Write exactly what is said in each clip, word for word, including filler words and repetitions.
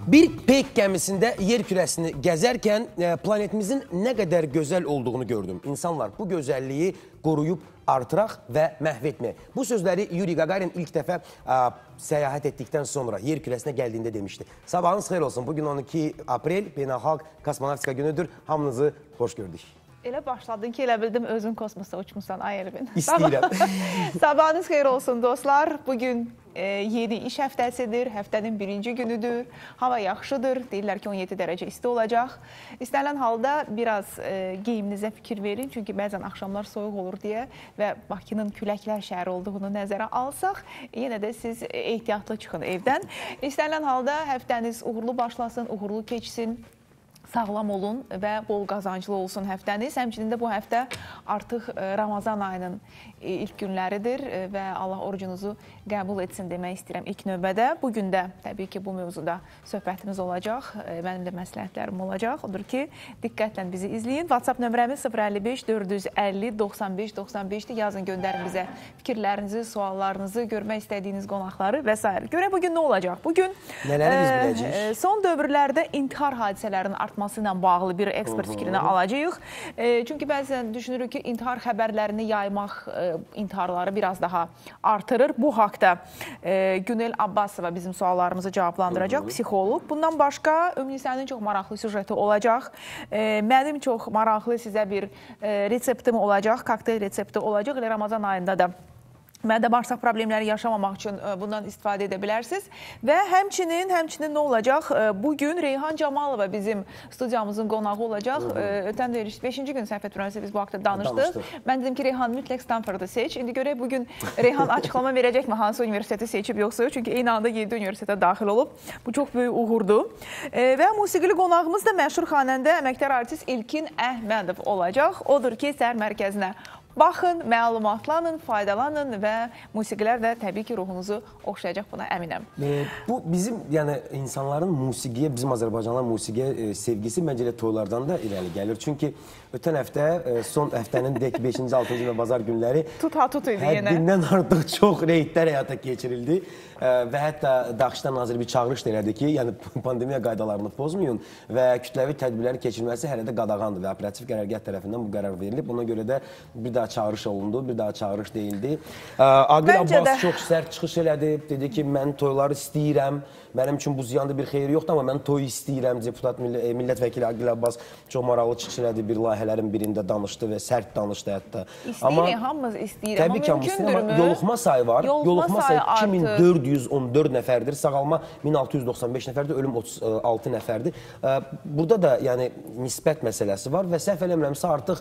Bir peyk gəmisində yer kürəsini gəzərkən planetimizin nə qədər gözəl olduğunu gördüm. İnsanlar bu gözəlliyi qoruyub artıraq və məhv etmək. Bu sözləri Yuri Gagarin ilk dəfə ə, səyahət etdikdən sonra yer kürəsinə gəldiyində demişdi. Sabahınız xeyir olsun. Bugün on iki aprel Beynəlxalq Kosmonavtika günüdür. Hamınızı xoş gördük. Elə başladın ki, elə bildim özün kosmosa uçmuşsan, ay Elvin. İstəyirəm. Sabahınız xeyir olsun dostlar. Bugün e, yeni iş həftəsidir, həftənin birinci günüdür. Hava yaxşıdır, deyirlər ki on yeddi dərəcə isti olacaq. İstənilən halda biraz e, geyiminizə fikir verin, çünki bəzən axşamlar soyuq olur deyə və Bakının küləklər şəhəri olduğunu nəzərə alsaq, yenə də siz ehtiyatlı çıxın evdən. İstənilən halda həftəniz uğurlu başlasın, uğurlu keçsin. Sağlam olun və bol qazanclı olsun həftəniz. Həmçinin də bu həftə artıq Ramazan ayının ilk günləridir və Allah orucunuzu qəbul etsin demək istəyirəm ilk növbədə. Bugün də təbii ki, bu mövzuda söhbətimiz olacaq, mənim də məsləhətlərim olacaq. Odur ki, diqqətlə bizi izləyin. WhatsApp nömrəmiz sıfır əlli beş dörd yüz əlli doxsan beş doxsan beşdir. Yazın, göndərin bizə fikirlərinizi, suallarınızı, görmək istədiyiniz qonaqları və s. Görək bugün nə olacaq? Bugün nələri biz biləcəyik? Son dövrlərdə intihar hadisələrinin artması ilə bağlı bir ekspert fikrini alacağıq. E, çünki bəzən düşünürük ki, intihar xəbərlərini yaymaq e, intiharları biraz daha artırır. Bu haqda e, Günel Abbasova bizim suallarımızı cavablandıracaq, psixoloq. Bundan başqa Ümnisənin çox maraqlı süjeti olacaq. E, mənim çox maraqlı sizə bir e, reseptim olacaq, kokteyl resepti olacaq. Elə Ramazan ayında da mədə bağırsaq problemləri yaşamamaq üçün bundan istifadə edə bilərsiniz. Və həmçinin, həmçinin nə olacaq? Bugün Reyhan Camalova bizim studiyamızın qonağı olacaq. Ötən də beşinci gün səhv etmirəmsə biz bu haqda danışdıq. Mən dedim ki, Reyhan mütləq Stanford'u seç. İndi görək bugün Reyhan açıqlama verəcəkmi hansı universiteti seçib yoxsa? Çünki eyni anda yeddi universitetə daxil olub. Bu çox böyük uğurdur. Və musiqili qonağımız da məşhur xanəndə, əməkdar artist İlkin Əhmədov olacaq. Odur ki, səhər mərkəzinə baxın, məlumatlanın, faydalanın və musiqilər də təbii ki, ruhunuzu oxşayacaq, buna əminəm. E, bu bizim, yəni insanların musiqiyə, bizim Azərbaycanlılar musiqiyə e, sevgisi məncə elə toylardan da irəli gəlir. Çünki ötən həftə, e, son həftənin beşinci altıncı və bazar günləri tut ha tut idi yenə. Həddindən artıq çox reydlər həyata keçirildi e, və hətta Daxışdan naziri bir çağırış da elədi ki, yəni pandemiya qaydalarını pozmayın və kütləvi tədbirlərin keçirilməsi hələ də qadağandır və operativ qərargah tərəfindən bu qərar verilib. Buna görə də bir daha çağırış olundu, bir daha çağırış deyildi. Aqil Abbas də çox sərt çıxış elədi, dedi ki, mən toyları istəyirəm, mənim üçün bu ziyanda bir xeyri yoxdur, amma mən toy istəyirəm. Deputat millət vəkili Aqil Abbas çox maraqlı çıxış elədi, bir layihələrin birində danışdı və sərt danışdı hətta. İstəyirik, hamımız istəyirəm, amma mümkündürmü? Amma yoluxma sayı var, yoluxma sayı iki min dörd yüz on dörd nəfərdir, sağalma min altı yüz doxsan beş nəfərdir, ölüm otuz altı nəfərdir. Burada da yəni nisbət məsələsi var və səhv eləmirəmsə artıq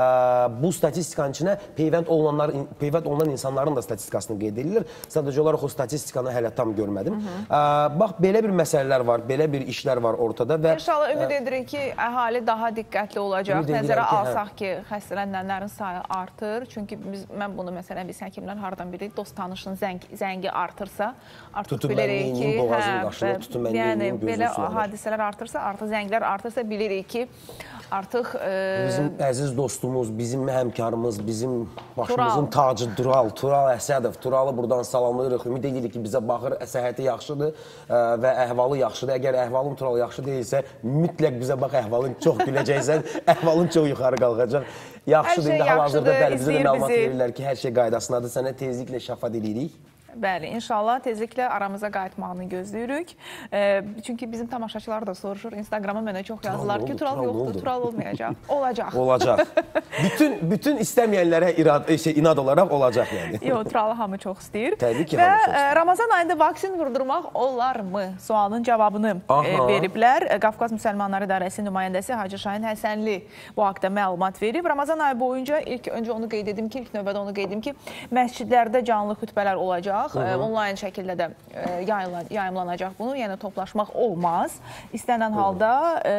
bu statistikanın içinə peyvənd olunanlar, peyvənd olunan insanların da statistikasını qeyd edilir. Sadəcə olaraq o statistikanı hələ tam görmədim. Hı -hı. Bax, belə bir məsələlər var, belə bir işlər var ortada və... İnşallah ümid edirik ki, əhali daha diqqətli olacaq. Nəzərə alsaq ki, xəstələnənlərin sayı artır. Çünki biz, mən bunu məsələn, biz həkimlər haradan bilirik, dost tanışın zəng, zəngi artırsa, artıq bilirik ki, hə, yəni belə hadisələr artırsa, artıq zənglər artırsa bilirik ki, artıq... E, bizim əziz dostumuz, bizim həmkarımız, bizim başımızın tacı Tural, Tural Əsədov, Turalı buradan salamlayırıq. Ümid edirik ki, bizə baxır, səhhəti yaxşıdır və əhvalı yaxşıdır. Əgər əhvalın Tural yaxşı deyilsə, mütləq bizə bax, əhvalın çox güləcəksən, əhvalın çox yuxarı qalxacaq. Yaxşıdır, indi hal-hazırda bəli, bizə də məlumat verirlər ki, hər şey qaydasındadır. Sənə tezliklə şəfa edirik. Bəli, inşallah tezliklə aramıza qayıtmağını gözləyirik. E, çünki bizim tamaşaçılar da soruşur. Instagrama mənə çox yazdılar ki, Tural yoxdur, Tural olmayacaq. Olacaq. Olacaq. bütün bütün istəməyənlərə irad, şey, inad olaraq olacaq yəni. Yox, Turalı hamı çox istəyir. Təbii ki, və, hamı çox istəyir. Və Ramazan ayında vaksin vurdurmaq olarmı? Sualın cavabını e, veriblər. Qafqaz Müsəlmanları İdarəsinin nümayəndəsi Hacı Şahin Həsənli bu haqda məlumat verib. Ramazan ayı boyunca ilk öncə onu qeyd edim ki, ilk növbədə onu qeyd edim ki, məscidlərdə canlı xütbələr olacaq. Hı -hı. Onlayn şəkildə də yayımlanacaq bunu, yəni toplaşmaq olmaz. İstənilən halda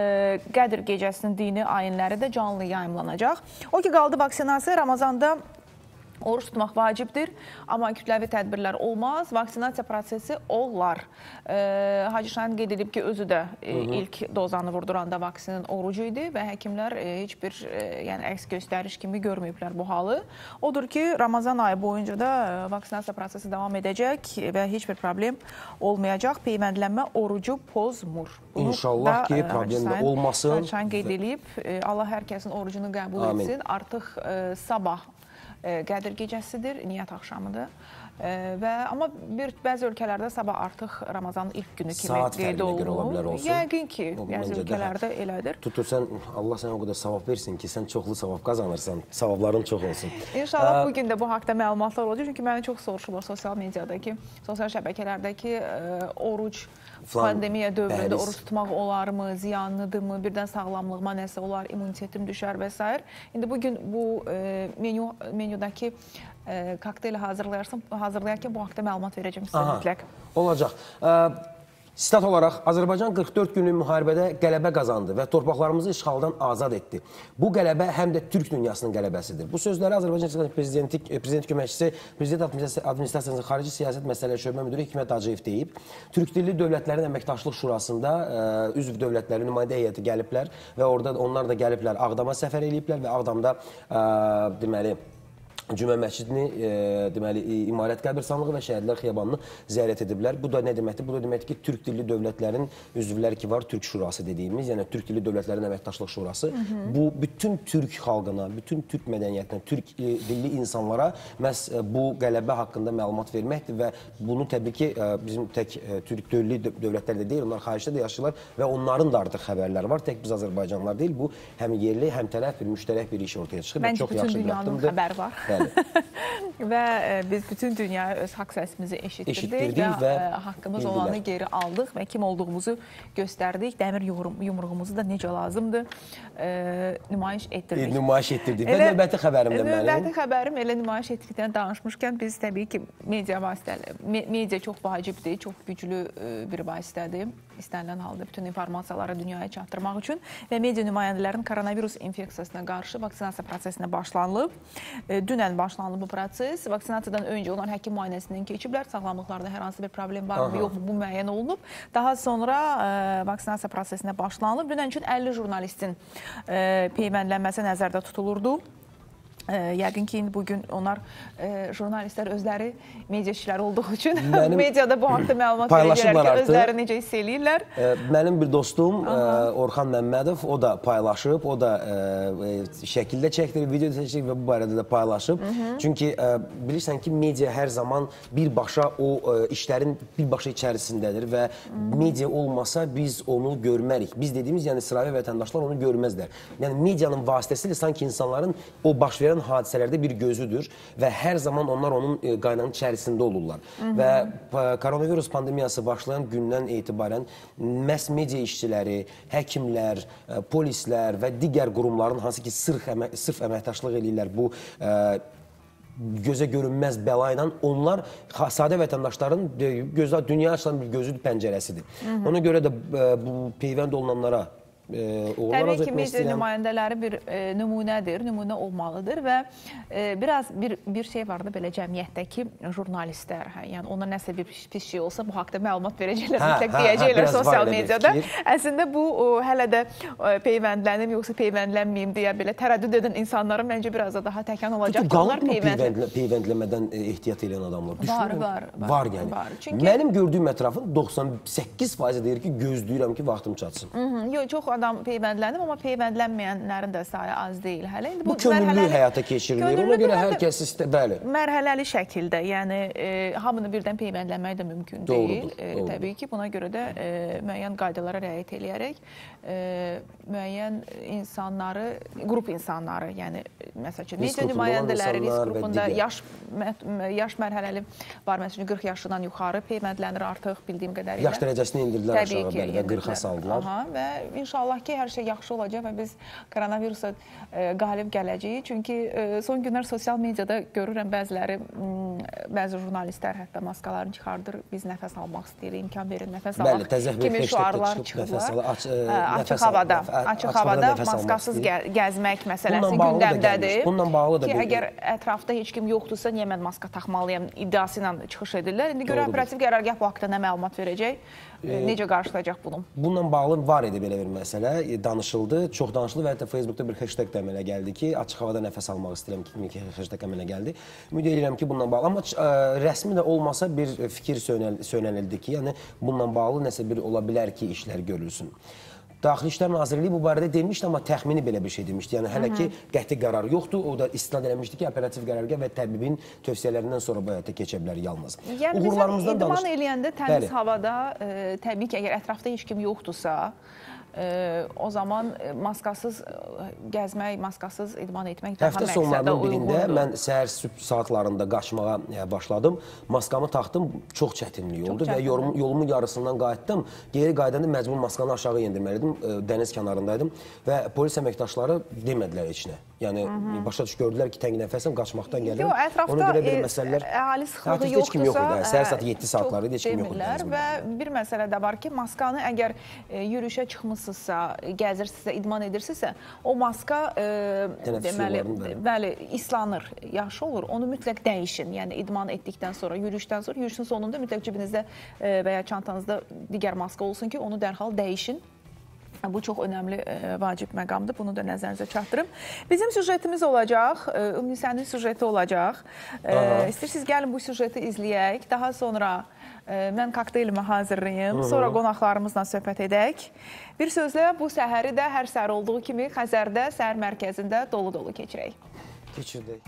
Qədr gecəsinin dini ayinləri də canlı yayımlanacaq. O ki, qaldı vaksinasiya Ramazanda Oruç tutmaq vacibdir, amma kütləvi tədbirlər olmaz. Vaksinasiya prosesi olar. E, Hacı Şahin qeyd edib ki, özü də e, ilk dozanı vurduranda vaksinin orucu idi və həkimlər e, heç bir e, yəni, əks göstəriş kimi görməyiblər bu halı. Odur ki, Ramazan ayı boyunca da e, vaksinasiya prosesi davam edəcək və heç bir problem olmayacaq. Peyvəndlənmə orucu pozmur. Bunu İnşallah da, ki, e, problem Hacı olmasın. Hacı Şahin qeyd edib. E, Allah hər kəsin orucunu qəbul Amin. etsin. Artıq e, sabah Qədir gecəsidir, niyyət axşamıdır. E, və, amma bir, bəzi ölkələrdə sabah artıq Ramazanın ilk günü kimi Saat qeyd fərqinə görə ola bilər olunur. olsun. Yəqin ki, O, bəzi məncə ölkələrdə elədir. Tutur sən, Allah sənə o qədər savab versin ki, sən çoxlu savab qazanırsan, savabların çox olsun. İnşallah bugün də bu haqda məlumatlar olacaq. Çünki mənə çox soruşurlar sosial mediadakı, sosial şəbəkələrdəki e, oruc, Falan, pandemiya dövründə bəriz. oruç tutmaq olarmı, ziyanlıdırmı, birdən sağlamlığıma nəsə olar, immunitetim düşər və s. İndi bugün bu e, menyu, menyudakı e, kokteyli hazırlayarkən bu haqda məlumat verəcəm sizə mütləq. Olacaq. Ə, Sitat olaraq, Azərbaycan qırx dörd günlük müharibədə qələbə qazandı və torpaqlarımızı işğaldan azad etdi. Bu qələbə həm də Türk dünyasının qələbəsidir. Bu sözləri Azərbaycan Prezidenti, Prezident Köməkçisi, Prezident Administrasiyasının Xarici Siyasət Məsələləri Şöbə Müdürü Hikmət Hacıyev deyib. Türk Dilli Dövlətlərin Əməkdaşlıq Şurasında ə, üzv dövlətlərin nümayəndə heyəti gəliblər və orada onlar da gəliblər, Ağdama səfər ediblər və Ağdamda ə, deməli, Cümə məscidini, e, deməli, İmarət qəbirstanlığı və Şəhidlər Xiyabanını ziyarət ediblər. Bu da nə deməkdir? Bu da deməkdir ki, Türk dilli dövlətlərin üzvləri ki var, Türk Şurası dediyimiz, yəni Türk dilli dövlətlərin əməkdaşlıq şurası. Hı -hı. Bu, bütün Türk xalqına, bütün Türk mədəniyyətinə, Türk dilli insanlara məhz bu qələbə haqqında məlumat verməkdir və bunu təbii ki, bizim tək Türk dilli dövlətlər də deyil, onlar xaricdə də yaşayırlar və onların da artıq xəbərləri var. Tək biz Azərbaycanlılar deyil, bu həm yerli, həm tərəf bir müştərək bir iş ortaya çıxır. Məncə bütün dünyanın xəbəri var. Və e, biz bütün dünyaya öz haqq səsimizi eşitdirdik, eşitdirdik və, və və haqqımız bildilər. Olanı geri aldıq və kim olduğumuzu göstərdik. Dəmir yumruğumuzu da necə lazımdır e, nümayiş etdirdik. E, nümayiş etdirdik. Və növbəti xəbərimdə mənim. Növbəti xəbərim elə nümayiş etdikdən danışmışkən biz təbii ki, media vasitələri, me media çox vacibdir, çox güclü e, bir vasitədir. İstənilən halda bütün informasiyaları dünyaya çatdırmaq üçün və media nümayəndələrinin koronavirus infeksiyasına qarşı vaksinasiya prosesinə başlanılıb. E, dünən başlanılıb bu proses. Vaksinasiyadan öncə onlar həkim müayinəsindən keçiblər. Sağlamlıqlarda hər hansı bir problem var mı, yox mu, bu müəyyən olunub. Daha sonra e, vaksinasiya prosesinə başlanılıb. Dünən üçün əlli jurnalistin e, peyvəndlənməsi nəzərdə tutulurdu. E, yəqin ki, indi bugün onlar e, jurnalistlər özləri media işçiləri olduğu üçün mənim mediada bu haqda məlumat verəcəklər ki, özləri necə hiss eləyirlər. E, mənim bir dostum e, Orxan Məmmədov, o da paylaşıb, o da e, şəkildə çəkdirib, video çəkdirib və bu barədə də paylaşıb. Hı -hı. Çünki e, bilirsən ki, media hər zaman birbaşa o e, işlərin birbaşa içərisindədir və Hı -hı. media olmasa biz onu görmərik. Biz dediyimiz, yəni sıravi vətəndaşlar onu görməzlər. Yəni medianın vasitəsilə sanki insanların o baş verən hadisələrdə bir gözüdür və hər zaman onlar onun e, qaynağının içərisində olurlar. Hı -hı. Və e, koronavirus pandemiyası başlayan gündən etibarən məhz media işçiləri, həkimlər, e, polislər və digər qurumların hansı ki sırf, əmə, sırf əməkdaşlıq edirlər bu e, gözə görünməz bəla ilə, onlar sadə vətəndaşların gözə, dünya açılan bir gözü pəncərəsidir. Hı -hı. Ona görə də e, bu peyvənd olunanlara Təbii ki, media nümayəndələri bir e, nümunədir, nümunə olmalıdır və e, biraz bir, bir şey vardı belə cəmiyyətdəki jurnalistlər, hə, yəni ona nəsə bir pis şey olsa bu haqda məlumat verəcəklər, hə, mütləq hə, deyəcəklər hə, sosial mediada. Əslində bu o, hələ də o, peyvəndlənim yoxsa peyvəndlənməyim deyə belə tərəddüd edən insanların məncə biraz da daha təkan olacaq. Qalır mı peyvəndlə, peyvəndləmədən e, ehtiyat edən adamlar? Var, var, var. Var yəni. Var. Çünki... Mənim gördüyüm ətrafın doxsan səkkiz faizi deyir ki, gözləyirəm ki, vaxtım çatsın. Hı -hı, yox, çox adam peyvəndlənib, amma peyvəndlənməyənlərin də sayı az deyil hələ. İndi bu, bu könüllü mərhələli, həyata keçirilir, ona görə hər kəs istə, bəli. Mərhələli şəkildə, yəni e, hamını birdən peyvəndləmək də mümkün doğrudur, deyil. E, doğrudur. Təbii ki, buna görə də e, müəyyən qaydalara riayət eləyərək e, müəyyən insanları, qrup insanları, yəni məsəl üçün, media nümayəndələri risk qrupunda yaş, yaş mərhələli var, məsəl üçün qırx yaşından yuxarı peyvəndlənir artıq bildiyim qədərilə. Yaş dərəcəsini indirdilər aşağı, bəli, və qırxa saldılar. Aha, və inşallah İnşallah ki hər şey yaxşı olacaq və biz koronavirusa qalib gələcəyik. Çünki son günlər sosial mediada görürəm bəziləri, bəzi jurnalistlər hətta maskalarını çıxardır. Biz nəfəs almaq istəyirik, imkan verin, nəfəs almaq kimi şüarlar çıxırlar. Açıq havada, açıq havada maskasız gəzmək məsələsi gündəmdədir. Bununla bağlı da ki, əgər ətrafda heç kim yoxdursa, niyə mən maska taxmalıyam iddiası ilə çıxış edirlər. İndi görə operativ qərargah bu haqda nə məlumat verəcək, necə qarşılayacaq bunu? Bununla bağlı var idi belə bir məsələ, danışıldı, çox danışıldı və hətta Facebookda bir hashtag da əmələ gəldi ki, açıq havada nəfəs almaq istəyirəm kimi ki, hashtag əmələ gəldi. Ümid edirəm ki, bununla bağlı, amma rəsmi də olmasa bir fikir söylənildi ki, yəni bununla bağlı nəsə bir ola bilər ki, işlər görülsün. Daxili İşlər Nazirliyi bu barədə demişdi, amma təxmini belə bir şey demişdi. Yəni, hələ ki, qəti qərar yoxdur. O da istinad eləmişdi ki, operativ qərargah və təbibin tövsiyələrindən sonra bu həyata keçə bilər yalnız. Yəni, biz idman eləyəndə təmiz havada, təbii ki, əgər ətrafda heç kim yoxdursa, o zaman maskasız gəzmək, maskasız idman etmək daha məqsədə uyğundur. Həftə sonlarının birində mən səhər sübh saatlarında qaçmağa başladım. Maskamı taxdım, çox çətinlik oldu və yolumun yarısından qayıtdım. Geri qaydanda məcbur maskanı aşağı yendirməliydim, dəniz kənarındaydım və polis əməkdaşları demədilər heç nə. Yəni, başa düş, gördülər ki, təngi nəfəsim, qaçmaqdan gəldim. Yox, ətrafda əhali sıxlığı yoxdursa, səhər saat yeddi saatları heç kim yoxdur. Və bir məsələ də var ki, maskanı əgər yürüyüşə çıxmışsınızsa, gəzirsinizsə, idman edirsinizsə, o maska deməli, islanır, yaxşı olur. Onu mütləq dəyişin. Yəni, idman etdikdən sonra, yürüyüşdən sonra, yürüyüşün sonunda mütləq cibinizdə və ya çantanızda digər maska olsun ki, onu dərhal dəyişin. Bu çox önəmli, vacib məqamdır. Bunu da nəzərinizə çatdırım. Bizim süjetimiz olacaq, Ümnisənin süjeti olacaq. İstəyirsiniz, gəlin bu süjeti izləyək. Daha sonra mən kokteylimi hazırlayım. Sonra qonaqlarımızla söhbət edək. Bir sözlə, bu səhəri də hər səhər olduğu kimi Xəzərdə, səhər mərkəzində dolu-dolu keçirək. Keçirdik.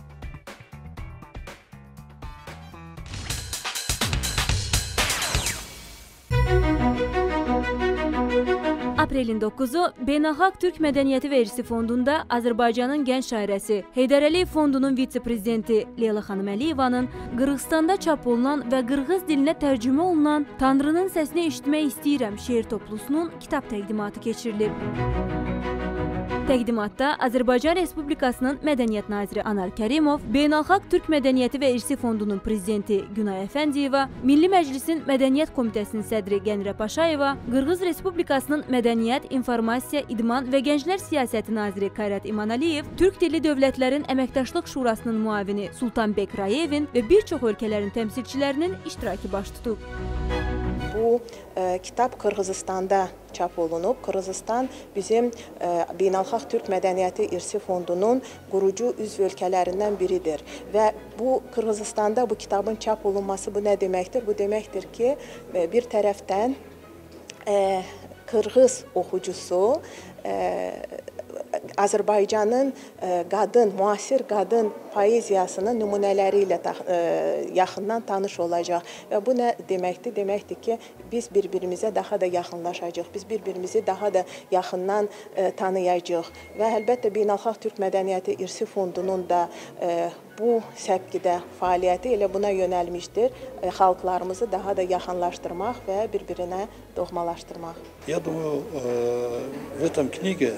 Aprelin doqquzu Beynəlxalq Türk Mədəniyyəti və İrsi Fondunda Azərbaycanın gənc şairəsi Heydər Əliyev Fondunun vitse-prezidenti Leyla xanım Əliyevanın Qırğızstanda çap olunan və qırğız dilinə tərcümə olunan Tanrının səsini eşitmək istəyirəm şeir toplusunun kitab təqdimatı keçirilib. Təqdimatda Azərbaycan Respublikasının Mədəniyyət Naziri Anar Kərimov, Beynəlxalq Türk Mədəniyyəti və İrsi Fondunun prezidenti Günay Əfəndiyeva, Milli Məclisin Mədəniyyət Komitəsinin sədri Qənirə Paşayeva, Qırğız Respublikasının Mədəniyyət, İnformasiya, İdman və Gənclər Siyasəti Naziri Kayrat İmanaliyev, Türk Dilli Dövlətlərin Əməkdaşlıq Şurasının muavini Sultanbek Rayevin və bir çox ölkələrin təmsilçilərinin iştirakı baş tutub. Bu e, kitap Kırgızistan'da çap olunub. Kırgızistan bizim e, Beynəlxalq Türk Mədəniyyəti İrsi Fondunun qurucu üzv ölkələrindən biridir. Və bu Kırgızistan'da bu kitabın çap olunması bu nə deməkdir? Bu deməkdir ki, e, bir tərəfdən e, Kırgız oxucusu e, Azərbaycanın e, qadın, müasir qadın poeziyasının nümunələri ilə e, yaxından tanış olacaq. Və bu nə deməkdir? Deməkdir ki, biz bir-birimizə daha da yaxınlaşacaq, biz bir-birimizi daha da yaxından e, tanıyacaq. Və əlbəttə, Beynəlxalq Türk Mədəniyyəti İrsi Fondunun da e, bu səbkidə fəaliyyəti elə buna yönəlmişdir. E, xalqlarımızı daha da yaxınlaşdırmaq və bir-birinə doğmalaşdırmaq. Я думаю, в этом книге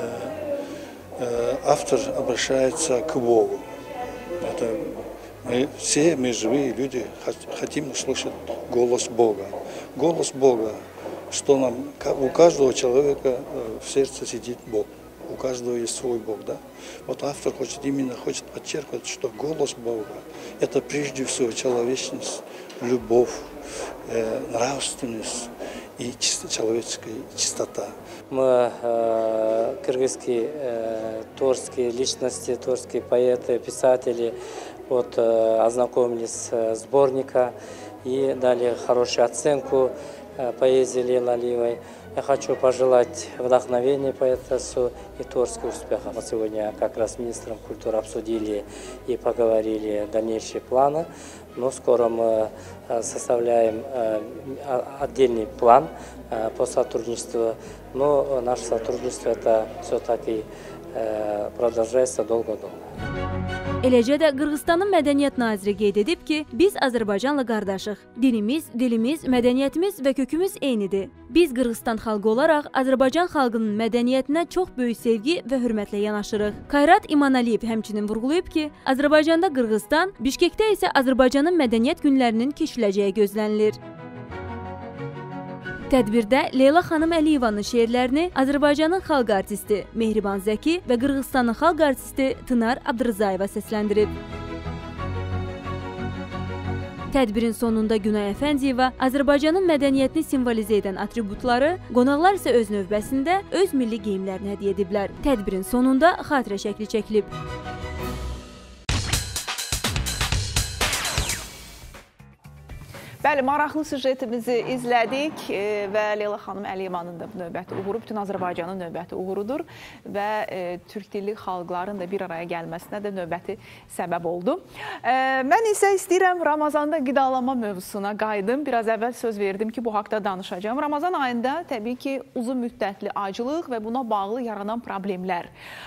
автор обращается к Богу. Это мы, все мы живые люди хотим услышать голос Бога. Голос Бога, что нам, у каждого человека в сердце сидит Бог. У каждого есть свой Бог, да? Вот автор хочет именно хочет подчеркивать, что голос Бога – это прежде всего человечность, любовь, э, нравственность и чисто, человеческая чистота. Мы э, кыргызские, э, творческие личности, творческие поэты, писатели вот, э, ознакомились с сборника и дали хорошую оценку э, поэзии Лейлы Алиевой. Я хочу пожелать вдохновения поэтессу и творческих успехов. Вот сегодня как раз с министром культуры обсудили и поговорили дальнейшие планы. Но скоро мы составляем отдельный план по сотрудничеству. Но наше сотрудничество это все-таки продолжается долго-долго. Eləcə də Qırğızstanın mədəniyyət naziri qeyd edib ki, biz Azərbaycanla qardaşıq. Dinimiz, dilimiz, mədəniyyətimiz və kökümüz eynidir. Biz Qırğızstan xalqı olaraq Azərbaycan xalqının mədəniyyətinə çox böyük sevgi və hörmətlə yanaşırıq. Kayrat İmanaliyev həmçinin vurğulayıb ki, Azərbaycanda Qırğızstan, Bişkekdə isə Azərbaycanın mədəniyyət günlərinin keçiriləcəyi gözlənilir. Tədbirdə Leyla xanım Əliyevanın şeirlərini Azərbaycanın xalq artisti Mehriban Zəki və Qırğızstanın xalq artisti Tınar Abdırızayeva səsləndirib. Tədbirin sonunda Günay Əfəndiyeva Azərbaycanın mədəniyyətini simvolizə edən atributları, qonaqlar isə öz növbəsində öz milli geyimlərini hədiyyə ediblər. Tədbirin sonunda xatirə şəkli çəkilib. Bəli, maraqlı süjetimizi izlədik və Leyla xanım Əliyevanın da növbəti uğuru, bütün Azərbaycanın növbəti uğurudur və e, türk dilli xalqların da bir araya gəlməsinə də növbəti səbəb oldu. E, mən isə istəyirəm Ramazanda qidalanma mövzusuna qayıdım. Biraz əvvəl söz verdim ki, bu haqda danışacağım. Ramazan ayında təbii ki, uzun müddətli acılıq və buna bağlı yaranan problemlər.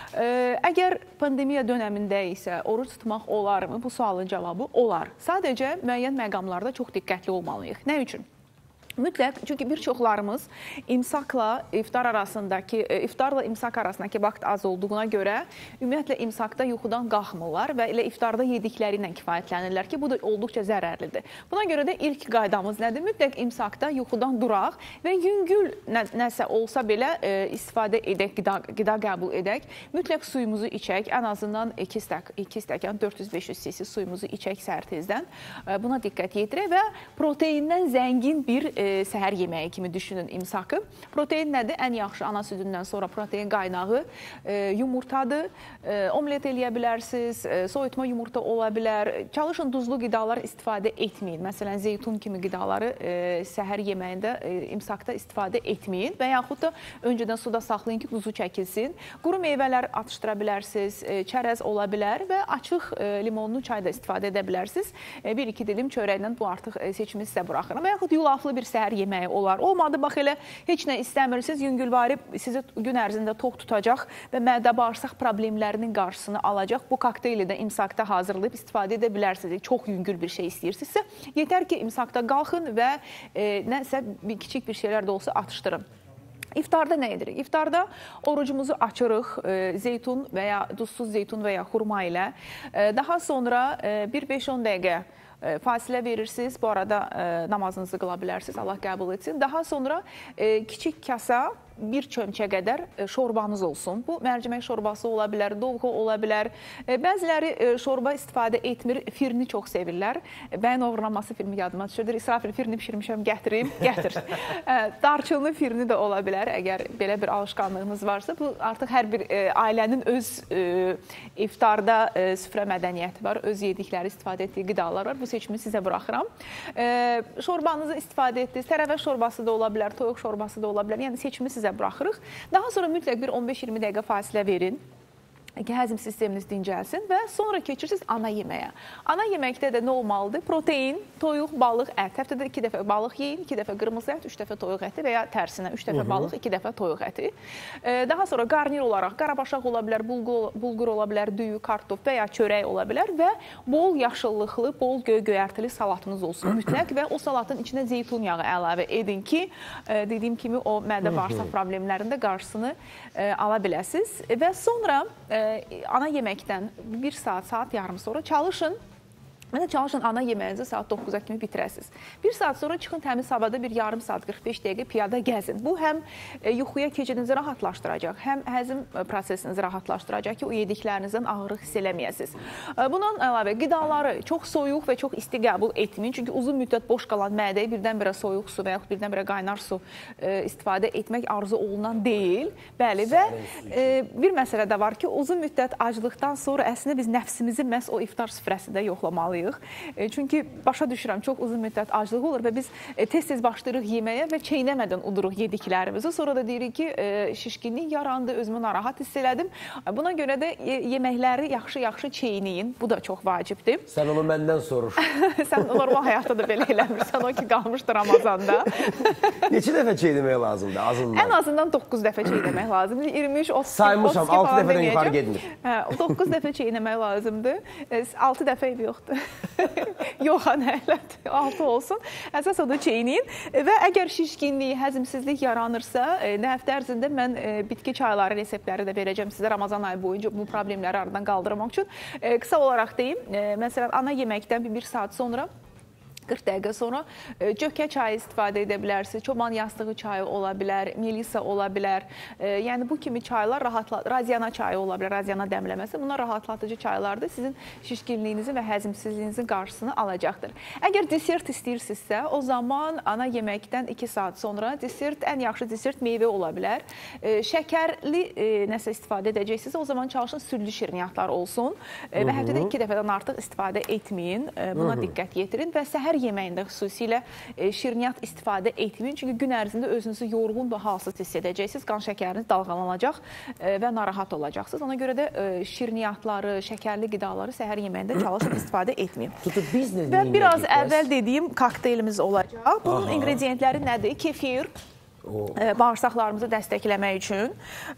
E, əgər pandemiya dönəmində isə oruç tutmaq olarmı? Bu sualın cavabı olar. Sadəcə müəyyən məqamlarda çox diqqətli olmalıyıq. Nə üçün? Mütləq, çünki bir çoxlarımız imsakla iftar arasındakı, iftarla imsak arasındakı vaxt az olduğuna görə ümumiyyətlə imsakda yuxudan qalxmırlar və elə iftarda yedikləri ilə kifayətlənirlər ki, bu da olduqca zərərlidir. Buna görə də ilk qaydamız nədir? Mütləq imsakda yuxudan duraq və yüngül nə, nəsə olsa belə e, istifadə edək, qida, qida qəbul edək. Mütləq suyumuzu içək, ən azından iki stəkan, dörd yüz beş yüz cc suyumuzu içək səhər tezdən. E, buna diqqət yetirək və proteindən zəngin bir e, səhər yeməyi kimi düşünün imsakı. Protein nədir? Ən yaxşı ana südündən sonra protein qaynağı e, yumurtadır. E, omlet eləyə bilərsiniz, e, soyutma yumurta ola bilər. Çalışın duzlu qidalar istifadə etməyin. Məsələn, zeytun kimi qidaları e, səhər yeməyində, e, imsakda istifadə etməyin və yaxud da öncədən suda saxlayın ki, duzu çəkilsin. Quru meyvələr atışdıra bilərsiniz, e, çərəz ola bilər və açıq e, limonlu çay da istifadə edə bilərsiniz. E, bir iki dilim çörəklə bu artıq e, seçimi sizə buraxıram. Və yaxud yulaflı bir səhər yeməyi olar. Olmadı, bax elə heç nə istəmirsiniz, yüngülvari sizi gün ərzində tox tutacaq və mədə bağırsaq problemlərinin qarşısını alacaq. Bu kokteyli də imsakda hazırlayıb istifadə edə bilərsiniz. Çox yüngül bir şey istəyirsinizsə, yetər ki, imsakda qalxın və e, nəsə bir kiçik bir şeylər də olsa atışdırın. İftarda nə edirik? İftarda orucumuzu açırıq, e, zeytun və ya duzsuz zeytun və ya xurma ilə. E, daha sonra e, bir beş on dəqiqə fasilə verirsiniz. Bu arada e, namazınızı qıla bilərsiniz. Allah qəbul etsin. Daha sonra e, kiçik kasa bir çömçə qədər şorbanız olsun. Bu mərcimək şorbası ola bilər, dolğu ola bilər. Bəziləri şorba istifadə etmir, firni çox sevirlər. Bəyin oğurlaması filmi yadıma düşürdür. İsrafil, firni pişirmişəm, gətirim, gətir. Darçınlı firni də ola bilər, əgər belə bir alışqanlığınız varsa. Bu artıq hər bir ailənin öz iftarda süfrə mədəniyyəti var, öz yedikləri, istifadə etdiyi qidalar var. Bu seçimi sizə buraxıram. Şorbanızı istifadə etdiniz. Tərəvəz şorbası da ola bilər, toyuq şorbası da ola bilər. Yəni seçimi sizə buraxırıq. Daha sonra mütləq bir on beş iyirmi dəqiqə fasilə verin ki, həzm sisteminiz dincəlsin və sonra keçirsiniz ana yeməyə. Ana yeməkdə də nə olmalıdır? Protein, toyuq, balıq, ət. Həftədə iki dəfə balıq yeyin, iki dəfə qırmızı ət, üç dəfə toyuq əti və ya tərsinə üç dəfə balıq, iki dəfə toyuq əti. Daha sonra qarnir olaraq qarabaşaq ola bilər, bulgur, bulgur ola bilər, düyü, kartof və ya çörək ola bilər və bol yaşıllıqlı, bol göy-göyərtili salatınız olsun mütləq və o salatın içinə zeytun yağı əlavə edin ki, dediyim kimi o mədə bağırsaq problemlərində qarşısını ala biləsiniz və sonra ana yeməkdən bir saat, saat yarım sonra çalışın. Mənə çalışın ana yeməyinizi saat doqquza kimi bitirəsiniz. Bir saat sonra çıxın təmiz havada bir yarım saat, qırx beş dəqiqə piyada gəzin. Bu həm yuxuya keçidinizi rahatlaşdıracaq, həm həzm prosesinizi rahatlaşdıracaq ki, o yediklərinizdən ağırlıq hiss eləməyəsiniz. Bundan əlavə qidaları çox soyuq və çox isti qəbul etməyin. Çünki uzun müddət boş qalan mədəyə birdən-birə soyuq su və yaxud birdən-birə qaynar su istifadə etmək arzu olunan deyil. Bəli, və bir məsələ də var ki, uzun müddət aclıqdan sonra əslində biz nəfsimizi məhz o iftar süfrəsində yoxlamalıyıq. almalıyıq. Çünki başa düşürəm, çox uzun müddət aclıq olur və biz tez-tez başlayırıq yeməyə və çeynəmədən uduruq yediklərimizi. Sonra da deyirik ki, şişkinlik yarandı, özümü narahat hiss elədim. Buna görə də yeməkləri yaxşı-yaxşı çeyniyin. Bu da çox vacibdir. Sən onu məndən soruş. Sən normal həyatda da belə eləmirsən, o ki qalmışdır Ramazanda. Neçə dəfə çeynəmək lazımdır azından? Ən azından doqquz dəfə çeynəmək lazımdır. iyirmi üç otuz saymışam, altı dəfədən yuxarı gedmir. doqquz dəfə çeynəmək lazımdır. altı dəfə ev yoxdur. Yox, nələdir, altı olsun. Əsas o da çeynin. Və əgər şişkinlik, həzmsizlik yaranırsa, nə həftə ərzində mən bitki çayları reseptləri də verəcəm sizə Ramazan ayı boyunca bu problemləri aradan qaldırmaq üçün. Qısa olaraq deyim, məsələn, ana yeməkdən bir, bir saat sonra qırx dəqiqə sonra cökə çayı istifadə edə bilərsiniz. Çoban yastığı çayı ola bilər, melisa ola bilər. Yəni bu kimi çaylar rahatlatıcı, raziana çayı ola bilər, raziana dəmləməsi. Bunlar rahatlatıcı çaylardır. Sizin şişkinliyinizin və həzmsizliyinizin qarşısını alacaqdır. Əgər desert istəyirsinizsə, o zaman ana yeməkdən iki saat sonra desert, ən yaxşı desert meyvə ola bilər. Şəkərli nəsə istifadə edəcəksiniz, o zaman çalışın südlü şirniyyatlar olsun və həftədə iki dəfədən artıq istifadə etməyin. Buna diqqət yetirin və səhər yeməyində xüsusilə şirniyyat istifadə etməyin. Çünki gün ərzində özünüzü yorğun və halsız hiss edəcəksiniz. Qan şəkəriniz dalğalanacaq və narahat olacaqsınız. Ona görə də şirniyyatları, şəkərli qidaları səhər yeməyində çalışın istifadə etməyin. Və biraz əvvəl dediyim kokteylimiz olacaq. Bunun ingredientləri nədir? Kefir, bağırsaqlarımızı dəstəkləmək üçün.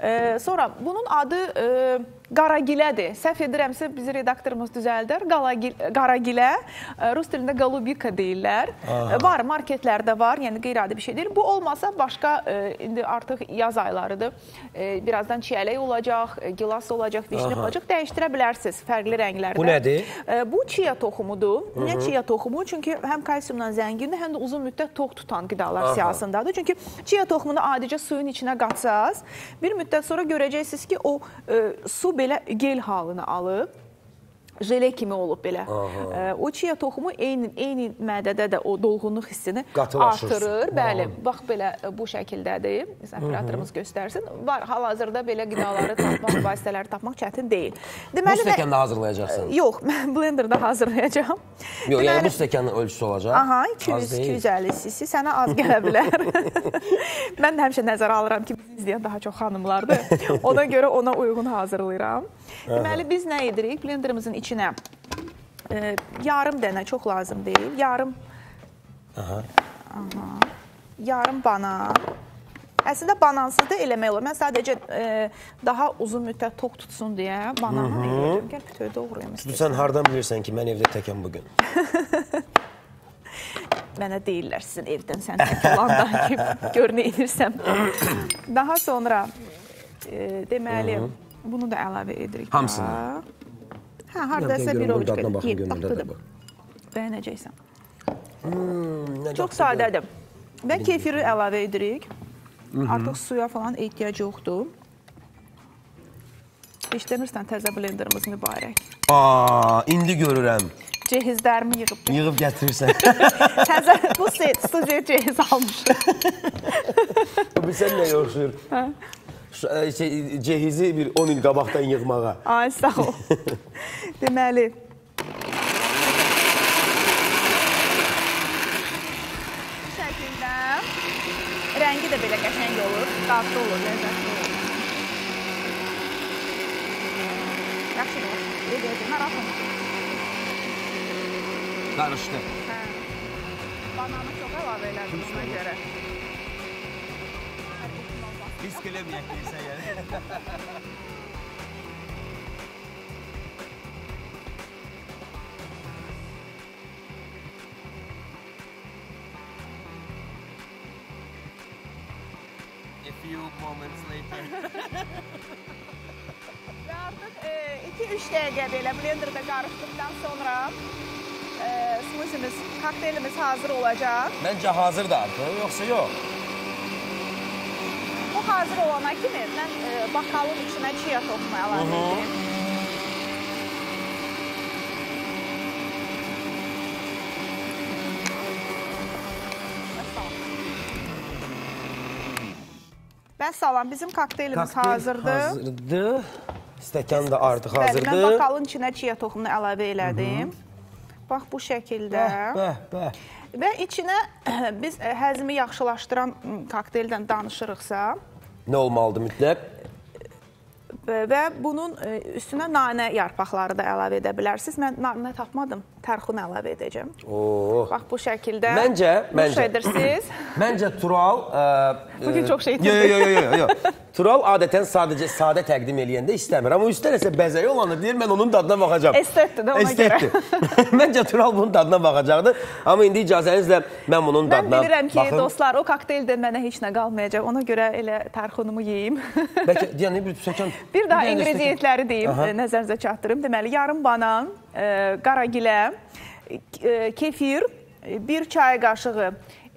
Sonra bunun adı qaragilədir. Səhv edirəmsə bizi redaktorumuz düzəldər. Qaragilə, rus dilində qalubika deyirlər. Var, marketlərdə var, yəni qeyri-adi bir şey deyil. Bu olmasa başqa, indi artıq yaz aylarıdır. Birazdan çiyələk olacaq, gilas olacaq, vişni olacaq. Dəyişdirə bilərsiniz fərqli rənglərdə. Bu nədir? Bu çiya toxumudur. Niyə çiya toxumu? Çünki həm kalsiumdan zəngindir, həm də uzun müddət tox tutan qidalar siyahısındadır. Çünki çiya toxumunu adicə suyun içinə qatsaz, bir müddət sonra görəcəksiniz ki, o su belə gel halını alıb, jele kimi olub belə. O çiya toxumu eyni, eyni mədədə də o dolğunluq hissini artırır. Bəli, bax belə bu şəkildədir. Operatorumuz göstərsin. Var, hal-hazırda belə qidaları tapmaq, vasitələri tapmaq çətin deyil. Bu stəkanda hazırlayacaqsın? Yox, mən blenderda hazırlayacağam. Yox, yəni bu stəkanın ölçüsü olacaq? Aha, iki yüz iki yüz əlli cc. Sənə az gələ bilər. Mən də həmişə nəzərə alıram ki, bizi izləyən daha çox xanımlardır. Ona görə ona uyğun hazırlayıram. Deməli, biz nə edirik? Blenderimizin içinə e, yarım dənə, çox lazım deyil, yarım aha. Aha, yarım banan. Əslində banansız da eləmək olur. Mən sadəcə e, daha uzun müddət tox tutsun deyə bananı eləyəcəm. Gəl bütövdə doğrayım istəyirsən. Sən hardan bilirsən ki, mən evdə təkəm bugün? Mənə deyirlər sizin evdən sən tək olanda ki, gör nə edirsəm. Daha sonra e, deməli, bunu da əlavə edirik. Hamısını? Hə, haradasa bir ovuc qədər. Bəyənəcəksən. Çox sadədir. Və kefiri əlavə edirik. Artıq suya falan ehtiyac yoxdur. İşləmirsən təzə blenderimiz mübarək. Aa, indi görürəm. Cehizlərimi yığıb. Yığıb gətirirsən. Təzə, bu studiya cehiz almışım. Bilsən nə yoxşuyur? Hə? Şey, cehizi bir on il qabaqdan yığmağa. Ay, sağ ol. Deməli. Bu şəkildə rəngi də belə qəşəng olur, dadlı olur, ləzzətli olur. Yaxşı olur. Edəcəm, narahat olun. Qarışdı. Hə. Bananı çox əlavə elədim ona görə. Risk eləməyək deyirsən yəni. A few moments later. Və artıq iki üç dəqiqə belə blenderda qarışdıqdan sonra smoothimiz, kokteylimiz hazır olacaq. Məncə hazırdır artıq, yoxsa yox? Bu hazır olana kimi mən bakalın içinə çiya toxumu əlavə edirəm. Vəssalam, bizim kokteylimiz hazırdır. Hazırdır. Stəkan da artıq hazırdır. Mən bakalın içinə çiya toxumunu əlavə elədim. Bax, bu şəkildə. Bəh, bəh. Və içinə biz həzmi yaxşılaşdıran kokteyldən danışırıqsa, nə olmalıdır mütləq? Və bunun üstünə nanə yarpaqları da əlavə edə bilərsiniz. Mən nanə tapmadım, tərxun əlavə edəcəm. Oo. Bax, bu şəkildə Məncə, nuş məncə. edirsiniz. Məncə Tural... Bugün çox şey Yox, yox, yox, yox. Tural adətən sadəcə sadə təqdim eləyəndə istəmir. Amma üstə nəsə bəzəyi olanı deyir, mən onun dadına baxacam. Estetdir də ona görə. Estetdir. Məncə Tural bunun dadına baxacaqdır. Amma indi icazənizlə mən bunun dadına Mən bilirəm ki, baxım. dostlar, o kokteyldə mənə heç nə qalmayacaq. Ona görə elə tərxunumu yeyim. Bəlkə, deyən, bir sökən... Bir daha ingrediyentləri deyim, nəzərinizə çatdırım. Deməli, yarım banan, qaragilə, kefir, bir çay qaşığı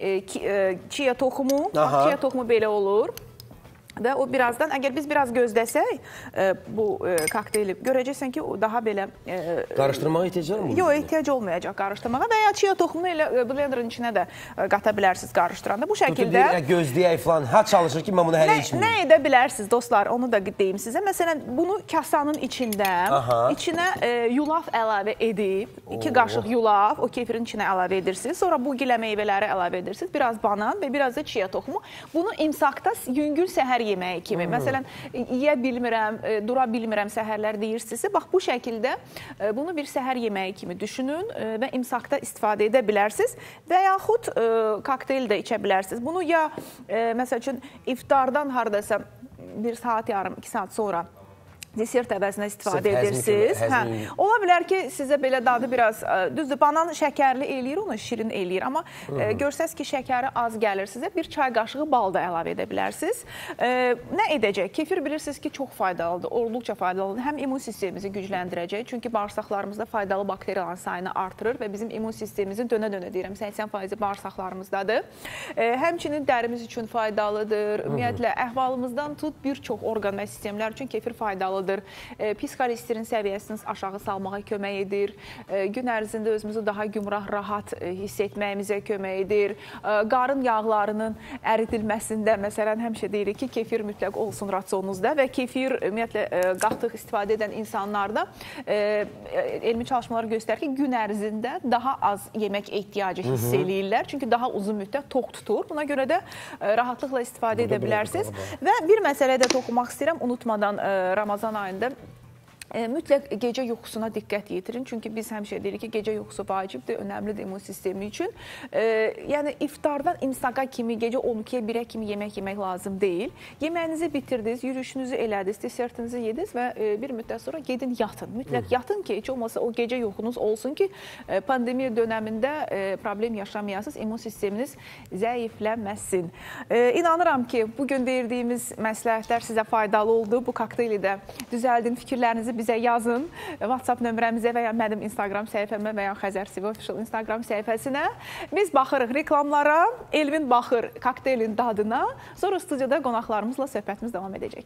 chia toxumu, chia toxumu belə olur. Və o birazdan, əgər biz biraz gözləsək bu kokteyli, görəcəksən ki, o daha belə... Qarışdırmağa ehtiyac var mı? Yox, ehtiyac olmayacaq qarışdırmağa və ya chia toxumunu elə blenderin içinə də qata bilərsiniz qarışdıranda. Bu şəkildə... Gözləyək falan, hə çalışır ki, mən bunu hələ içməyim. Nə edə bilərsiniz, dostlar, onu da deyim sizə. Məsələn, bunu kasanın içində, içinə yulaf əlavə edib, iki qaşıq yulaf, o kefirin içinə əlavə edirsiniz. Sonra bu gilə meyvələri əlavə edirsiniz, biraz banan və biraz da chia toxumu. Bunu imsakda yüngül səhər yeməyi kimi. Məsələn, yeyə bilmirəm, dura bilmirəm səhərlər deyirsinizsə, bax bu şəkildə bunu bir səhər yeməyi kimi düşünün və imsakda istifadə edə bilərsiniz və yaxud kokteyl də içə bilərsiniz. Bunu ya, məsəl üçün, iftardan haradasa bir saat yarım, iki saat sonra desert əvəzinə istifadə edirsiniz. Ola bilər ki, sizə belə dadı biraz, düzdür, banan şəkərli eləyir, onu şirin eləyir. Amma görsəz ki, şəkəri az gəlir sizə, bir çay qaşığı bal da əlavə edə bilərsiniz. Nə edəcək? Kefir bilirsiniz ki, çox faydalıdır, olduqca faydalıdır. Həm immun sistemimizi gücləndirəcək, çünki bağırsaqlarımızda faydalı bakteriyaların sayını artırır və bizim immun sistemimizin dönə-dönə deyirəm, səksən faizi bağırsaqlarımızdadır. Həmçinin dərimiz üçün faydalıdır. Ümumiyyətlə, əhvalımızdan tut bir çox orqan və sistemlər üçün kefir faydalıdır. Pis xolesterin səviyyəsini aşağı salmağa kömək edir. Gün ərzində özümüzü daha gümrah, rahat hiss etməyimizə kömək edir. Qarın yağlarının əridilməsində, məsələn, həmişə deyirik ki, kefir mütləq olsun rasionunuzda və kefir, ümumiyyətlə, qatıq istifadə edən insanlarda elmi çalışmalar göstərir ki, gün ərzində daha az yemək ehtiyacı hiss eləyirlər. Çünki daha uzun müddət tox tutur. Buna görə də rahatlıqla istifadə edə bilərsiniz. Və bir məsələyə də toxunmaq istəyirəm, unutmadan Ramazan ayında mütləq gecə yuxusuna diqqət yetirin. Çünki biz həmişə deyirik ki, gecə yuxusu vacibdir, önəmlidir immun sistemi üçün. Yəni, iftardan imsaka kimi, gecə on ikiyə birə kimi yemək yemək lazım deyil. Yeməyinizi bitirdiniz, yürüyüşünüzü elədiniz, desertinizi yediniz və bir müddət sonra gedin yatın. Mütləq yatın ki, heç olmasa o gecə yuxunuz olsun ki, pandemiya dönəmində problem yaşamayasınız, immun sisteminiz zəifləməsin. İnanıram ki, bugün verdiyimiz məsləhətlər sizə faydalı oldu. Bu kokteyli də düzəldin, fikirlərinizi bizə yazın. WhatsApp nömrəmizə və ya mənim Instagram səhifəmə və ya Xəzər T V Official Instagram səhifəsinə. Biz baxırıq reklamlara, Elvin baxır kokteylin dadına. Sonra studiyada qonaqlarımızla söhbətimiz davam edəcək.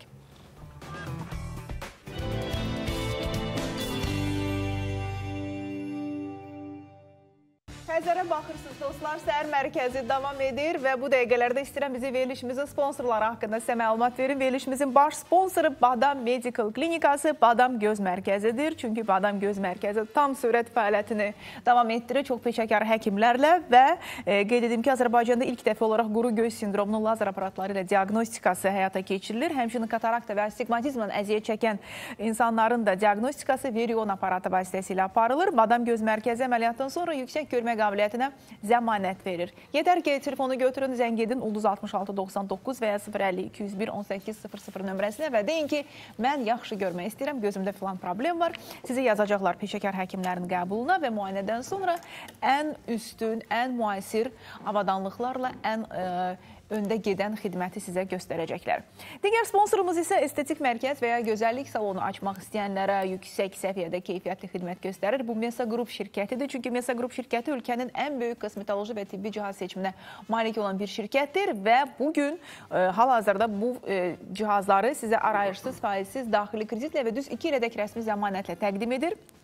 Xəzərə baxırsınız dostlar, səhər mərkəzi davam edir və bu dəqiqələrdə istəyirəm bizi verilişimizin sponsorları haqqında sizə məlumat verin. Verilişimizin baş sponsoru Badam Medical Klinikası, Badam Göz Mərkəzidir. Çünki Badam Göz Mərkəzi tam sürət fəaliyyətini davam etdirir çox peşəkar həkimlərlə və e, qeyd edim ki, Azərbaycanda ilk dəfə olaraq quru göz sindromunun lazer aparatları ilə diaqnostikası həyata keçirilir. Həmçinin katarakta və astigmatizmdən əziyyət çəkən insanların da diaqnostikası Verion aparatı vasitəsilə aparılır. Badam Göz Mərkəzi əməliyyatdan sonra yüksək görmə qabiliyyətinə zəmanət verir. Yetər ki, telefonu götürün, zəng edin Ulduz altmış altı doxsan doqquz və ya sıfır əlli iki yüz bir on səkkiz sıfır sıfır nömrəsinə və deyin ki, mən yaxşı görmək istəyirəm, gözümdə filan problem var. Sizi yazacaqlar peşəkar həkimlərin qəbuluna və müayinədən sonra ən üstün, ən müasir avadanlıqlarla ən ə, öndə gedən xidməti sizə göstərəcəklər. Digər sponsorumuz isə estetik mərkəz və ya gözəllik salonu açmaq istəyənlərə yüksək səviyyədə keyfiyyətli xidmət göstərir. Bu Mesa Group şirkətidir. Çünki Mesa Group şirkəti ölkənin ən böyük kosmetoloji və tibbi cihaz seçiminə malik olan bir şirkətdir və bugün e, hal-hazırda bu e, cihazları sizə arayışsız, faizsiz, daxili kreditlə və düz iki ilədək rəsmi zəmanətlə təqdim edir.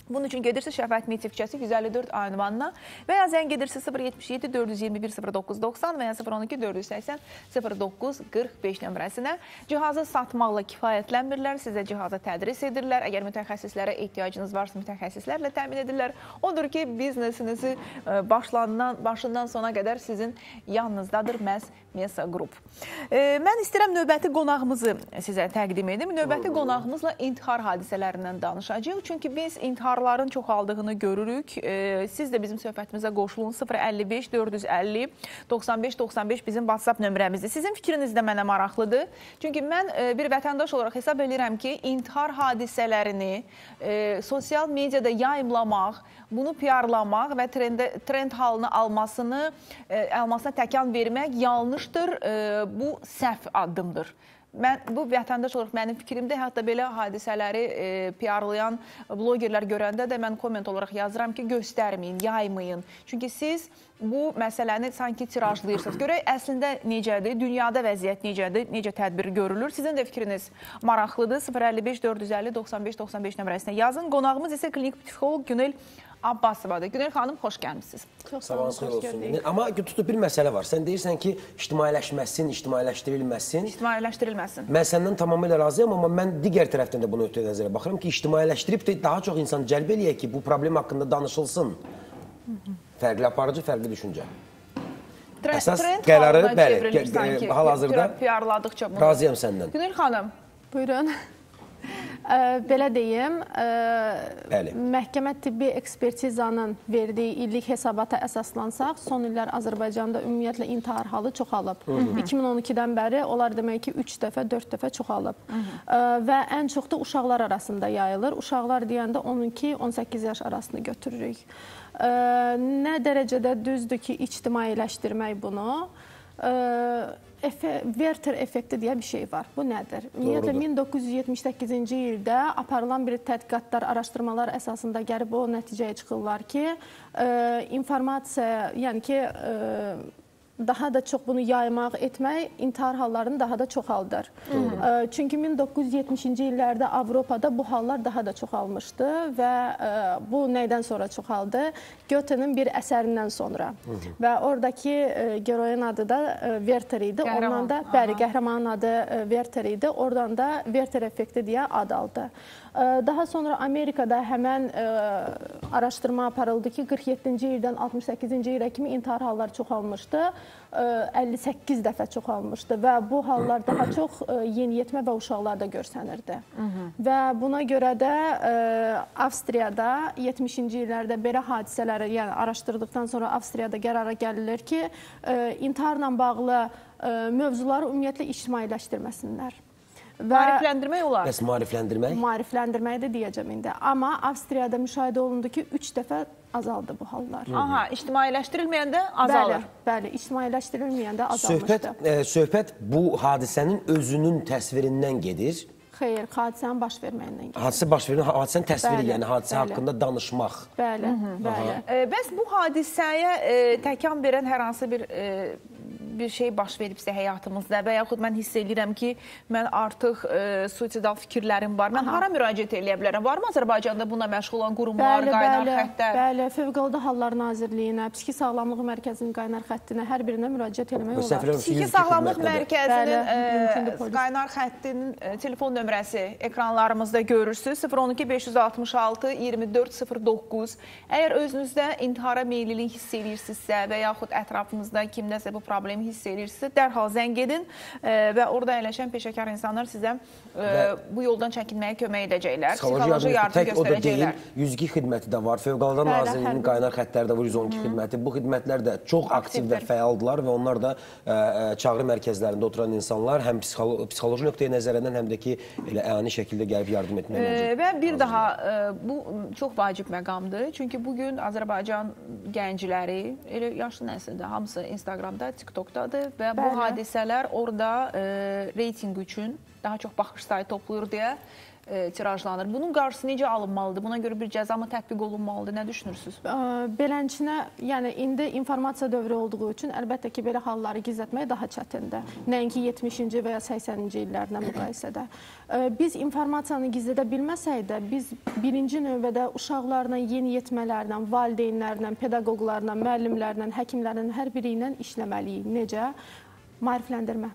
Bunun üçün gedirsiniz Şəfaət Media küçəsi yüz əlli dörd A ünvanına və ya zəng edirsiniz sıfır yetmiş yeddi dörd yüz iyirmi bir sıfır doqquz doxsan və ya sıfır on iki dörd yüz səksən sıfır doqquz qırx beş nömrəsinə. Cihazı satmaqla kifayətlənmirlər, sizə cihazı tədris edirlər. Əgər mütəxəssislərə ehtiyacınız varsa, mütəxəssislərlə təmin edirlər. Odur ki, biznesinizi başlandan, başından sona qədər sizin yanınızdadır məhz Mesa Group. E, mən istəyirəm növbəti qonağımızı sizə təqdim edim. Növbəti qonağımızla intihar hadisələrindən danışacağıq. Çünki biz intiharların çoxaldığını görürük. E, siz də bizim söhbətimizə qoşulun. sıfır əlli beş dörd yüz əlli doxsan beş doxsan beş bizim WhatsApp nömrəmizdir. Sizin fikriniz də mənə maraqlıdır. Çünki mən e, bir vətəndaş olaraq hesab edirəm ki, intihar hadisələrini e, sosial mediada yayımlamaq, bunu piyarlamaq və trendə, trend halını almasını, e, almasına təkan vermək yanlış bu səhv addımdır. Mən, bu vətəndaş olaraq mənim fikrimdə, hətta belə hadisələri e, piyarlayan blogerlər görəndə də mən komment olaraq yazıram ki, göstərməyin, yaymayın. Çünki siz bu məsələni sanki tirajlayırsınız. Görək, əslində necədir, dünyada vəziyyət necədir, necə tədbir görülür. Sizin də fikriniz maraqlıdır. sıfır əlli beş dörd yüz əlli doxsan beş doxsan beş nömrəsinə yazın. Qonağımız isə klinik psixoloq Günel Abbasovadır. Günel xanım, xoş gəlmişsiniz. Çox sağ olun, xoş olsun. Amma tutub bir məsələ var. Sən deyirsən ki, ictimailəşməsin, ictimailəşdirilməsin. İctimailəşdirilməsin. Mən səndən tamamilə razıyam, amma mən digər tərəfdən də bunu ötürü nəzərə baxıram ki, ictimailəşdirib də daha çox insan cəlb eləyək ki, bu problem haqqında danışılsın. Fərqli aparıcı, fərqli düşüncə. Əsas qərarı, bəli, hal-hazırda razıyam səndən. Günel xanım. Buyurun. Belə deyim, Bəli. məhkəmə tibbi ekspertizanın verdiyi illik hesabata əsaslansaq, son illər Azərbaycanda ümumiyyətlə intihar halı çoxalıb. iki min on ikidən bəri onlar demək ki, üç dəfə, dörd dəfə çoxalıb. Və ən çox da uşaqlar arasında yayılır. Uşaqlar deyəndə on iki on səkkiz yaş arasını götürürük. Nə dərəcədə düzdür ki, ictimailəşdirmək bunu? Efe, Werther effekti deyə bir şey var. Bu nədir? Ümumiyyətlə min doqquz yüz yetmiş səkkizinci ildə aparılan bir tədqiqatlar, araşdırmalar əsasında gəlib o nəticəyə çıxırlar ki, e, informasiya, yəni ki, e, daha da çox bunu yaymaq, etmək intihar hallarını daha da çoxaldır. E, çünki min doqquz yüz yetmişinci illərdə Avropada bu hallar daha da çoxalmışdı və e, bu nəydən sonra çoxaldı? Goethe'nin bir əsərindən sonra. Hı -hı. Və oradakı e, geroyin adı da e, Werther idi. Qəhrəman. Ondan da, bəli, qəhrəmanın adı e, Werther idi. Oradan da Werther effekti deyə ad aldı. E, daha sonra Amerikada həmən e, araşdırma aparıldı ki, qırx yeddinci ildən altmış səkkizinci ilə kimi intihar halları çoxalmışdı. əlli səkkiz dəfə çoxalmışdı və bu hallar daha çox yeniyetmə və uşaqlarda görsənirdi. Hı -hı. Və buna görə də e, Avstriyada yetmişinci illərdə belə hadisələri, yəni araşdırdıqdan sonra Avstriyada qərara gəlilir ki, e, intiharla bağlı e, mövzuları ümumiyyətlə ictimailəşdirməsinlər. Maarifləndirmək olar. Bəs maarifləndirmək? Maarifləndirməyi də deyəcəm indi. Amma Avstriyada müşahidə olundu ki, üç dəfə azaldı bu hallar. Aha, ictimailəşdirilməyəndə azalır. Bəli, bəli, ictimailəşdirilməyəndə azalmışdı. Söhbət, e, söhbət bu hadisənin özünün təsvirindən gedir. Xeyr, hadisənin baş verməyindən gedir. Hadisə baş verir, hadisənin təsviri, bəli, yəni hadisə bəli. haqqında danışmaq. Bəli, Hı -hı. bəli. E, bəs bu hadisəyə e, təkan verən hər hansı bir e, bir şey baş veribsə həyatımızda və yaxud mən hiss edirəm ki, mən artıq e, suicidal fikirlərim var. Mən Aha. hara müraciət edə bilərəm? Var mı Azərbaycanda buna məşğul olan qurumlar, bəli, qaynar bəli, xəttlər? Bəli, Fövqəladə Hallar Nazirliyinə, Psixi Sağlamlıq Mərkəzinin qaynar xəttinə hər birinə müraciət etmək olar. Psixi Sağlamlıq Mərkəzinin e, qaynar xəttinin e, telefon nömrəsi ekranlarımızda görürsünüz. sıfır on iki beş yüz altmış altı iyirmi dörd sıfır doqquz. Əgər özünüzdə intihara meyillilik hiss edirsinizsə və yaxud ətrafınızda kimdəsə bu problemi hiss edirsinizsə, dərhal zəng edin e, və orada əyləşən peşəkar insanlar sizə e, bu yoldan çəkinməyə kömək edəcəklər. Psixoloji yardım göstərəcəklər. yüz iki xidməti də var. Fövqəladə Nazirliyinin qaynar xətləri də var, yüz on iki xidməti. Bu xidmətlər də çox aktiv və fəaldılar və onlar da e, çağrı mərkəzlərində oturan insanlar həm psixolo psixoloji nöqteyi nəzərdən həm də ki, elə əyani şəkildə gəlib yardım etməyə məcbur. E, və bir daha e, bu çox vacib məqamdır. Çünki bugün Azərbaycan gəncləri, elə yaşlı nəsildə, hamısı Instagramda, TikTokdadır və Bəli. bu hadisələr orada e, reyting üçün daha çox baxış sayı toplayır deyə e, tirajlanır. Bunun qarşısı necə alınmalıdır? Buna görə bir cəza mı tətbiq olunmalıdır? Nə düşünürsünüz? Belənçinə, yəni indi informasiya dövrü olduğu üçün əlbəttə ki, belə halları gizlətmək daha çətindir. Nəinki yetmişinci və ya səksəninci illərlə müqayisədə. Biz informasiyanı gizlədə bilməsək də, biz birinci növbədə uşaqlarla, yeniyetmələrlə, valideynlərlə, pedaqoqlarla, müəllimlərlə, həkimlərlə hər biri ilə işləməliyik. Necə? Maarifləndirmə.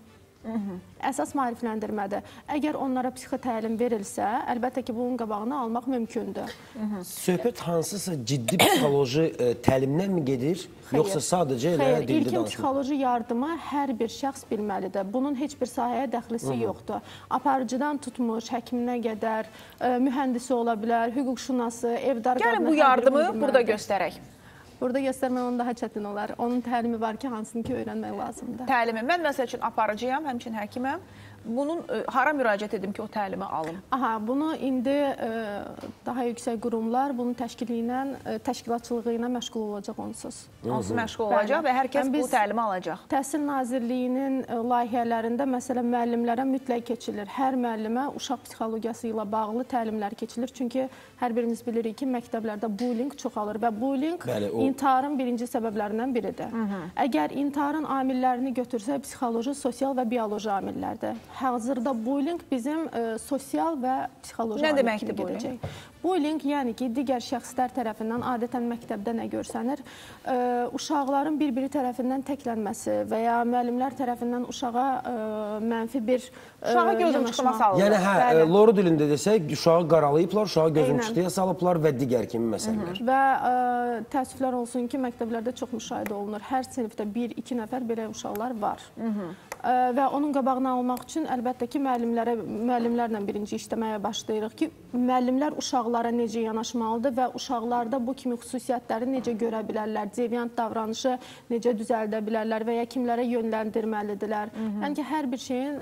Əsas maarifləndirmədir. Əgər onlara psixi təlim verilsə, əlbəttə ki, bunun qabağını almaq mümkündür. Söhbət hansısa ciddi psixoloji e, təlimdən mi gedir, Xeyr. yoxsa sadəcə elə Xeyr, dildə ilkin danışmaq? psixoloji yardımı hər bir şəxs bilməlidir. Bunun heç bir sahəyə dəxlisi yoxdur. Aparıcıdan tutmuş, həkiminə qədər, e, mühəndisi ola bilər, hüquqşünası, evdar qadına... Gəlin bu yardımı burada göstərək. Burada göstərmək onun daha çətin olar. Onun təlimi var ki, hansını ki öyrənmək lazımdır. Təlimi. Mən məsəl üçün aparıcıyam, həmçinin həkiməm. Bunun e, hara müraciət edim ki, o təlimi alım? Aha, bunu indi e, daha yüksək qurumlar bunun təşkili ilə, e, təşkilatçılığı ilə məşğul olacaq onsuz. Onsuz məşğul olacaq və hər kəs bu təlimi alacaq. Təhsil Nazirliyinin e, layihələrində məsələn müəllimlərə mütləq keçilir. Hər müəllimə uşaq psixologiyası ilə bağlı təlimlər keçilir. Çünki hər birimiz bilirik ki, məktəblərdə bullying çoxalır və bullying Bəli, o... intiharın birinci səbəblərindən biridir. Hı -hı. Əgər intiharın amillərini götürsək, psixoloji, sosial və bioloji amillərdir. Hazırda bullying bizim e, sosial və psixoloji nə deməkdir bullying? Bullying, yəni ki, digər şəxslər tərəfindən adətən məktəbdə nə görsənir? E, uşaqların bir-biri tərəfindən təklənməsi və ya müəllimlər tərəfindən uşağa e, mənfi bir e, uşağa gözün çıxma salınır. Yəni hə, e, loru dilində desək, uşağı qaralayıblar, uşağı gözün çıxdıya salıblar və digər kimi məsələlər. Və e, təəssüflər olsun ki, məktəblərdə çox müşahidə olunur. Hər sinifdə bir, iki nəfər belə uşaqlar var. Hı -hı. Və onun qabağını almaq üçün əlbəttə ki, müəllimlərə, müəllimlərlə birinci işləməyə başlayırıq ki, müəllimlər uşaqlara necə yanaşmalıdır və uşaqlarda bu kimi xüsusiyyətləri necə görə bilərlər, deviant davranışı necə düzəldə bilərlər və ya kimlərə yönləndirməlidirlər. Yəni ki, hər bir şeyin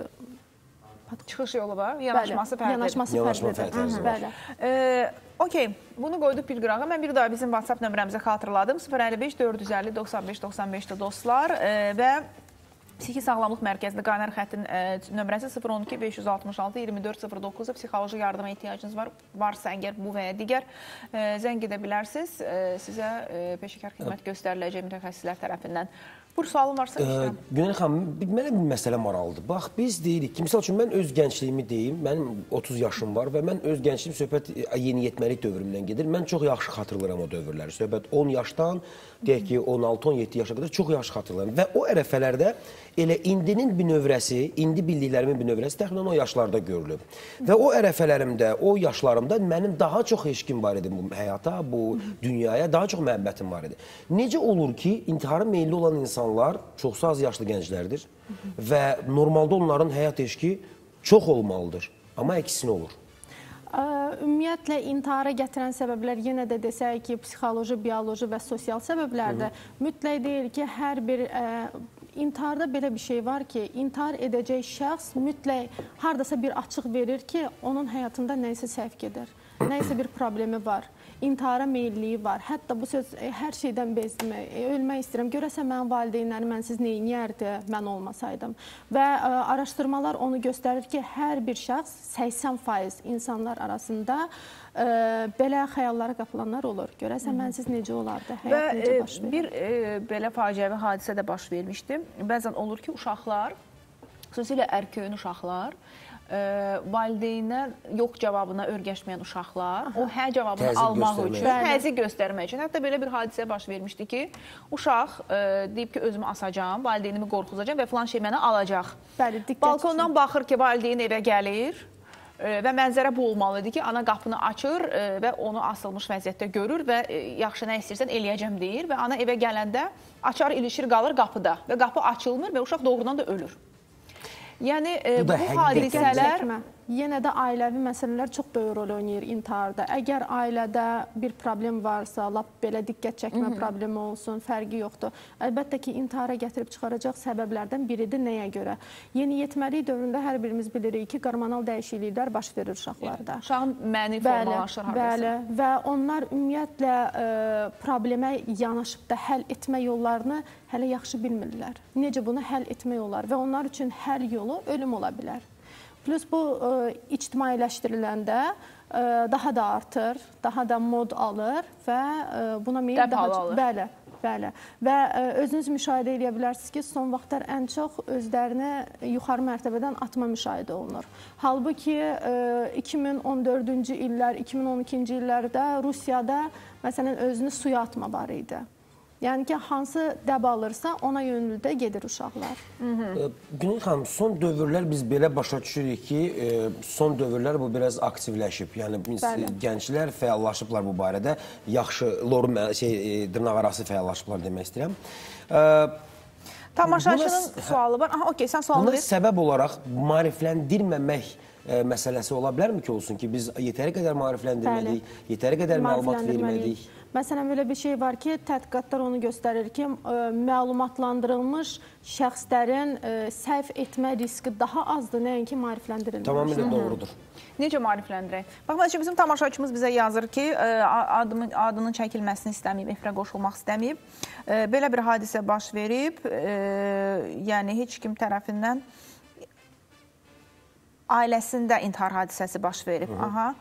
e, çıxış yolu var, yanaşması fərqlidir. Yanaşması fərqlidir. Bəli. E, Okey, bunu qoyduq bir qırağa. Mən bir daha bizim WhatsApp nömrəmizə xatırladım. sıfır əlli beş dörd yüz əlli doxsan beş doxsan beşdə dostlar e, və Psixi Sağlamlıq Mərkəzində qaynar xəttin e, nömrəsi sıfır on iki beş yüz altmış altı iyirmi dörd sıfır doqquz. Psixoloji yardıma ehtiyacınız var, varsa əgər bu və ya digər e, zəng edə bilərsiniz. E, sizə e, peşəkar xidmət göstəriləcək mütəxəssislər tərəfindən. Bu sualın varsa işləm. Günel xanım, mənə bir məsələ maraqlıdır. Bax, biz deyirik ki, misal üçün mən öz gəncliyimi deyim, mənim otuz yaşım var və mən öz gəncliyim söhbət yeniyetməlik dövrümdən gedir. Mən çox yaxşı xatırlayıram o dövrləri. Söhbət on yaşdan, deyək ki, on altı on yeddi yaşa qədər çox yaxşı xatırlayıram. Və o ərəfələrdə elə indinin bir növrəsi, indi bildiklərimin bir növrəsi təxminən o yaşlarda görülüb. Və o ərəfələrimdə, o yaşlarımda mənim daha çox eşqim var idi bu həyata, bu dünyaya, daha çox məhəbbətim var idi. Necə olur ki, intihara meyilli olan insanlar çoxsu az yaşlı gənclərdir və normalda onların həyat eşqi çox olmalıdır, amma əksinə olur. Ümumiyyətlə, intihara gətirən səbəblər yenə də desək ki, psixoloji, bioloji və sosial səbəblərdir. Mütləq deyil ki, hər bir ə, intiharda belə bir şey var ki, intihar edəcək şəxs mütləq hardasa bir açıq verir ki, onun həyatında nəyisə səhv gedir, nəyisə bir problemi var. İntihara meyilliyi var. Hətta bu söz e, hər şeydən bezdim, e, ölmək istəyirəm. Görəsən mənim valideynlərim mənsiz neyniyərdi mən olmasaydım. Və e, araşdırmalar onu göstərir ki, hər bir şəxs səksən faiz insanlar arasında e, belə xəyallara qapılanlar olur. Görəsən mənsiz necə olardı, həyat necə baş verir? Və bir e, belə faciəvi hadisə də baş vermişdi. Bəzən olur ki, uşaqlar, xüsusilə ərköyün uşaqlar, valideynə yox cavabına örgəşməyən uşaqlar o hə cavabını təzyiq almaq göstərmək. üçün, təzyiq göstərmək üçün. Hətta belə bir hadisə baş vermişdi ki, uşaq e, deyib ki, özümü asacağım, valideynimi qorxuzacağım və filan şey mənə alacaq. Bəli, diqqət Balkondan üçün. baxır ki, valideyn evə gəlir e, və mənzərə bu olmalıdır ki, ana qapını açır e, və onu asılmış vəziyyətdə görür və e, yaxşı nə istəyirsən eləyəcəm deyir və ana evə gələndə açar ilişir qalır qapıda və qapı açılmır və uşaq doğrudan da ölür. Yəni e, bu, bu hadisələr yenə də ailəvi məsələlər çox böyük rol oynayır intiharda. Əgər ailədə bir problem varsa, lap belə diqqət çəkmə Hı -hı. problemi olsun, fərqi yoxdur. Əlbəttə ki, intihara gətirib çıxaracaq səbəblərdən biridir. Nəyə görə? Yeniyetməlik dövründə hər birimiz bilirik ki, hormonal dəyişikliklər baş verir uşaqlarda. Uşağın məni formalaşır hardasa. Bəli, və onlar ümumiyyətlə e, problemə yanaşıb da həll etmə yollarını hələ yaxşı bilmirlər. Necə bunu həll etmək olar və onlar üçün həll yolu ölüm ola bilər. Plus bu ə, ictimailəşdiriləndə ə, daha da artır, daha da mod alır və ə, buna meyil Dəb daha halı çox. alır. Bəli, bəli. Və ə, özünüz müşahidə edə bilərsiniz ki, son vaxtlar ən çox özlərini yuxarı mərtəbədən atma müşahidə olunur. Halbuki ə, iki min on dördüncü illər, iki min on ikinci illərdə Rusiyada məsələn özünü suya atma var idi. Yəni ki, hansı dəb alırsa, ona yönlüdə gedir uşaqlar. Günel xanım, son dövrlər biz belə başa düşürük ki, son dövrlər bu biraz aktivləşib. Yəni, biz Bəli. gənclər fəallaşıblar bu barədə. Yaxşı, loru, şey, dırnaq arası fəallaşıblar demək istəyirəm. Tamaşaçının Buna- sualı var. Aha, okey, sən sualını Buna ver. səbəb olaraq maarifləndirməmək e, məsələsi ola bilərmi ki, olsun ki, biz yetəri qədər maarifləndirmədik, yetəri qədər məlumat vermədik? Məsələn, belə bir şey var ki, tədqiqatlar onu göstərir ki, ə, məlumatlandırılmış şəxslərin ə, səhv etmə riski daha azdır, nəinki maarifləndirilmiş. Tamamilə doğrudur. Necə maarifləndirək? Bax, məsələn, bizim tamaşaçımız bizə yazır ki, adımın, adının çəkilməsini istəməyib, efirə qoşulmaq istəməyib. Belə bir hadisə baş verib, yəni heç kim tərəfindən ailəsində intihar hadisəsi baş verib. Aha.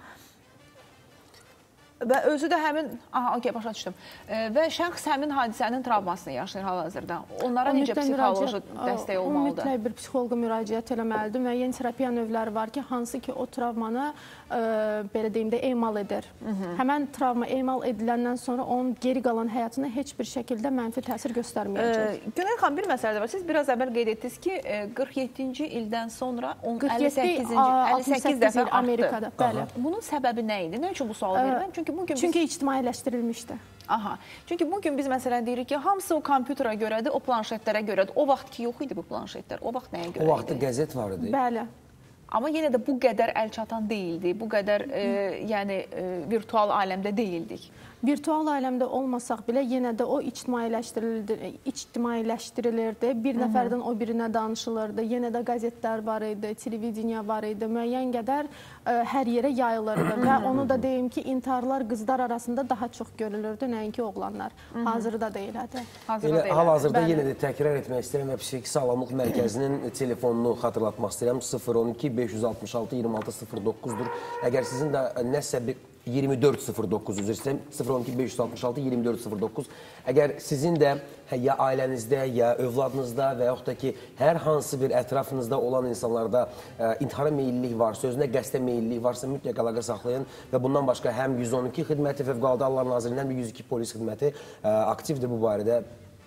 Və özü də həmin, aha, okey, başa düşdüm. Və şəxs həmin hadisənin travmasını yaşayır hal-hazırda. Onlara necə psixoloji dəstək O olmalıdır? mütləq bir psixoloqa müraciət eləməlidir. Müəyyən terapiya növləri var ki, hansı ki o travmanı ə, belə deyim də emal edir. Həmən travma emal ediləndən sonra onun geri qalan həyatına heç bir şəkildə mənfi təsir göstərməyəcək. Günel xanım, bir məsələ də var. Siz biraz əvvəl qeyd etdiniz ki, qırx yeddinci ildən sonra əlli səkkiz dəfə artdı. Amerikada, bəli. Bunun səbəbi nə idi? Nə üçün bu sualı verirəm? Çünki bugün biz... Çünki ictimailəşdirilmişdi. Aha. Çünki bugün biz məsələn deyirik ki, hamısı o kompüterə görədir, o planşetlərə görədir. O vaxt ki, yox idi bu planşetlər. O vaxt nəyə görə idi? O vaxtda qəzet var idi. Bəli. Amma yenə də bu qədər əl çatan deyildi. Bu qədər e, yəni e, virtual aləmdə deyildik. Virtual aləmdə olmasaq belə yenə də o ictimailəşdirilirdi, ictimailəşdirilirdi. Bir Hı -hı. nəfərdən o birinə danışılırdı. Yenə də qəzetlər var idi, televiziya var idi. Müəyyən qədər ə, hər yerə yayılırdı və onu da deyim ki, intiharlar qızlar arasında daha çox görülürdü, nəinki oğlanlar. Hı -hı. Hazırda da elədir. Elə hal-hazırda yenə də təkrar etmək istəyirəm və Psixiki Sağlamlıq Mərkəzinin telefonunu xatırlatmaq istəyirəm. sıfır on iki beş yüz altmış altı iyirmi altı sıfır doqquzdur. Əgər sizin də nəsə bir iyirmi dörd sıfır doqquz üzr istəyirəm. sıfır on iki beş yüz altmış altı iyirmi dörd sıfır doqquz. Əgər sizin də ya ailənizdə, ya övladınızda və yaxud da ki, hər hansı bir ətrafınızda olan insanlarda ə, intihara meyillilik varsa, özünə qəsdə meyillilik varsa mütləq əlaqə saxlayın və bundan başqa həm yüz on iki xidməti Fövqəladə Hallar Nazirliyindən, həm yüz iki polis xidməti ə, aktivdir bu barədə.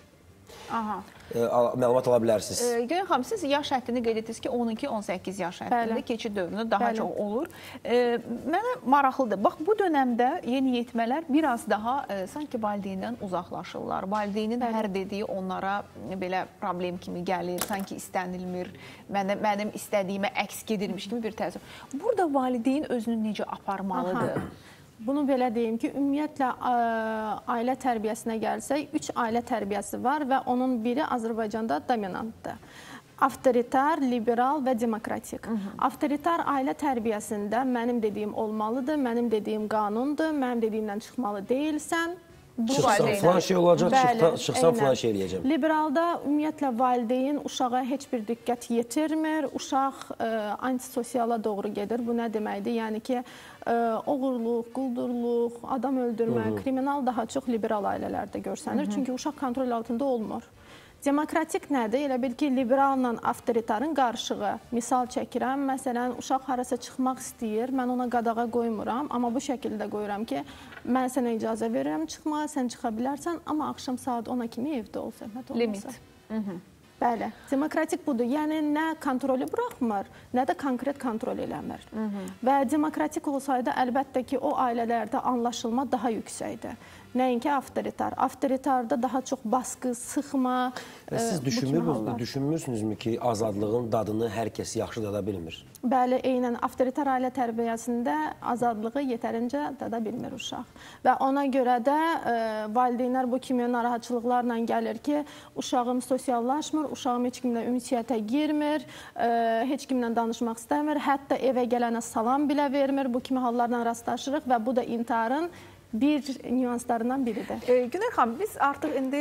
Aha. Məlumat ala bilərsiniz. Günel xanım, siz yaş həddini qeyd etdiniz ki, on iki on səkkiz yaş həddində keçid dövründə daha Bəli. Çox olur. E, mənə maraqlıdır. Bax, bu dönəmdə yeniyetmələr biraz daha e, sanki valideyndən uzaqlaşırlar. Valideynin Bəli. Hər dediyi onlara belə problem kimi gəlir, sanki istənilmir, mənim, mənim istədiyimə əks gedirmiş kimi bir təəssüf. Burada valideyn özünü necə aparmalıdır? Aha. Bunu belə deyim ki, ümumiyyətlə ə, ailə tərbiyəsinə gəlsək, üç ailə tərbiyəsi var və onun biri Azərbaycanda dominantdır. Avtoritar, liberal və demokratik. Hı -hı. Avtoritar ailə tərbiyəsində mənim dediyim olmalıdır, mənim dediyim qanundur, mənim dediyimdən çıxmalı deyilsən. Çıxsan filan şey olacaq, Bəli, çıxsan filan şey eləyəcəm. Liberalda ümumiyyətlə valideyn uşağa heç bir diqqət yetirmir, uşaq ə, antisosiala doğru gedir. Bu nə deməkdir? Yəni ki, ə, oğurluq, quldurluq, adam öldürmə, Hı -hı. kriminal daha çox liberal ailələrdə görsənir. Hı -hı. Çünki uşaq kontrol altında olmur. Demokratik nədir? Elə bil ki, liberalla avtoritarın qarşığı. Misal çəkirəm, məsələn, uşaq harasa çıxmaq istəyir, mən ona qadağa qoymuram, amma bu şəkildə qoyuram ki, mən sənə icazə verirəm çıxmağa, sən çıxa bilərsən, amma axşam saat ona kimi evdə ol, zəhmət olmasa. Limit. Hı -hı. Bəli, demokratik budur. Yəni, nə kontrolu buraxmır, nə də konkret kontrol eləmir. Hı -hı. Və demokratik olsaydı, əlbəttə ki, o ailələrdə anlaşılma daha yüksəkdir. Nəinki avtoritar. Avtoritarda daha çox baskı, sıxma, Və siz e, düşünmür, düşünmürsünüzmü ki, azadlığın dadını hər kəs yaxşı dada bilmir? Bəli, eynən avtoritar ailə tərbiyəsində azadlığı yetərincə dada bilmir uşaq. Və ona görə də e, valideynlər bu kimi narahatçılıqlarla gəlir ki, uşağım sosiallaşmır, uşağım heç kimlə ünsiyyətə girmir, e, heç kimlə danışmaq istəmir, hətta evə gələnə salam bilə vermir. Bu kimi hallarla rastlaşırıq və bu da intiharın bir nüanslarından biridir. E, Günel xanım, biz artıq indi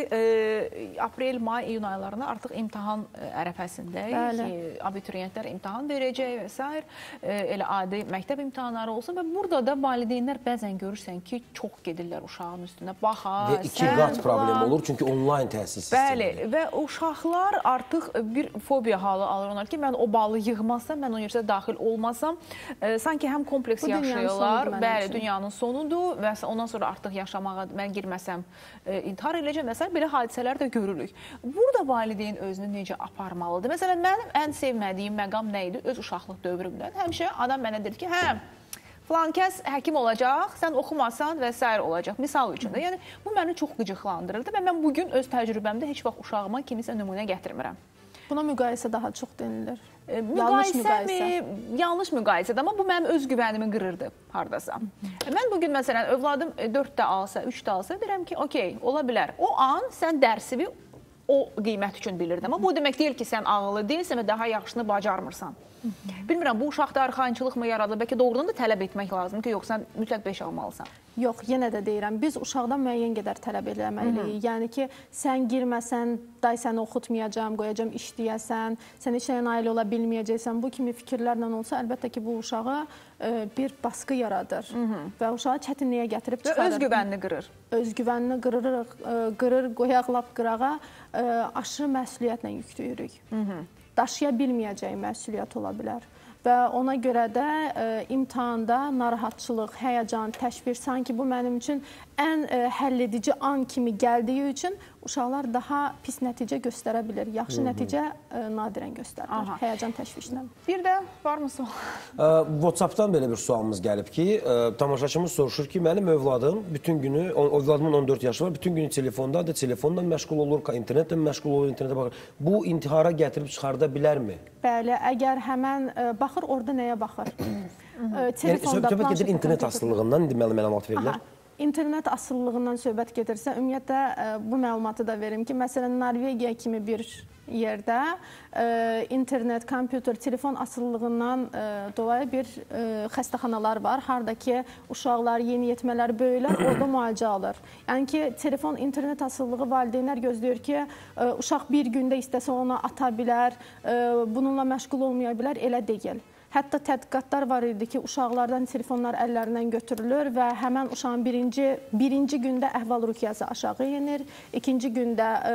e, aprel, may, iyun aylarında artıq imtahan e, ərəfəsindəyik. E, abituriyentlər imtahan verəcək və s. E, elə adi məktəb imtahanları olsun və burada da valideynlər bəzən görürsən ki, çox gedirlər uşağın üstünə. Baxa, və iki qat problem olur, çünki onlayn təhsil sistemi. Bəli, və uşaqlar artıq bir fobiya halı alır onlar ki, mən o balı yığmazsam, mən universitetə daxil olmasam, e, sanki həm kompleks yaşayırlar. Bəli, dünyanın sonudur və ondan sonra artıq yaşamağa mən girməsəm e, intihar eləyəcəm və s. belə hadisələr də görürük. Burada valideyn özünü necə aparmalıdır? Məsələn, mənim ən sevmədiyim məqam nə idi? Öz uşaqlıq dövrümdən. Həmişə adam mənə dedi ki, hə, filan kəs həkim olacaq, sən oxumasan və s. olacaq. Misal üçün də. Yəni, bu məni çox qıcıqlandırırdı və mən bugün öz təcrübəmdə heç vaxt uşağıma kimisə nümunə gətirmirəm. Buna müqayisə daha çox denilir. E, müqayisə mi? Yanlış müqayisədir, amma bu mənim öz güvənimi qırırdı haradasa. Mən bugün məsələn, övladım dörd də alsa, üç də alsa, deyirəm ki, okey, ola bilər. O an sən dərsini o qiymət üçün bilirdin. Amma bu demək deyil ki, sən ağıllı deyilsən və daha yaxşını bacarmırsan. Bilmirəm, bu uşaqda arxayınçılıq mı yaradılır? Bəlkə doğrudan da tələb etmək lazım ki, yox, sən mütləq beş almalısan. Yox, yenə də deyirəm, biz uşaqdan müəyyən qədər tələb eləməliyik. Yəni ki, sən girməsən, day səni oxutmayacam, qoyacam işləyəsən, sən işlə nail ola bilməyəcəksən. Bu kimi fikirlərlə olsa, əlbəttə ki, bu uşağa e, bir baskı yaradır və uşağı çətinliyə gətirib çıxarır. Və özgüvənini qırır. Özgüvənini qırır, e, qırır, qoyaq lap qırağa, e, aşırı məsuliyyətlə yüklüyürük. Daşıya bilməyəcəyi məsuliyyət ola bilər. Və ona görə də e, imtahanda narahatçılıq, həyəcan, təşviş, sanki bu mənim üçün ən e, həlledici an kimi gəldiyi üçün uşaqlar daha pis nəticə göstərə bilir. Yaxşı Hı -hı. nəticə e, nadirən göstərilir. Aha. Həyəcan təşvişlə. Bir də var mı sual? WhatsApp-dan belə bir sualımız gəlib ki, e, tamaşaçımız soruşur ki, mənim övladım bütün günü, övladımın on dörd yaşı var, bütün günü telefondadır, telefonla məşğul olur, internetlə məşğul olur, internetə baxır. Bu intihara gətirib çıxarda bilərmi? Bəli, əgər həmən e, baxır, orada nəyə baxır? e, telefonda, söhbət gedir internet asıllığından, deməli məlumat verirlər. Aha. İnternet asıllığından söhbət gedirsə, ümumiyyətlə e, bu məlumatı da verim ki, məsələn, Norvegiya kimi bir yerdə e, internet, kompüter, telefon asıllığından e, dolayı bir e, xəstəxanalar var. Hardakı uşaqlar, yeniyetmələr, böyüklər orada müalicə alır. Yəni ki, telefon, internet asıllığı valideynlər gözləyir ki, e, uşaq bir gündə istəsə ona ata bilər, e, bununla məşğul olmaya bilər, elə deyil. Hətta tədqiqatlar var idi ki, uşaqlardan telefonlar əllərindən götürülür və həmən uşağın birinci, birinci gündə əhval-ruhiyyəsi aşağı yenir, ikinci gündə e,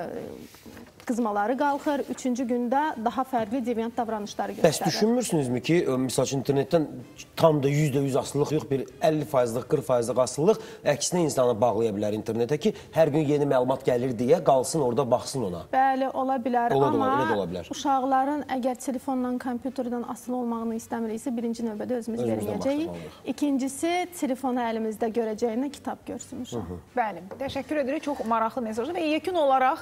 qızmaları qalxır, üçüncü gündə daha fərqli deviant davranışları göstərir. Bəs düşünmürsünüzmü ki, misal üçün internetdən tam da yüzdə yüz asılılıq yox, bir əlli faizlik, qırx faizlik asılılıq əksinə insanı bağlaya bilər internetə ki, hər gün yeni məlumat gəlir deyə qalsın orada, baxsın ona. Bəli, ola bilər, ola, amma ola, ola bilər. Uşaqların əgər telefonla, kompüterdən asılı olmağını istəmiriksə, birinci növbədə özümüz verməyəcəyik. İkincisi, telefonu əlimizdə görəcəyinə kitab görsün uşaq. Bəli, təşəkkür edirik. Çox maraqlı mesajdır və yekun olaraq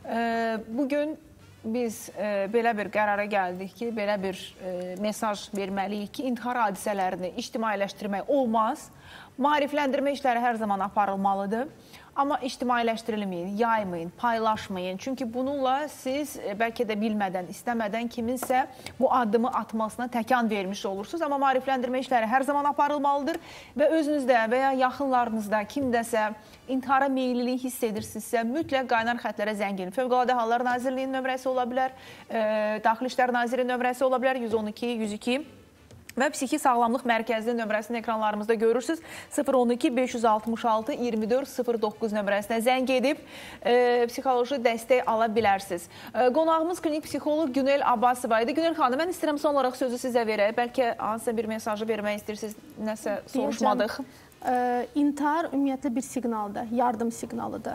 e, bugün biz e, belə bir qərara gəldik ki, belə bir e, mesaj verməliyik ki, intihar hadisələrini ictimailəşdirmək olmaz. Maarifləndirmə işləri hər zaman aparılmalıdır. Amma ictimailəşdirilməyin, yaymayın, paylaşmayın. Çünki bununla siz bəlkə də bilmədən, istəmədən kiminsə bu addımı atmasına təkan vermiş olursunuz. Amma maarifləndirmə işləri hər zaman aparılmalıdır və özünüzdə və ya yaxınlarınızda kimdəsə intihara meyillilik hiss edirsinizsə, mütləq qaynar xətlərə zəng edin. Fövqəladə Hallar Nazirliyinin nömrəsi ola bilər, e, Daxili İşlər Nazirliyinin nömrəsi ola bilər, yüz on iki, yüz iki. Və Psixi Sağlamlıq Mərkəzinin nömrəsini ekranlarımızda görürsünüz. sıfır on iki beş yüz altmış altı iyirmi dörd sıfır doqquz nömrəsinə zəng edib e, psixoloji dəstək ala bilərsiniz. E, qonağımız klinik psixoloq Günel Abbasova idi. Günel xanım, mən istəyirəm son olaraq sözü sizə verək. Bəlkə hansısa bir mesajı vermək istəyirsiniz, nəsə soruşmadıq. E, intihar ümumiyyətlə bir siqnaldır, yardım siqnalıdır.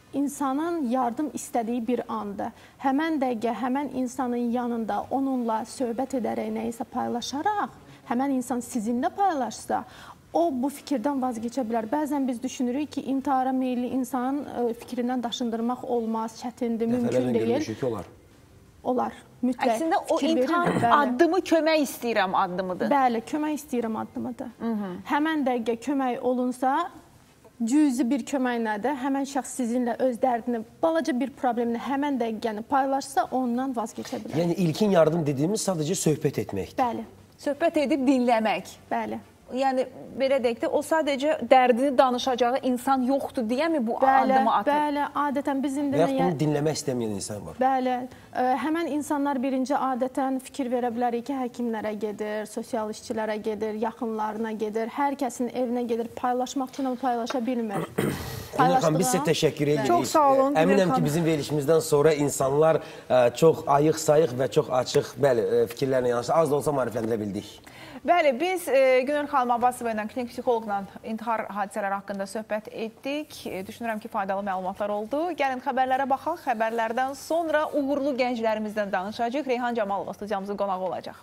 İnsanın yardım istədiyi bir andır. Həmən dəqiqə, həmən insanın yanında onunla söhbət edərək, nəyisə paylaşaraq, həmən insan sizinlə paylaşsa, o bu fikirdən vazgeçə bilər. Bəzən biz düşünürük ki, intihara meyilli insanın fikrindən daşındırmaq olmaz, çətindir, mümkün deyil. Olar. Olar, mütləq. Əslində o intihar addımı kömək istəyirəm addımıdır. Bəli, kömək istəyirəm addımıdır. Həmən dəqiqə kömək olunsa, cüzi bir kömək nədir? Həmən şəxs sizinlə öz dərdini, balaca bir problemini həmən dəqiqəni paylaşsa, ondan vazgeçə bilər. Yəni ilkin yardım dediyimiz sadəcə söhbət etməkdir. Bəli. Söhbət edib dinləmək. Bəli. yəni belə deyək də, o sadəcə dərdini danışacağı insan yoxdur deyəmi bu bəli, addımı atır? Bəli, adətən biz indi... Və yaxud bunu dinləmək istəməyən insan var. Bəli, ə, həmən insanlar birinci adətən fikir verə bilərik ki, həkimlərə gedir, sosial işçilərə gedir, yaxınlarına gedir, hər kəsin evinə gedir, paylaşmaq üçün onu paylaşa bilmir. Günel xanım, biz sizə təşəkkür edirik. Çox sağ olun, Günel Əminəm xanım. ki, bizim verilişimizdən sonra insanlar ə, çox ayıq-sayıq və çox açıq, bəli, ə, fikirlərlə yanaşır. Az da olsa maarifləndirə bildik. Bəli, biz e, Günel xanım Abbasova ilə klinik psixoloqla intihar hadisələri haqqında söhbət etdik. E, düşünürəm ki, faydalı məlumatlar oldu. Gəlin xəbərlərə baxaq. Xəbərlərdən sonra uğurlu gənclərimizdən danışacaq. Reyhan Camalova studiyamızın qonağı olacaq.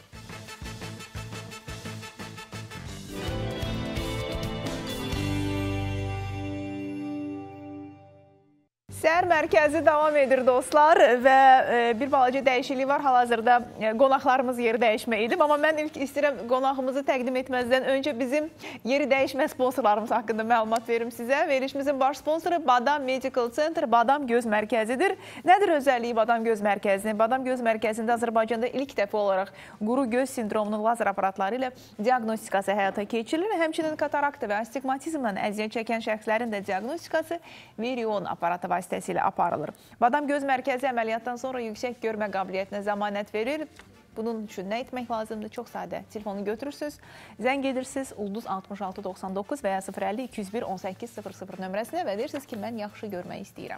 Səhər mərkəzi davam edir dostlar və e, bir balaca dəyişiklik var. Hal-hazırda e, qonaqlarımız yeri dəyişməkdir. Amma mən ilk istəyirəm qonağımızı təqdim etməzdən öncə bizim yeri dəyişmə sponsorlarımız haqqında məlumat verim sizə. Verilişimizin baş sponsoru Badam Medical Center, Badam Göz Mərkəzidir. Nədir özəlliyi Badam Göz Mərkəzinin? Badam Göz Mərkəzində Azərbaycanda ilk dəfə olaraq quru göz sindromunun lazer aparatları ilə diaqnostikası həyata keçirilir. Həmçinin katarakta və astigmatizmlə əziyyət çəkən şəxslərin də diaqnostikası Virion aparatı vasitəsilə aparılır. Badam Göz Mərkəzi əməliyyatdan sonra yüksək görmə qabiliyyətinə zəmanət verir. Bunun üçün nə etmək lazımdır? Çox sadə. Telefonu götürürsünüz, zəng edirsiniz Ulduz altmış altı doxsan doqquz və ya sıfır əlli iki yüz bir on səkkiz sıfır sıfır nömrəsinə və deyirsiniz ki, mən yaxşı görmək istəyirəm.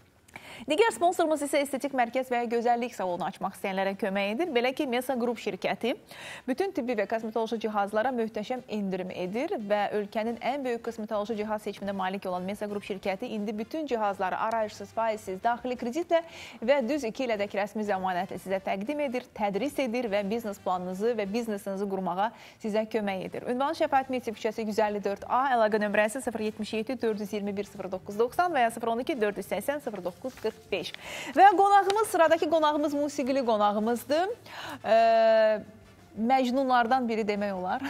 Digər sponsorumuz isə estetik mərkəz və ya gözəllik salonu açmaq istəyənlərə kömək edir. Belə ki, Mesa Group şirkəti bütün tibbi və kosmetoloji cihazlara möhtəşəm endirim edir və ölkənin ən böyük kosmetoloji cihaz seçimində malik olan Mesa Group şirkəti indi bütün cihazları arayışsız, faizsiz, daxili kreditlə və düz iki ilədək rəsmi zəmanətlə sizə təqdim edir, tədris edir və biznes planınızı və biznesinizi qurmağa sizə kömək edir. Ünvan Şəfaət Medsi küçəsi yüz əlli dörd A, əlaqə nömrəsi sıfır yetmiş yeddi dörd yüz iyirmi bir sıfır doqquz doxsan və ya sıfır on iki dörd yüz səksən sıfır doqquz qırx beş. Və qonağımız, sıradakı qonağımız musiqili qonağımızdır. Ee, Məcnunlardan biri demək olar.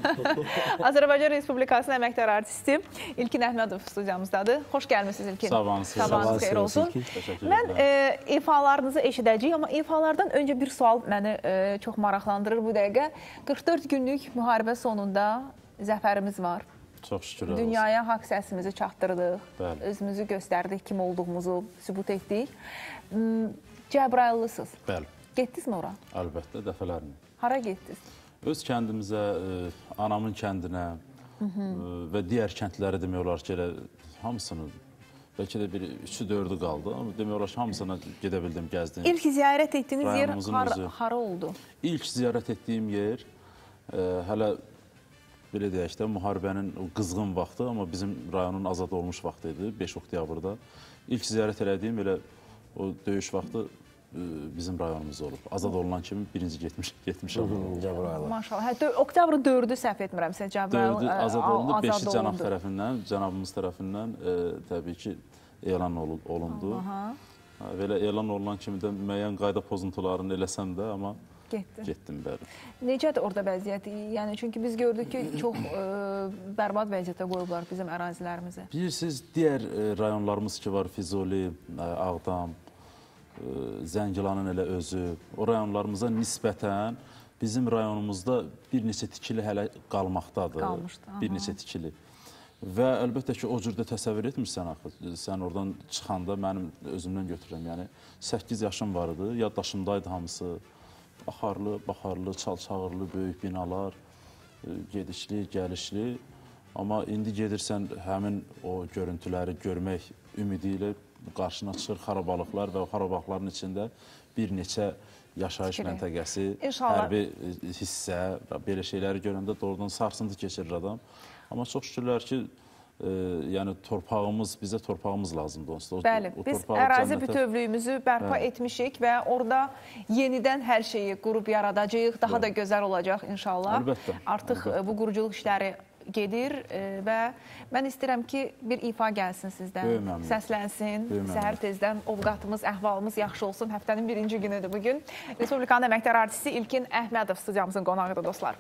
Azərbaycan Respublikasının əməkdar artisti İlkin Əhmədov studiyamızdadır. Xoş gəlmişsiniz İlkin. Sabahınız xeyir olsun. Mən e, ifalarınızı eşidəcəyim, amma ifalardan öncə bir sual məni e, çox maraqlandırır bu dəqiqə. qırx dörd günlük müharibə sonunda zəfərimiz var. Çox şükür olsun. Dünyaya haqq səsimizi çatdırdıq, Bəli. özümüzü göstərdik, kim olduğumuzu sübut etdik. Cəbrayıllısınız. Bəli. Getdinizmi ora? Əlbəttə, dəfələrini. Hara getdiniz? Öz kəndimizə, e, anamın kəndinə e, və digər kəndləri demək olar ki, elə hamısını, bəlkə də bir üçü dördü qaldı, amma demək olar ki, hamısına gedə bildim, gəzdim. İlk ziyarət etdiyiniz yer Rayonumuzun har özü. hara oldu? İlk ziyarət etdiyim yer e, hələ belə deyək də, müharibənin o qızğın vaxtı, amma bizim rayonun azad olmuş vaxtı idi, beş oktyabrda. İlk ziyarət elədiyim elə o döyüş vaxtı e, bizim rayonumuzda olub. Azad olunan kimi birinci getmiş, getmişəm. Cəbrayılı. Maşallah. Hə, oktyabrın dördü səhv etmirəmsə, Cəbrayıl Dördü azad olundu, beşi azad cənab olundu. tərəfindən, cənabımız tərəfindən e, təbii ki, elan olu- olundu. Aha, Ha, Belə elan olunan kimi də müəyyən qayda pozuntularını eləsəm də, amma getdi. getdim bəli. Necədir orada vəziyyət? Yəni çünki biz gördük ki, çox e, bərbad vəziyyətdə qoyublar bizim ərazilərimizi. Bilirsiniz, digər e, rayonlarımız ki var, Füzuli, e, Ağdam, e, Zəngilanın elə özü, o rayonlarımıza nisbətən bizim rayonumuzda bir neçə tikili hələ qalmaqdadır. Qalmışdı, aha. Bir neçə tikili. Və əlbəttə ki, o cürdə təsəvvür etmirsən axı. Sən oradan çıxanda mənim özümdən götürürəm. Yəni səkkiz yaşım var idi, yaddaşımdaydı hamısı. Axarlı, baxarlı, çalçağırlı, böyük binalar, e, gedişli, gəlişli. Amma indi gedirsən həmin o görüntüləri görmək ümidi ilə qarşına çıxır xarabalıqlar və o xarabalıqların içində bir neçə yaşayış Fikri. məntəqəsi, İnşallah. hərbi e, hissə, belə şeyləri görəndə doğrudan sarsıntı keçirir adam. Amma çox şükürlər ki, e, yəni torpağımız, bizə torpağımız lazımdır. Onsuz da o, Bəli, o biz torpağı ərazi cənnətə- bütövlüyümüzü bərpa etmişik və orada yenidən hər şeyi qurub yaradacağıq. Daha da gözəl olacaq inşallah. Əlbəttə, Artıq əlbəttə. bu quruculuq işləri gedir e, və mən istəyirəm ki, bir ifa gəlsin sizdən, Böyük məmnuniyyət. səslənsin. Böyük Səhər məmnuniyyət. tezdən ovqatımız, əhvalımız yaxşı olsun. Həftənin birinci günüdür bugün. Respublikanın əməkdar artisti İlkin Əhmədov studiyamızın qonağıdır dostlar.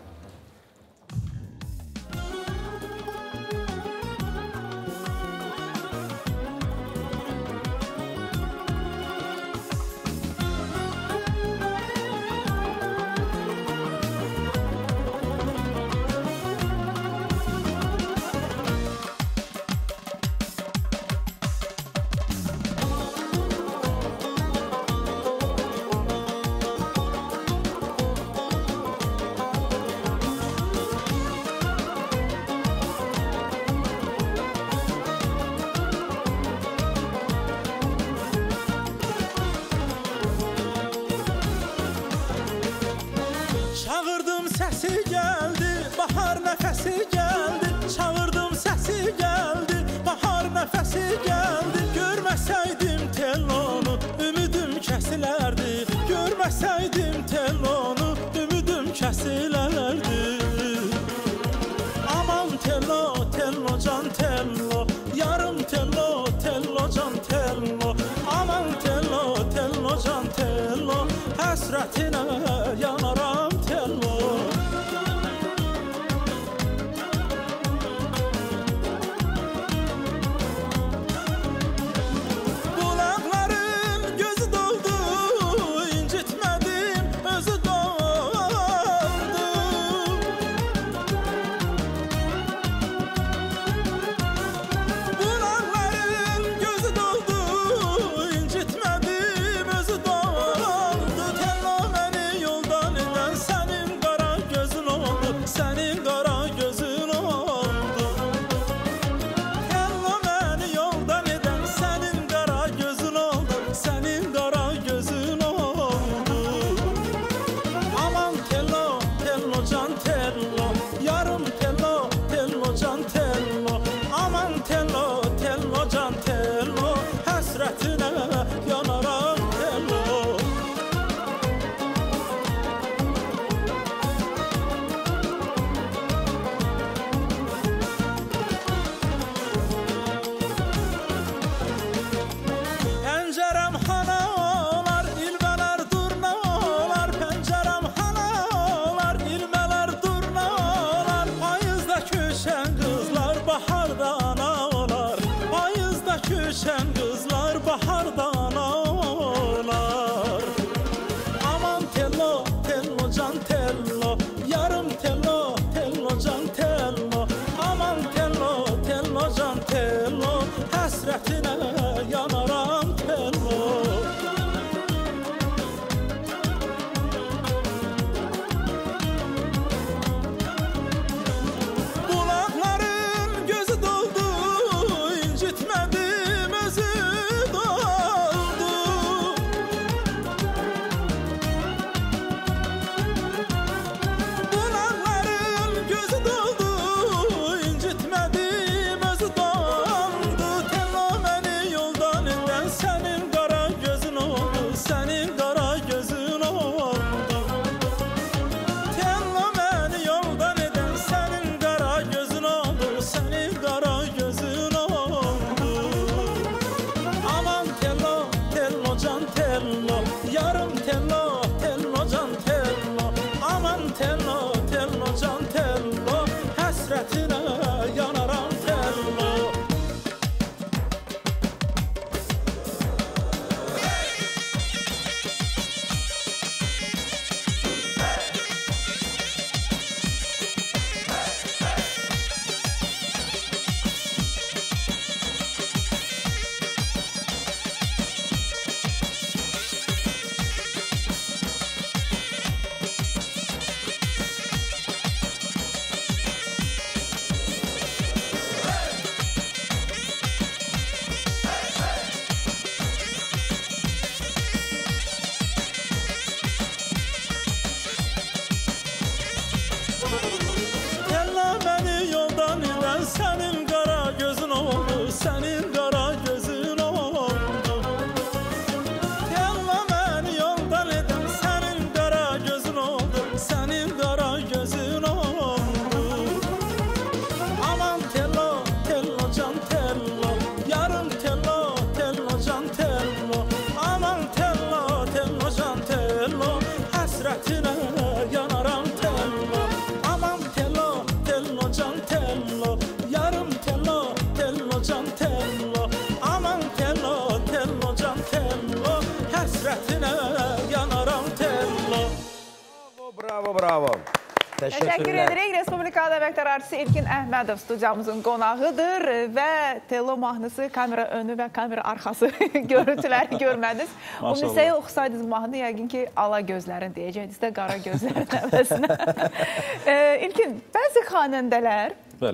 Bravo, bravo. Təşəkkür edirik. Respublikada əməkdar artisti İlkin Əhmədov studiyamızın qonağıdır və telo mahnısı, kamera önü və kamera arxası görüntüləri görmədiniz. O müsəyi oxusaydınız mahnı, yəqin ki, ala gözlərin deyəcəkdiniz də qara gözlərin əvəzinə. İlkin, bəzi xanəndələr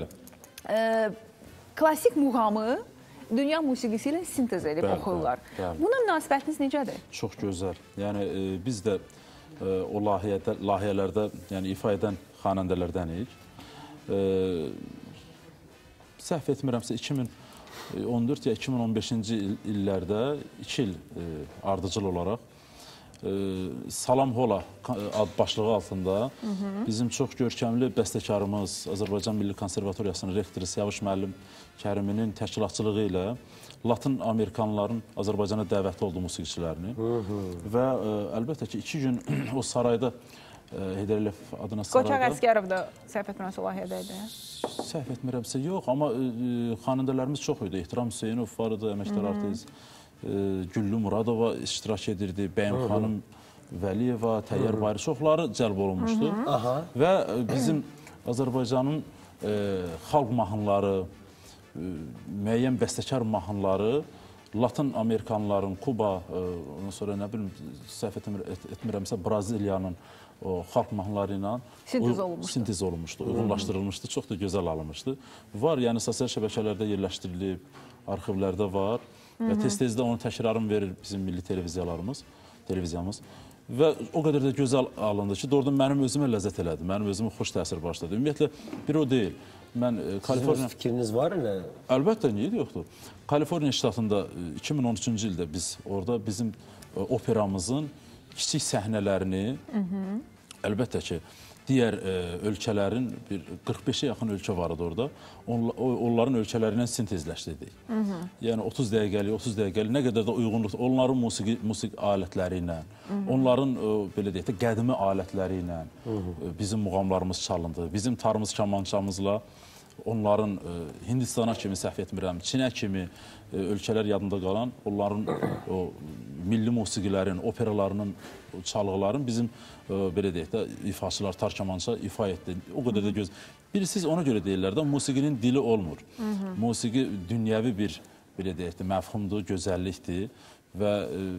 klasik muğamı dünya musiqisi ilə sintez edib oxuyurlar. Buna münasibətiniz necədir? Çox gözəl. Yəni, biz də o layihələrdə ifa edən xanəndələrdənik. Səhv etmirəmsə, iki min on dörd ya iki min on beşinci illərdə iki il ardıcıl olaraq Salam Hola ad başlığı altında bizim çox görkəmli bəstəkarımız, Azərbaycan Milli Konservatoriyasının rektoru Siyavuş müəllim Kəriminin təşkilatçılığı ilə Latin Amerikanların Azərbaycana dəvətli olduğu musiqiçilərini və əlbəttə ki, iki gün o sarayda Heydər Əliyev adına sarayda... Qoçaq Əskərov da səhv etmirəmsə layihədəydi. Səhv etmirəmsə yox, amma xanəndələrimiz çox idi. İhtiram Hüseynov var idi, əməkdar artist. Güllü Muradova iştirak edirdi, Bəyim xanım Vəliyeva, Təyyər Bayır, çoxları cəlb olunmuşdu. Və bizim Azərbaycanın xalq mahnıları, müəyyən bəstəkar mahnıları Latin Amerikanların, Kuba, ondan sonra nə bilim, səhv etmirəmsə, Braziliyanın xalq mahnıları ilə sintez olunmuşdu, uyğunlaşdırılmışdı, çox da gözəl alınmışdı. Var, yəni sosial şəbəkələrdə yerləşdirilib, arxivlərdə var və tez-tezdə onun təkrarını verir bizim milli televiziyalarımız, televiziyamız. Və o qədər də gözəl alındı ki, doğrudan mənim özümə ləzzət elədi, mənim özümə xoş təsir başladı. Ümumiyyətlə, bir o deyil. Sizin fikriniz var mı? Əlbəttə, niyə yoxdur? Kaliforniya ştatında iki min on üçüncü ildə biz orada bizim operamızın kiçik səhnələrini, əlbəttə ki, digər ölkələrin bir qırx beşə yaxın ölkə var idi orada. Onların ölkələrindən sintezləşdirdik. Yəni otuz dəqiqəlik, otuz dəqiqəlik, nə qədər də uyğunluq, onların musiqi alətləri ilə, onların belə deyək də qədimi alətləri ilə bizim muğamlarımız çalındı. Bizim tarımız, kamançamızla onların Hindistana kimi, səhv etmirəm, Çinə kimi ölkələr yadında qalan, onların milli musiqilərin, operalarının, çalğıların bizim belə deyək də ifaçılar, tar kamança ifa etdi. O qədər də göz... Bir, siz ona görə deyirlər də, musiqinin dili olmur. Musiqi dünyəvi bir, belə deyək də, məfhumdur, gözəllikdir və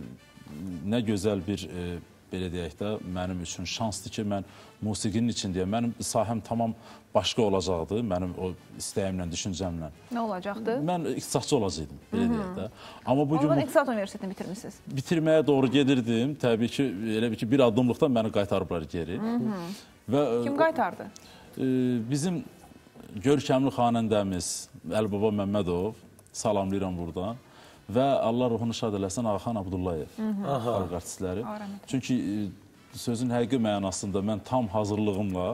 nə gözəl bir, belə deyək də, mənim üçün şansdır ki, mən musiqinin içindəyəm. Mənim sahəm tamam başqa olacaqdı, mənim o istəyimlə, düşüncəmlə. Nə olacaqdı? Mən iqtisadçı olacaqdım, belə deyək də. Ondan İqtisad Universitetini bitirmişsiniz? Bitirməyə doğru gedirdim. Təbii ki, elə bir ki, bir addımlıqdan məni qaytarıblar geri. Kim qaytardı? Bizim görkəmli xanəndəmiz Əlibaba Məmmədov, salamlayıram buradan. Və Allah ruhunu şad eləsin Ağaxan Abdullayev, xalq artistləri. Çünki sözün həqiqi mənasında mən tam hazırlığımla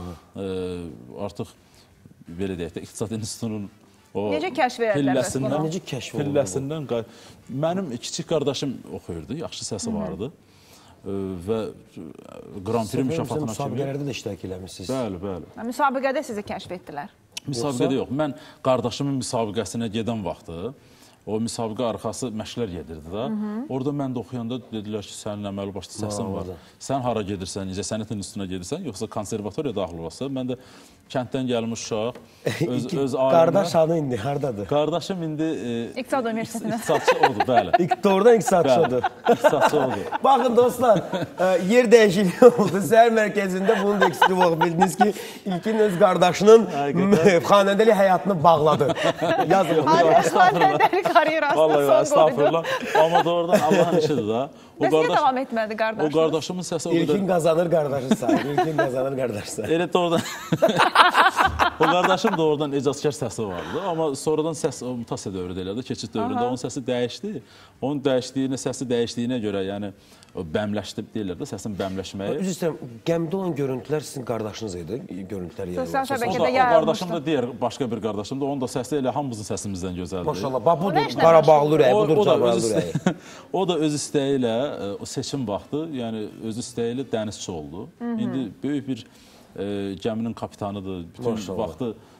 artıq, belə deyək də, İqtisad İnstitutunun necə kəşf edərdilər? Necə kəşf olundu? Mənim kiçik qardaşım oxuyurdu, yaxşı səsi vardı və Grand Prix mükafatına kimi. Müsabiqələrdə də iştirak eləmişsiniz. Bəli, bəli. Müsabiqədə sizi kəşf etdilər? Müsabiqədə yox. Mən qardaşımın müsabiqəsinə gedən vaxtı o müsabiqə arxası məşqlər gedirdi da. Orada mən də oxuyanda dedilər ki, sənin əməli başda səsin var. Sən hara gedirsən, necə sənət institutuna gedirsən, yoxsa konservatoriya daxil olasın. Mən də kənddən gəlmiş uşaq, öz ailəmə... Qardaş hanı indi, haradadır? Qardaşım indi... İqtisad Universitetində. İqtisadçı odur, bəli. Doğrudan iqtisadçı odur. İqtisadçı odur. Baxın dostlar, yer dəyişikliyi oldu. Səhər mərkəzində bunu da eksklüziv olub. Bildiniz ki, İlkin öz qardaşının xanəndəlik həyatını bağladı. Yazın. Xanəndəlik karyerasına son qoydu. Amma doğrudan Allahın işidir da. Bəs niyə davam etmədi qardaşınız? O qardaşımın səsi o qədər... İlkin qazanır qardaşı sayır. İlkin qazanır qardaşı sayır. Elə doğrudan... O qardaşım doğrudan icazkar səsi vardı. Amma sonradan səs mutasiya dövrü elədi. Keçid dövründə onun səsi dəyişdi. Onun dəyişdiyinə, səsi dəyişdiyinə görə, yəni bəmləşdi deyirlər də, səsin bəmləşməyi. Üzr istəyirəm, gəmdə olan görüntülər sizin qardaşınız idi? Görüntülər Sosial yayılmışdı. şəbəkədə O qardaşım da digər, başqa bir qardaşım da, onun da səsi elə hamımızın səsimizdən gözəldir. Maşallah, bax budur, Qarabağlı ürəyi, budur Cəbraylı ürəyi. O da öz istəyi ilə, o seçim vaxtı, yəni öz istəyi ilə dənizçi oldu. İndi böyük bir gəminin kapitanıdır. Bütün vaxtı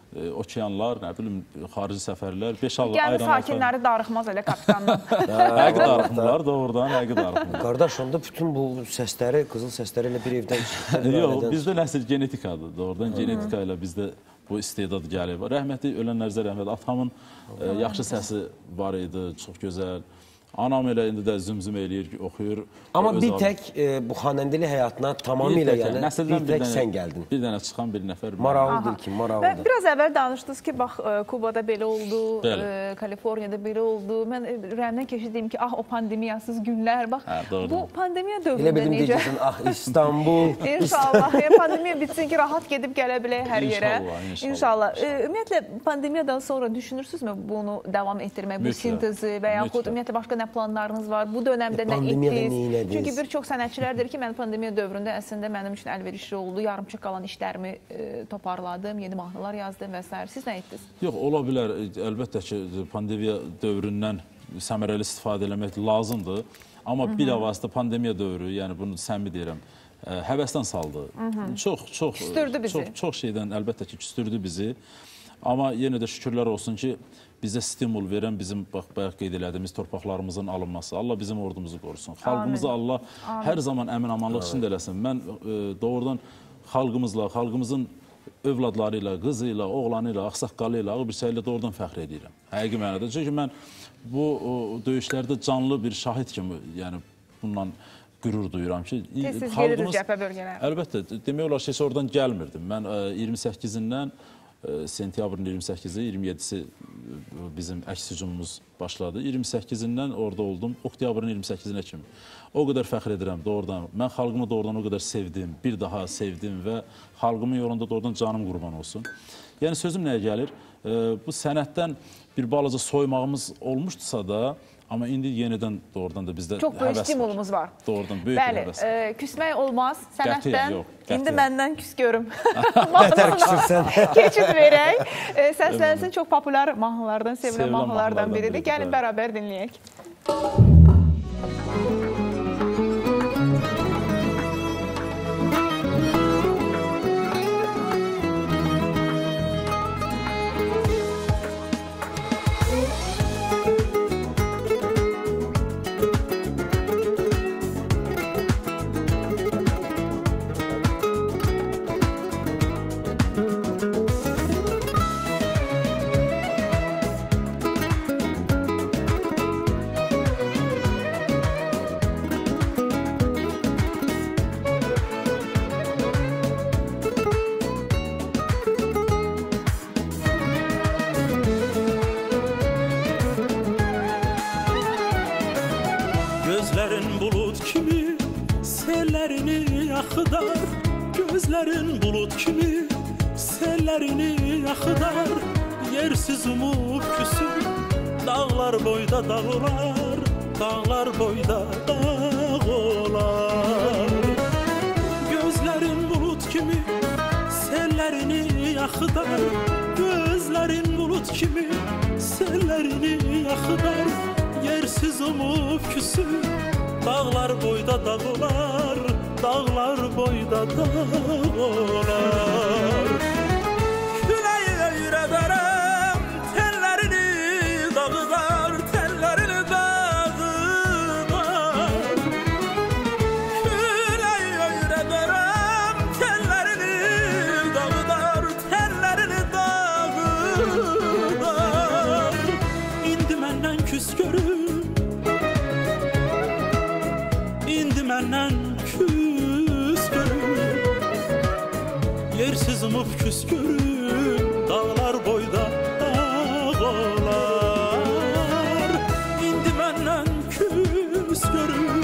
okeanlar, nə bilim, xarici səfərlər, beş al Yəni ayran sakinləri darıxmaz elə kapitandan. Həqiqi darıxmırlar, doğrudan həqiqi darıxmırlar. Qardaş, onda bütün bu səsləri, qızıl səsləri ilə bir evdən çıxır. Yox, bizdə nəsil genetikadır, doğrudan genetika ilə bizdə bu istedad gəlib. Rəhmətli ölənlərzə rəhmət, atamın yaxşı səsi var idi, çox gözəl. Anam elə indi də zümzüm eləyir, oxuyur. Amma bir tək bu xanəndəli həyatına tamamilə yəni bir tək sən gəldin. Bir dənə çıxan bir nəfər. Maraqlıdır ki, maraqlıdır. Biraz əvvəl danışdınız ki, bax, Kubada belə oldu, Kaliforniyada belə oldu. Mən ürəyimdən keçirdim ki, ah, o pandemiyasız günlər, bax, bu pandemiya dövründə necə? Elə bildim deyəcəksin, ah, İstanbul. İnşallah, pandemiya bitsin ki, rahat gedib gələ bilək hər yerə. İnşallah. Ümumiyyətlə, pandemiyadan sonra düşünürsünüzmü bunu davam etdirmək, bu sintezi və yaxud ümumiyyətlə başqa nə planlarınız var? Bu dövrdə nə etdiniz? Çünki bir çox sənətçilər deyir ki, mən pandemiya dövründə əslində mənim üçün əlverişli oldu, yarımçıq qalan işlərimi toparladım, yeni mahnılar yazdım və s. Siz nə etdiniz? Yox, ola bilər. Əlbəttə ki, pandemiya dövründən səmərəli istifadə eləmək lazımdır. Amma bilavasitə pandemiya dövrü, yəni bunu səmimi deyirəm, həvəsdən saldı. Çox, çox, çox şeydən əlbəttə ki, küstürdü bizi. Amma yenə də şükürlər olsun ki, bizə stimul verən bizim, bax, bayaq qeyd elədiyimiz torpaqlarımızın alınması. Allah bizim ordumuzu qorusun. Xalqımızı Allah hər zaman əmin-amanlıq içində eləsin. Mən doğrudan xalqımızla, xalqımızın övladları ilə, qızı ilə, oğlanı ilə, ağsaqqalı ilə, ağbirçəyi ilə doğrudan fəxr edirəm. Həqiqi mənada. Çünki mən bu döyüşlərdə canlı bir şahid kimi, yəni bununla qürur duyuram ki, tez-tez gelirik cəbhə bölgələrə. Əlbəttə, demək olar ki, oradan gəlmirdim. Mən iyirmi səkkizindən sentyabrın iyirmi səkkizi, iyirmi yedisi bizim əks hücumumuz başladı. iyirmi səkkizindən orada oldum, oktyabrın iyirmi səkkizinə kimi. O qədər fəxr edirəm doğrudan. Mən xalqımı doğrudan o qədər sevdim, bir daha sevdim və xalqımın yolunda doğrudan canım qurban olsun. Yəni sözüm nəyə gəlir? Bu sənətdən bir balaca soymağımız olmuşdusa da, amma indi yenidən doğrudan da bizdə həvəs var. Çox böyük stimulumuz var. Doğrudan, böyük bir həvəs var. Bəli, küsmək olmaz sənətdən. İndi yox, məndən küs görüm. Bətər küsürsən. Keçid verək. Səslənsin çox populyar mahnılardan, sevilən mahnılardan biridir. Gəlin bərabər dinləyək. Gözlərin bulut kimi sellərini yaxıdar, yersiz umub küsür, dağlar boyda dağ olar, dağlar boyda dağ olar. Gözlərin bulut kimi sellərini yaxıdar, gözlərin bulut kimi sellərini yaxıdar, yersiz umub küsür, dağlar boyda dağ olar, dağlar boyda dağ olar. Küləyi öyrədərəm, tellərini dağıdar, tellərini dağıdar. Küləyi öyrədərəm, tellərini dağıdar, tellərini dağıdar. İndi məndən küs görüm, indi məndən küs görüm, yersiz umub küs görüm, dağlar boyda dağ olar. İndi məndən küs görüm,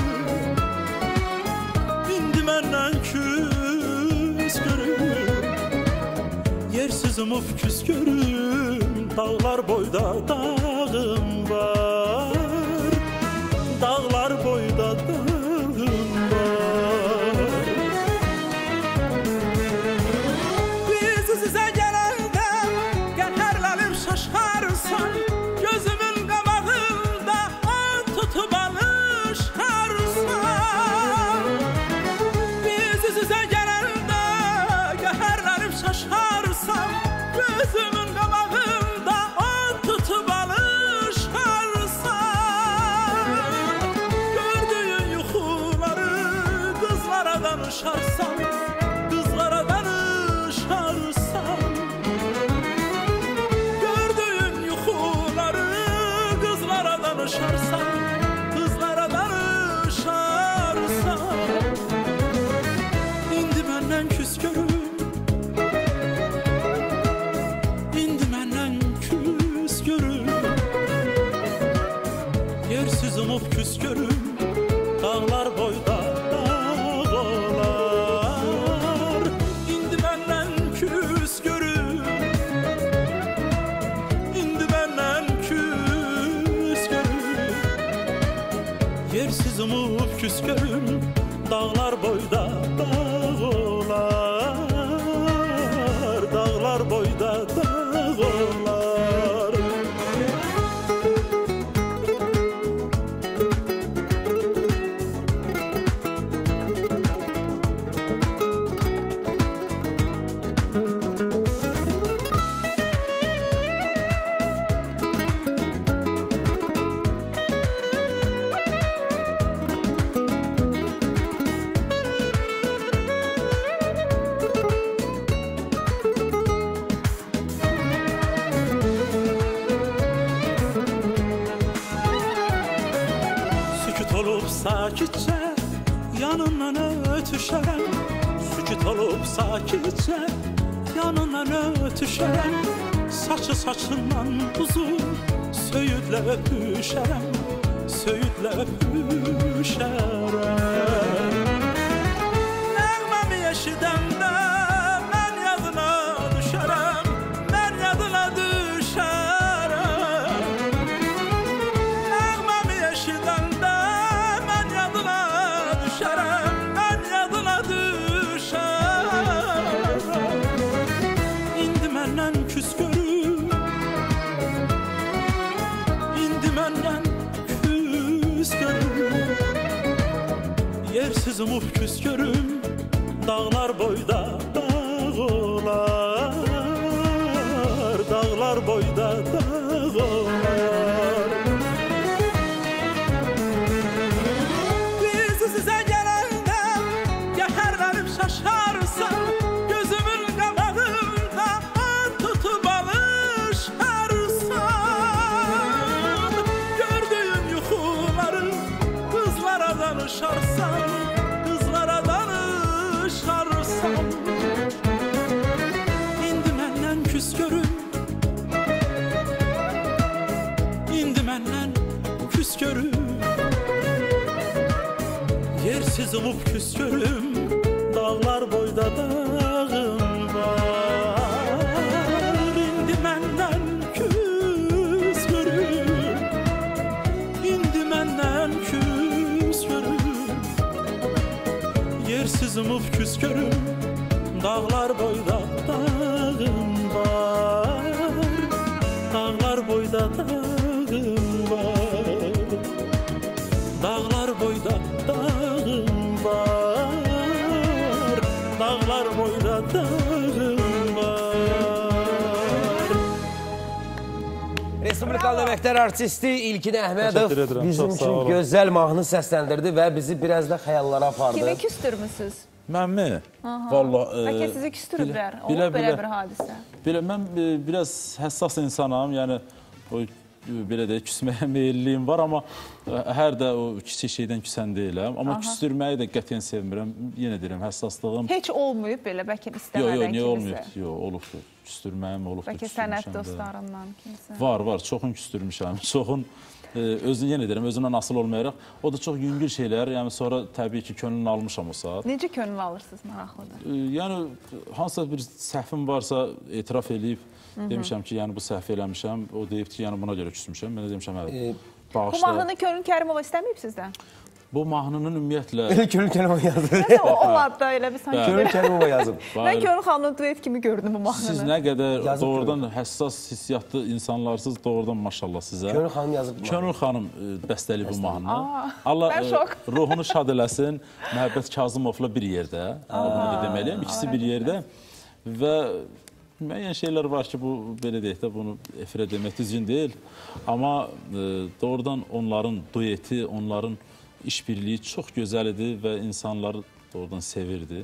indi məndən küs görüm, yersiz umub küs görüm, dağlar boyda dağım var, dağlar boyda dağım. Gözümün sakitcə yanından ötüşərəm. Sükut olub sakitcə yanından ötüşərəm. Saçı saçından uzun söyüdlə öpüşərəm. Söyüdlə öpüşərəm. Nəğməmi eşidəndə mən yadına düşərəm. Mən yadına düşərəm. Nəğməmi eşidəndə mən yadına düşərəm. Mən yadına düşərəm. İndi məndən küs görür. İndi məndən küs görür. Yersiz umub küs görüm. Dağlar boyda dağlar. Dağlar boyda dağlar. Biz sizə gələndə yəhərlənib şaşarsan. Gözümün qabağında an tutub alışarsan. Gördüyün yuxuları qızlara danışarsan. Qızlara danışarsan. İndi məndən küs görün. İndi məndən küs görün. Yersiz umub küs görüm. Dağlar boyda dağım var. İndi məndən küs görüm. İndi məndən küs görüm. Yersiz umub küs görüm. Dağlar boyda dağım var. Dağlar boyda dağım var. Dağlar boyda dağım var. Dağlar boyda dağım var. Respublikalı əməkdar artisti İlkin Əhmədov Təşəkkür edirəm, bizim çox sağ üçün olun. gözəl mahnı səsləndirdi və bizi biraz da xəyallara apardı. Kimi küstürmüsünüz? Mənmi? Vallahi e, Bəlkə sizi küstürüblər. bilə- Olub belə bilə- bir hadisə. Belə mən e, biraz həssas insanam. Yəni o e, belə də küsməyə meyilliyim var, amma e, hər də o kiçik şeydən küsən deyiləm. Amma küstürməyi də qətiyyən sevmirəm. Yenə deyirəm, həssaslığım. Heç olmayıb belə bəlkə Yox, yox, istəmədən niyə kimisə. olmayıb? Yox, olubdur. Küstürməyim olubdur. Bəlkə sənət küstürmüşəm də. dostlarından kimsə. Var, var. Çoxun küstürmüşəm. Çoxun e, özünü yenə deyirəm, özündən asılı olmayaraq. O da çox yüngül şeylər. Yəni sonra təbii ki, könlünü almışam o saat. Necə könül alırsınız, maraqlıdır. E, yəni hansısa bir səhvim varsa etiraf eləyib demişəm ki, yəni bu səhv eləmişəm. O deyib ki, yəni buna görə küsmüşəm. Mən də demişəm, hə, Bu bağışla. mahnını Könül Kərimova istəməyib sizdən? Bu mahnının ümumiyyətlə Könül Kərimova yazdı. Nəsə o oladda elə bir sanki. Könül Kərimova yazıb. Mən Könül xanımın duet kimi gördüm bu mahnını. siz nə qədər Yazıb doğrudan həssas hissiyatlı insanlarsınız, doğrudan maşallah sizə. Könül xanım yazıb. Könül xanım e, bəstəliyib bu mahnını. Allah mən e, şok. ruhunu şad eləsin. Məhəbbət Kazımovla bir yerdə. Bunu da deməliyəm. İkisi bir yerdə və müəyyən şeylər var ki, bu belə deyək də bunu efirə demək düzgün deyil. Amma e, doğrudan onların dueti, onların işbirliyi çox gözəl idi və insanları doğrudan sevirdi.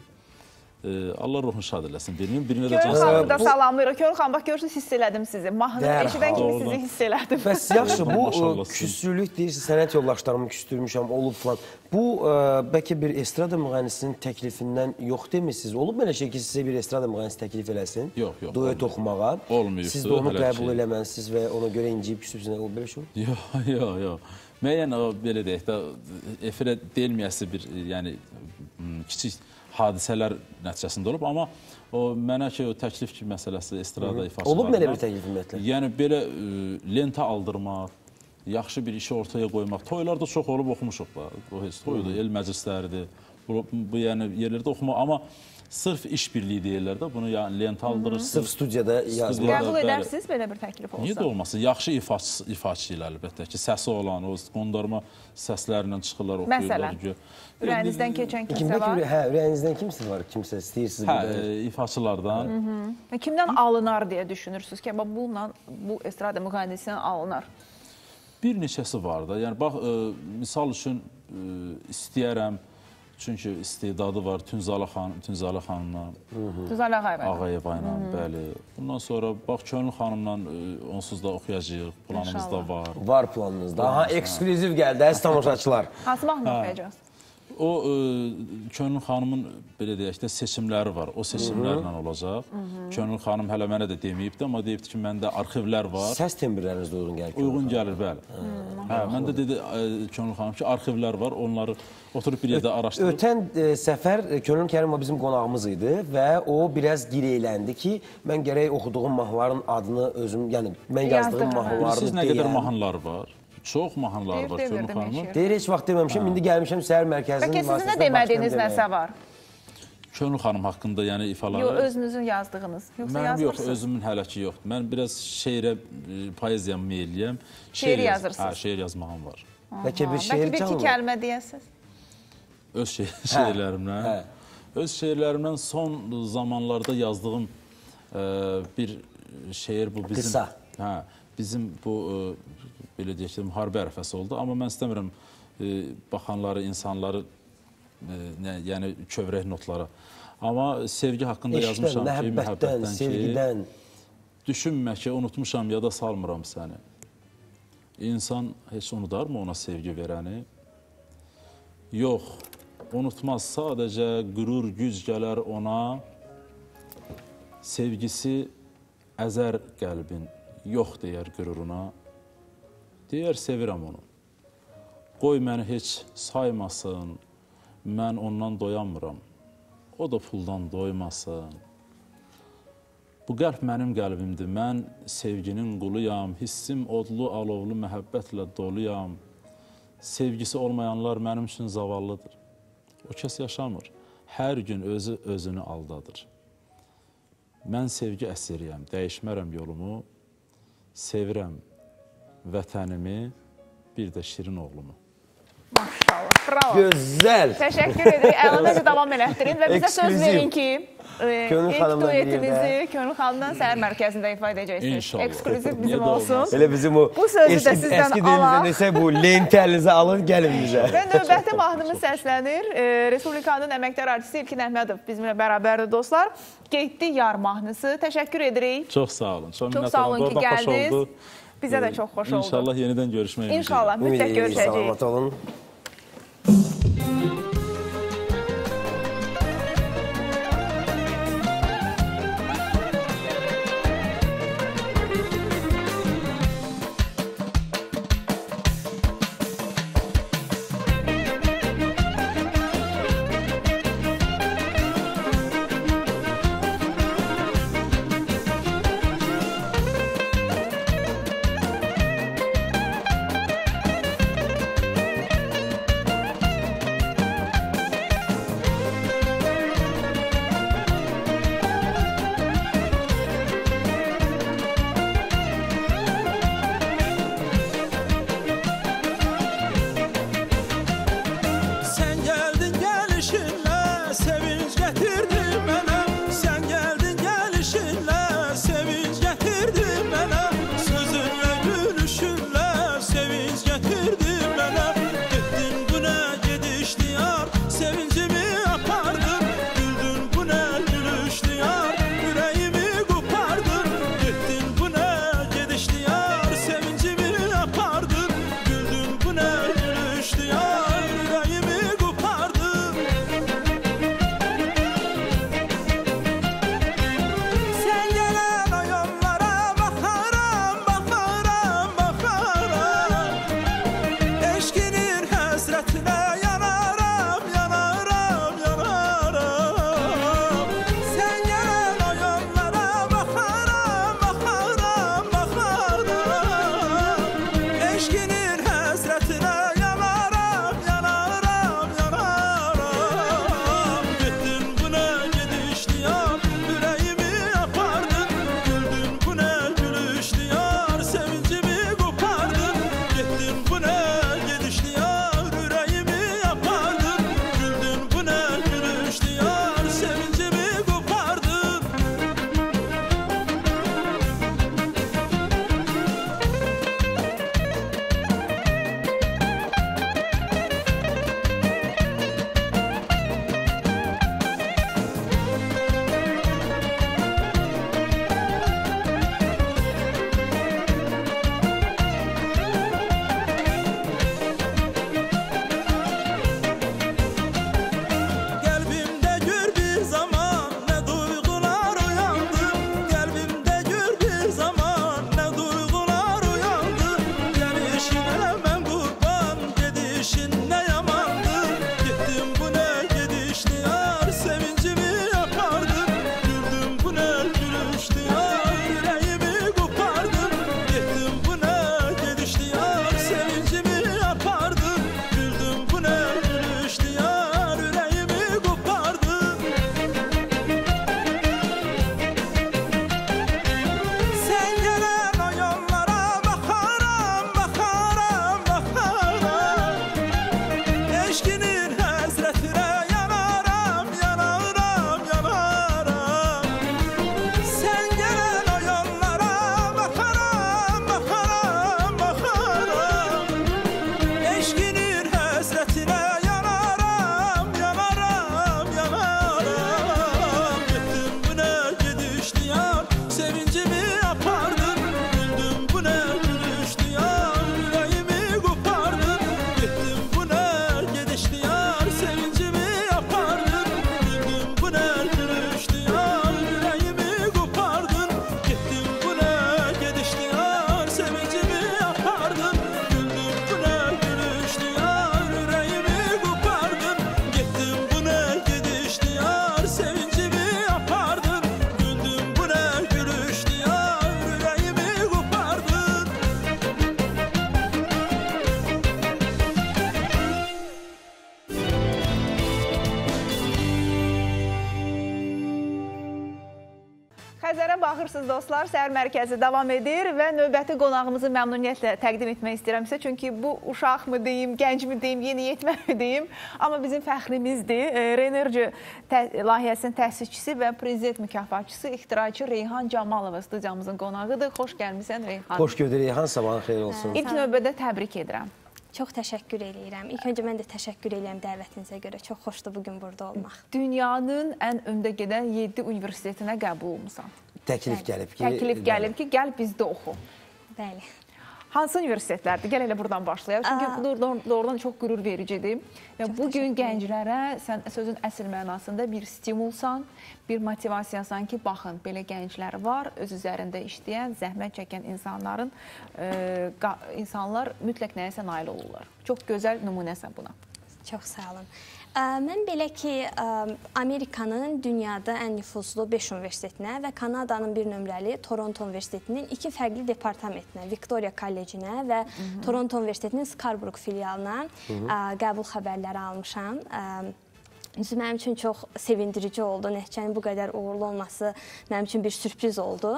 E, Allah ruhunu şad eləsin. Birinin birinə də Könül can xanımı da sağlığı. salamlayırıq. Könül xanım, bax görürsünüz, hiss elədim sizi. Mahnını Dərhal. eşidən kimi sizi Doğrudan. hiss elədim. Bəs yaxşı, bu Maşallah e, sizin. küslülük deyirsiniz, sənət yoldaşlarımı küstürmüşəm, olub falan. Bu e, bəlkə bir estrada müğənnisinin təklifindən yox demişsiniz. Olub belə şey ki, sizə bir estrada müğənnisi təklif eləsin? Yox, yox, Duet olmayıb. oxumağa. Olmayıbdır, Siz də onu hələ qəbul ki. eləməlisiniz və ona görə inciyib küsübsünüz. O belə şey? Yox, yox, yox. Müəyyən o belə deyək də efirə deyilməyəsi bir yəni m, kiçik hadisələr nəticəsində olub, amma o mənə ki o təklif ki məsələsi estrada ifaçılarından. Olub belə bir təklif ümumiyyətlə? Yəni belə e, lentə aldırmaq, yaxşı bir işi ortaya qoymaq. Toylarda çox olub oxumuşuq da. O heç toydur, el məclisləridir. Bu, bu yəni yerlərdə oxuma, amma sırf işbirliyi deyirlər də, bunu yəni lentə aldırırsınız. Sırf studiyada yazmaq. Studiyada. Qəbul bəli. edərsiniz belə bir təklif olsa? Niyə də olmasın? Yaxşı ifaçı, ifaçı ilə əlbəttə ki, səsi olan, o qondarma səslərlə çıxırlar, oxuyurlar. Məsələn, ürəyinizdən keçən kimsə Kimdə var? kim, hə, ürəyinizdən kimsə var, kimsə istəyirsiniz Hə, bir də. e, ifaçılardan. Və kimdən alınar deyə düşünürsünüz ki, bununla bu estrada müğənnisindən alınar? Bir neçəsi var da. Yəni bax, e, misal üçün e, istəyərəm Çünki istedadı var Tünzalə xanım, Tünzalə xanımla, Tünzalə Ağayevayla. Ağayevayla, bəli. Bundan sonra bax Könül xanımla onsuz da oxuyacağıq, planımız da var. Var planınızda. Aha, ekskluziv gəldi, əziz tamaşaçılar. Hansı mahnı oxuyacağız? O Könül xanımın belə deyək də seçimləri var. O seçimlərlə olacaq. Könül xanım hələ mənə də deməyibdi, amma deyibdi ki, məndə arxivlər var. Səs tembrlərinizdə uyğun gəlir. Uyğun gəlir, bəli. Hə, məndə dedi Könül xanım ki, arxivlər var. Onları oturub bir yerdə araşdırıb. Ötən səfər Könül Kərimov bizim qonağımız idi və o biraz girəyləndi ki, mən gərək oxuduğum mahnıların adını özüm, yəni mən yazdığım mahnılarını deyəm. Siz nə qədər mahnılar var? Çox mahnılar var Könül xanımın. Deyir, heç vaxt deməmişim, indi gəlmişəm səhər mərkəzinin vasitəsilə. Bəlkə sizin də demədiyiniz nəsə var? Könül xanım haqqında, yəni ifaları... Yox, özünüzün yazdığınız. Mənim yox, özümün hələ ki yoxdur. Mən biraz şeirə, poeziyamı meyliyəm. Şeir yazırsınız? Hə, şeir yazmağım var. Bəlkə bir şeir Bəlkə bir iki kəlmə deyəsiniz? Öz şeirlərimdən. Öz şeirlərimdən son zamanlarda yazdığım bir şeir bu bizim... Qısa. Hə, bizim bu... belə deyək ki, müharibə ərəfəsi oldu. Amma mən istəmirəm baxanları, insanları, yəni kövrək notlara. Amma sevgi haqqında yazmışam ki, məhəbbətdən, sevgidən. Düşünmə ki, unutmuşam ya da salmıram səni. İnsan heç unudarmı ona sevgi verəni? Yox, unutmaz, sadəcə qürur, güc gələr ona. Sevgisi əzər qəlbin, yox deyər qüruruna. Deyər, sevirəm onu. Qoy məni heç saymasın, mən ondan doyanmıram. O da puldan doymasın. Bu qəlb mənim qəlbimdir, mən sevginin quluyam, hissim odlu, alovlu, məhəbbətlə doluyam. Sevgisi olmayanlar mənim üçün zavallıdır. O kəs yaşamır, hər gün özü özünü aldadır. Mən sevgi əsiriyəm, dəyişmərəm yolumu, sevirəm vətənimi, bir də şirin oğlumu. Maşallah, bravo. Gözəl. Təşəkkür edirik. Əlinizi davam elətdirin və bizə söz verin ki, ilk duetinizi Könül xanımdan səhər mərkəzində ifa edəcəksiniz. İnşallah. Ekskluziv bizim olsun. Elə bizim o bu sözü də sizdən eski dilimizdə desək bu lenti əlinizə alın, gəlin bizə. Və növbəti mahnımız səslənir. Respublikanın əməkdar artisti İlkin Əhmədov bizimlə bərabərdir dostlar. Getdi Yar mahnısı. Təşəkkür edirik. Çox sağ olun. Çox sağ olun ki, gəldiniz. Bizə də çox xoş oldu. İnşallah yenidən görüşmək ümidi. İnşallah, mütləq görüşəcəyik. Salamat olun. Xəzərə baxırsınız dostlar, Səhər Mərkəzi davam edir və növbəti qonağımızı məmnuniyyətlə təqdim etmək istəyirəm sizə. Çünki bu uşaq mı deyim, gənc mi deyim, yeni yetmə mi deyim, amma bizim fəxrimizdir. Renerji layihəsinin təsisçisi və prezident mükafatçısı, ixtiraçı Reyhan Camalova studiyamızın qonağıdır. Xoş gəlmişsən Reyhan. Xoş gördük Reyhan, sabahın xeyir olsun. İlk növbədə təbrik edirəm. Çox təşəkkür edirəm. İlk öncə mən də təşəkkür edirəm dəvətinizə görə. Çox xoşdur bugün burada olmaq. Dünyanın ən öndə gedən yeddi universitetinə qəbul olmusan. Təklif gəlib ki, Təklif gəlib ki, gəl bizdə oxu. Bəli. Hansı universitetlərdir? Gəl elə buradan başlayaq. Çünki doğrudan, doğrudan çox qürur vericidir. Və bugün gənclərə sən sözün əsl mənasında bir stimulsan, bir motivasiyasan ki, baxın, belə gənclər var, öz üzərində işləyən, zəhmət çəkən insanların, e, insanlar mütləq nəyəsə nail olurlar. Çox gözəl nümunəsən buna. Çox sağ olun. Mən belə ki, Amerikanın dünyada ən nüfuzlu beş universitetinə və Kanadanın bir nömrəli Toronto Universitetinin iki fərqli departamentinə, Victoria Kollecinə və Toronto Universitetinin Scarborough filialına qəbul xəbərləri almışam. Mənim üçün çox sevindirici oldu. Nəticənin bu qədər uğurlu olması mənim üçün bir sürpriz oldu.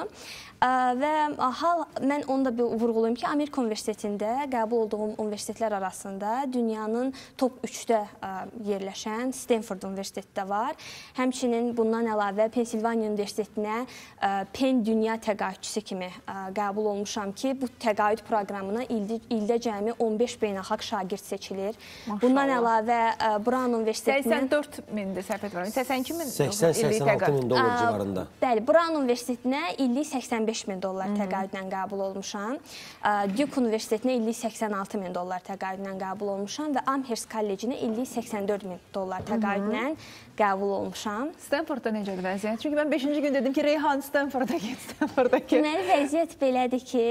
Və hal, mən onu da vurğulayım ki, Amerika Universitetində qəbul olduğum universitetlər arasında dünyanın top üçdə yerləşən Stanford Universiteti də var. Həmçinin bundan əlavə Pensilvaniya Universitetinə Penn Dünya təqaüdçüsü kimi qəbul olmuşam ki, bu təqaüd proqramına ildə cəmi on beş beynəlxalq şagird seçilir. Bundan əlavə Brown Universitetinin səksən dörd mindir, səhv etmirəm. səksən iki min? səksən səksən altı min dollar civarında. Bəli, Brown Universitetinə illik səksən beş min dollar təqaüdlə qəbul olmuşam. Duke Universitetinə illik səksən altı min dollar təqaüdlə qəbul olmuşam və Amherst Kollecinə illik səksən dörd min dollar təqaüdlə qəbul olmuşam. Stanfordda necədir vəziyyət? Çünki mən beşinci gün dedim ki, Reyhan Stanforda get, Stanforda get. Deməli, vəziyyət belədir ki,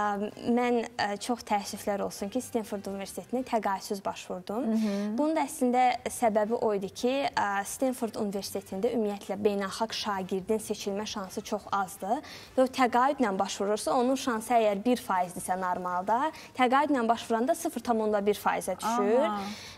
mən çox təəssüflər olsun ki, Stanford Universitetinə təqaüdsüz başvurdum. Bunun da əslində səbəbi o idi ki, Stanford Universitetində ümumiyyətlə beynəlxalq şagirdin seçilmə şansı çox azdır və o təqaüdlə başvurursa, onun şansı əgər bir faizdirsə normalda, təqaüdlə başvuranda sıfır tam bir faizə düşür.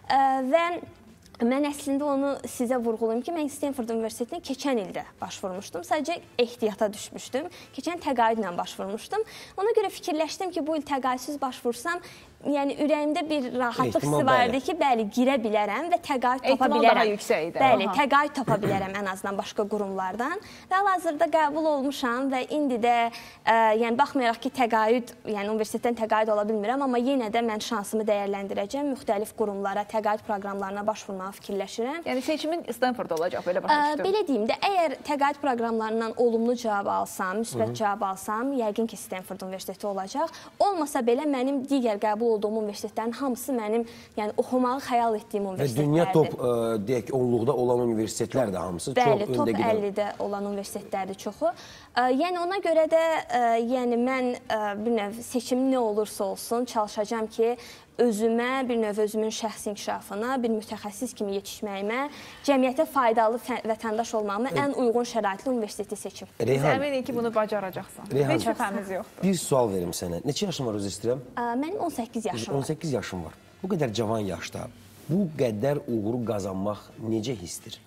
Və mən əslində onu sizə vurğulayım ki, mən Stanford Universitetinə keçən ildə başvurmuşdum. Sadəcə ehtiyata düşmüşdüm. Keçən təqaüdlə başvurmuşdum. Ona görə fikirləşdim ki, bu il təqaüdsüz başvursam, yəni ürəyimdə bir rahatlıq hissi vardı ki, bəli, girə bilərəm və təqaüd tapa bilərəm. Ehtimal daha yüksək idi. Bəli, təqaüd tapa bilərəm ən azından başqa qurumlardan. Və hal-hazırda qəbul olmuşam və indi də, yəni baxmayaraq ki, təqaüd, yəni universitetdən təqaüd ola bilmirəm, amma yenə də mən şansımı dəyərləndirəcəm, müxtəlif qurumlara, təqaüd proqramlarına başvurmağa fikirləşirəm. Yəni seçimin Stanford olacaq, belə başa düşdüm. Belə deyim də, əgər təqaüd proqramlarından olumlu cavab alsam, müsbət cavab alsam, yəqin ki, Stanford Universiteti olacaq. Olmasa belə mənim digər qəbul olduğum universitetlərin hamısı mənim, yəni oxumağı xəyal etdiyim universitetlərdir. Və dünya top, deyək ki, onluqda olan universitetlər də hamısı çox öndə gedən. Bəli, top əllidə olan universitetlərdir çoxu. Yəni ona görə də, yəni mən bir növ seçim nə olursa olsun çalışacağam ki, özümə, bir növ özümün şəxsi inkişafına, bir mütəxəssis kimi yetişməyimə, cəmiyyətə faydalı vətəndaş olmağıma ən uyğun şəraitli universiteti seçim. Biz əminik ki, bunu bacaracaqsan. Heç şübhəmiz yoxdur. Bir sual verim sənə. Neçə yaşın var, özü istəyirəm? Mənim on səkkiz yaşım var. on səkkiz yaşım var. Bu qədər cavan yaşda bu qədər uğuru qazanmaq necə hissdir?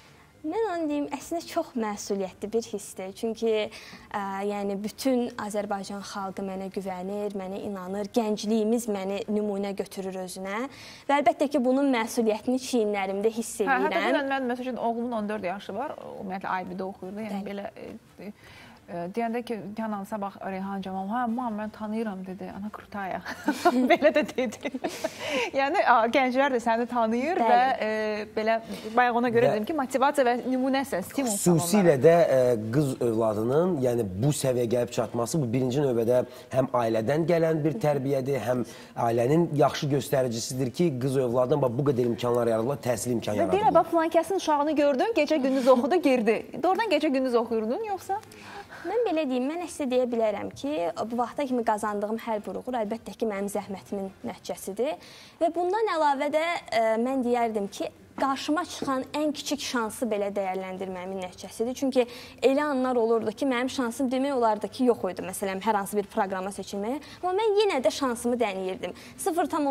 Mən onu deyim, əslində çox məsuliyyətli bir hissdir. Çünki ə, yəni bütün Azərbaycan xalqı mənə güvənir, mənə inanır, gəncliyimiz məni nümunə götürür özünə. Və əlbəttə ki, bunun məsuliyyətini çiyinlərimdə hiss edirəm. Hə, hətta mən, məsəl üçün, oğlumun on dörd yaşı var, ümumiyyətlə I B-də oxuyurdu. Yəni belə e, deyəndə ki, Canan sabah Reyhan Camal, hə, mam, mən tanıyıram, dedi, ana Kurtaya. Belə də dedi. Yəni, gənclər də səni tanıyır və e, belə, bayaq ona görə dedim ki, motivasiya və nümunəsən, stimulsan onlara. Xüsusilə də e, qız övladının, yəni bu səviyyə gəlib çatması, bu birinci növbədə həm ailədən gələn bir tərbiyədir, həm ailənin yaxşı göstəricisidir ki, qız övladından bu qədər imkanlar yaradılır, təhsil imkan yaradılır. Deyirəm, bax, filankəsin uşağını gördün, gecə gündüz oxudu, girdi. Doğrudan gecə gündüz oxuyurdun, yoxsa? Mən belə deyim, mən əslə deyə bilərəm ki, bu vaxta kimi qazandığım hər bir uğur əlbəttə ki, mənim zəhmətimin nəticəsidir. Və bundan əlavə də ə, mən deyərdim ki, qarşıma çıxan ən kiçik şansı belə dəyərləndirməmin nəticəsidir. Çünki elə anlar olurdu ki, mənim şansım demək olardı ki, yox idi. Məsələn, hər hansı bir proqrama seçilməyə. Amma mən yenə də şansımı dəniyirdim. sıfır tam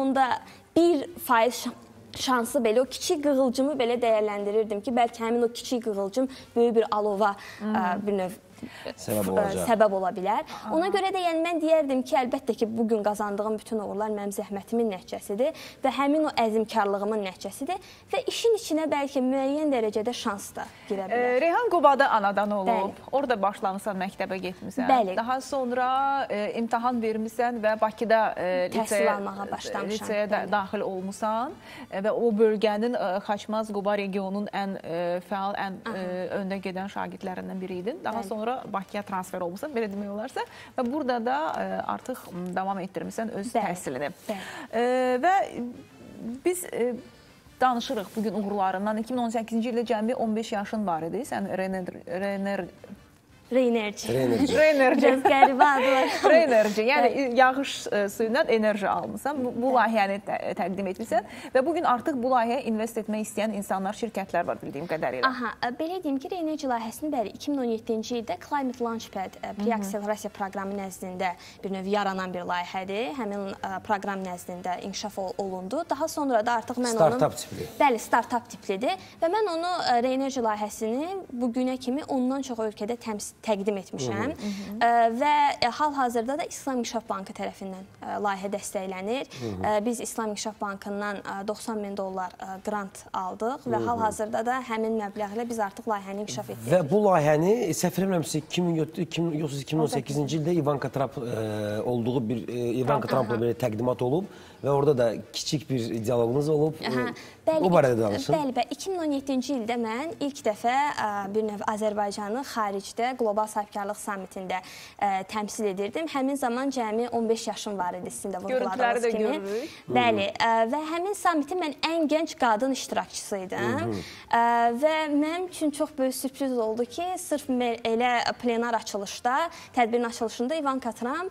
bir faiz şansı belə, o kiçik qığılcımı belə dəyərləndirirdim ki, bəlkə həmin o kiçik qığılcım böyük bir alova, ə, bir növ Səbəb olacaq. səbəb ola bilər. Ona görə də yəni mən deyərdim ki, əlbəttə ki, bugün qazandığım bütün uğurlar mənim zəhmətimin nəticəsidir və həmin o əzmkarlığımın nəticəsidir və işin içinə bəlkə müəyyən dərəcədə şans da girə bilər. E, Reyhan Qubada anadan olub, Bəli. orada başlamısan, məktəbə getmisən. Bəli. Daha sonra e, imtahan vermisən və Bakıda e, Təhsil liseyə, almağa başlamışam. liseyə də daxil olmusan e, və o bölgənin e, Xaçmaz Quba regionunun ən e, fəal, ən e, öndə gedən şagirdlərindən biri idin. Daha Bəli. sonra Bakıya transfer olmusan, belə demək olarsa və burada da e, artıq davam etdirmisən öz Bəli. təhsilini. Bəli. E, və biz e, danışırıq bugün uğurlarından. iki min on səkkizinci ildə cəmi on beş yaşın var idi. Sən Rener, Rener Reynerci. Reynerci. Reynerci. Biraz qəribə adı var. Reynerci. Yəni yağış e, suyundan enerji almısan. Bu, bu layihəni tə təqdim etmirsən və bugün artıq bu layihəyə invest etmək istəyən insanlar, şirkətlər var bildiyim qədərilə. Aha, belə deyim ki, Reynerci layihəsini bəli iki min on yeddinci ildə Climate Launchpad preakselerasiya proqramı nəzdində bir növ yaranan bir layihədir. Həmin proqram nəzdində inkişaf olundu. Daha sonra da artıq mən onun Startup tipli. Bəli, startup tiplidir və mən onu Reynerci layihəsini bu günə kimi ondan çox ölkədə təmsil təqdim etmişəm. Hı -hı. Və hal-hazırda da İslam İnkişaf Bankı tərəfindən layihə dəstəklənir. Hı -hı. Biz İslam İnkişaf Bankından doxsan min dollar qrant aldıq və hal-hazırda da həmin məbləğlə biz artıq layihəni inkişaf etdik. Və bu layihəni səhv eləmirəmsə iki min on səkkizinci ildə Ivanka Trump olduğu bir Ivanka Trumpla bir təqdimat olub və orada da kiçik bir dialoqumuz olub. Aha. Bəli, o barədə danışın. Bəli, bəli. iki min on yeddinci ildə mən ilk dəfə bir növ Azərbaycanı xaricdə Qlobal Sahibkarlıq Sammitində təmsil edirdim. Həmin zaman cəmi on beş yaşım var idi, sizin də vurguladığınız kimi. Görüntüləri də Bəli, və həmin sammitin mən ən gənc qadın iştirakçısı idim. Və mənim üçün çox böyük sürpriz oldu ki, sırf elə plenar açılışda, tədbirin açılışında Ivanka Trump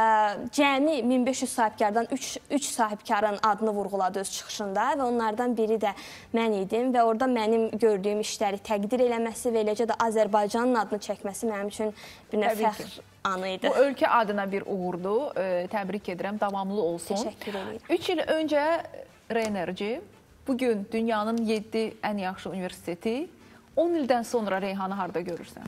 cəmi min beş yüz sahibkardan üç sahibkarın adını vurğuladı öz çıxışında və onlardan biri də mən idim və orada mənim gördüyüm işləri təqdir eləməsi və eləcə də Azərbaycanın adını çəkməsi mənim üçün bir nə fəxr anı idi. Bu ölkə adına bir uğurdur. Təbrik edirəm, davamlı olsun. Təşəkkür edirəm. üç il öncə Reynerci, bugün dünyanın yeddi ən yaxşı universiteti, on ildən sonra Reyhanı harda görürsən?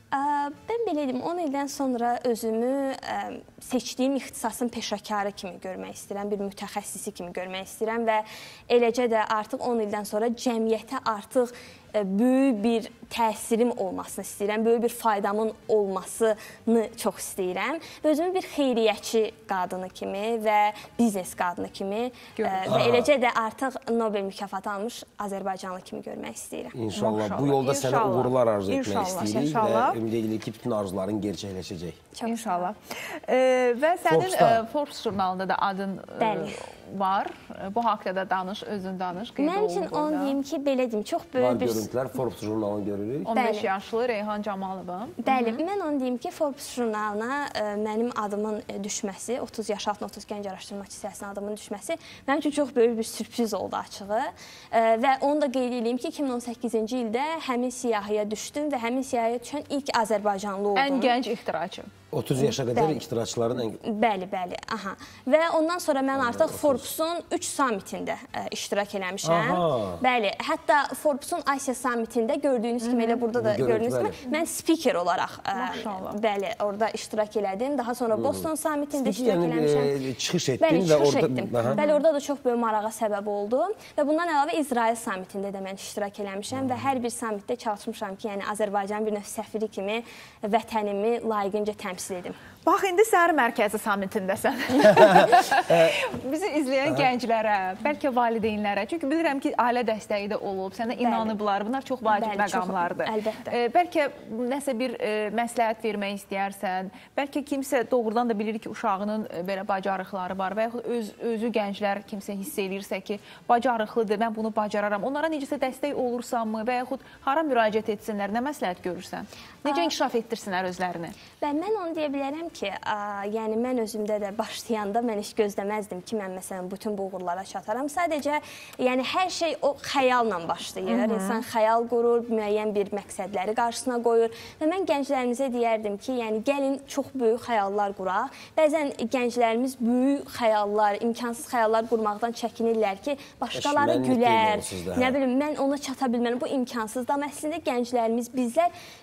Mən belə deyim, on ildən sonra özümü seçdiyim ixtisasın peşəkarı kimi görmək istəyirəm, bir mütəxəssisi kimi görmək istəyirəm və eləcə də artıq on ildən sonra cəmiyyətə artıq böyük bir təsirim olmasını istəyirəm, böyük bir faydamın olmasını çox istəyirəm və özümü bir xeyriyyətçi qadını kimi və biznes qadını kimi və eləcə də artıq Nobel mükafatı almış Azərbaycanlı kimi görmək istəyirəm. İnşallah. Bu yolda sənə uğurlar arzu etmək istəyirik və ümid edirik ki, bütün arzuların gerçəkləşəcək. İnşallah. Və sənin Forbes jurnalında da adın var. Bu haqda da danış, özün danış. Mənim üçün onu deyim ki, belə deyim, çox böyük bir... Var görüntülər, Forbes jurnalını görürük. on beş yaşlı Reyhan Camalova. Bəli, mən onu deyim ki, Forbes jurnalına mənim adımın düşməsi, otuz yaş altına otuz gənc araşdırma hissəsinin adımın düşməsi mənim üçün çox böyük bir sürpriz oldu açığı. Və onu da qeyd edeyim ki, iki min on səkkizinci ildə həmin siyahıya düşdüm və həmin siyahıya düşən ilk Azərbaycanlı oldum. Ən gənc ixtiraçı. otuz yaşa qədər ixtiraçıların ən... Bəli, bəli. Aha. Və ondan sonra mən artıq Forbes-un üç sammitində iştirak eləmişəm. Bəli, hətta Forbes-un Asiya sammitində gördüyünüz kimi, elə burada da gördüyünüz kimi, mən speaker olaraq bəli, orada iştirak elədim. Daha sonra Boston sammitində iştirak eləmişəm. Çıxış etdin bəli, və çıxış orada... etdim. Bəli, orada da çox böyük marağa səbəb oldu. Və bundan əlavə İsrail sammitində də mən iştirak eləmişəm və hər bir sammitdə çalışmışam ki, yəni Azərbaycan bir növ səfiri kimi vətənimi layiqincə təmsil edim. Bax, indi səhər mərkəzi sammitindəsən. Bizi izləyən gənclərə, bəlkə valideynlərə, çünki bilirəm ki, ailə dəstəyi də olub, sənə inanıblar, bunlar çox vacib məqamlardır. Əlbəttə. Bəlkə nəsə bir məsləhət vermək istəyərsən, bəlkə kimsə doğrudan da bilir ki, uşağının belə bacarıqları var və yaxud özü gənclər kimsə hiss edirsə ki, bacarıqlıdır, mən bunu bacararam. Onlara necəsə dəstək olursanmı və yaxud hara müraciət etsinlər, nə məsləhət görürsən? Necə inkişaf etdirsinlər özlərini? Və mən onu deyə bilərəm ki, yəni mən özümdə də başlayanda mən heç gözləməzdim ki, mən məsələn bütün bu uğurlara çataram. Sadəcə, yəni hər şey o xəyalla başlayır. İnsan xəyal qurur, müəyyən bir məqsədləri qarşısına qoyur və mən gənclərimizə deyərdim ki, yəni gəlin çox böyük xəyallar quraq. Bəzən gənclərimiz böyük xəyallar, imkansız xəyallar qurmaqdan çəkinirlər ki, başqaları gülər, nə bilim, mən ona çata bilmərəm, bu imkansızdır. Amma əslində gənclərimiz, bizlər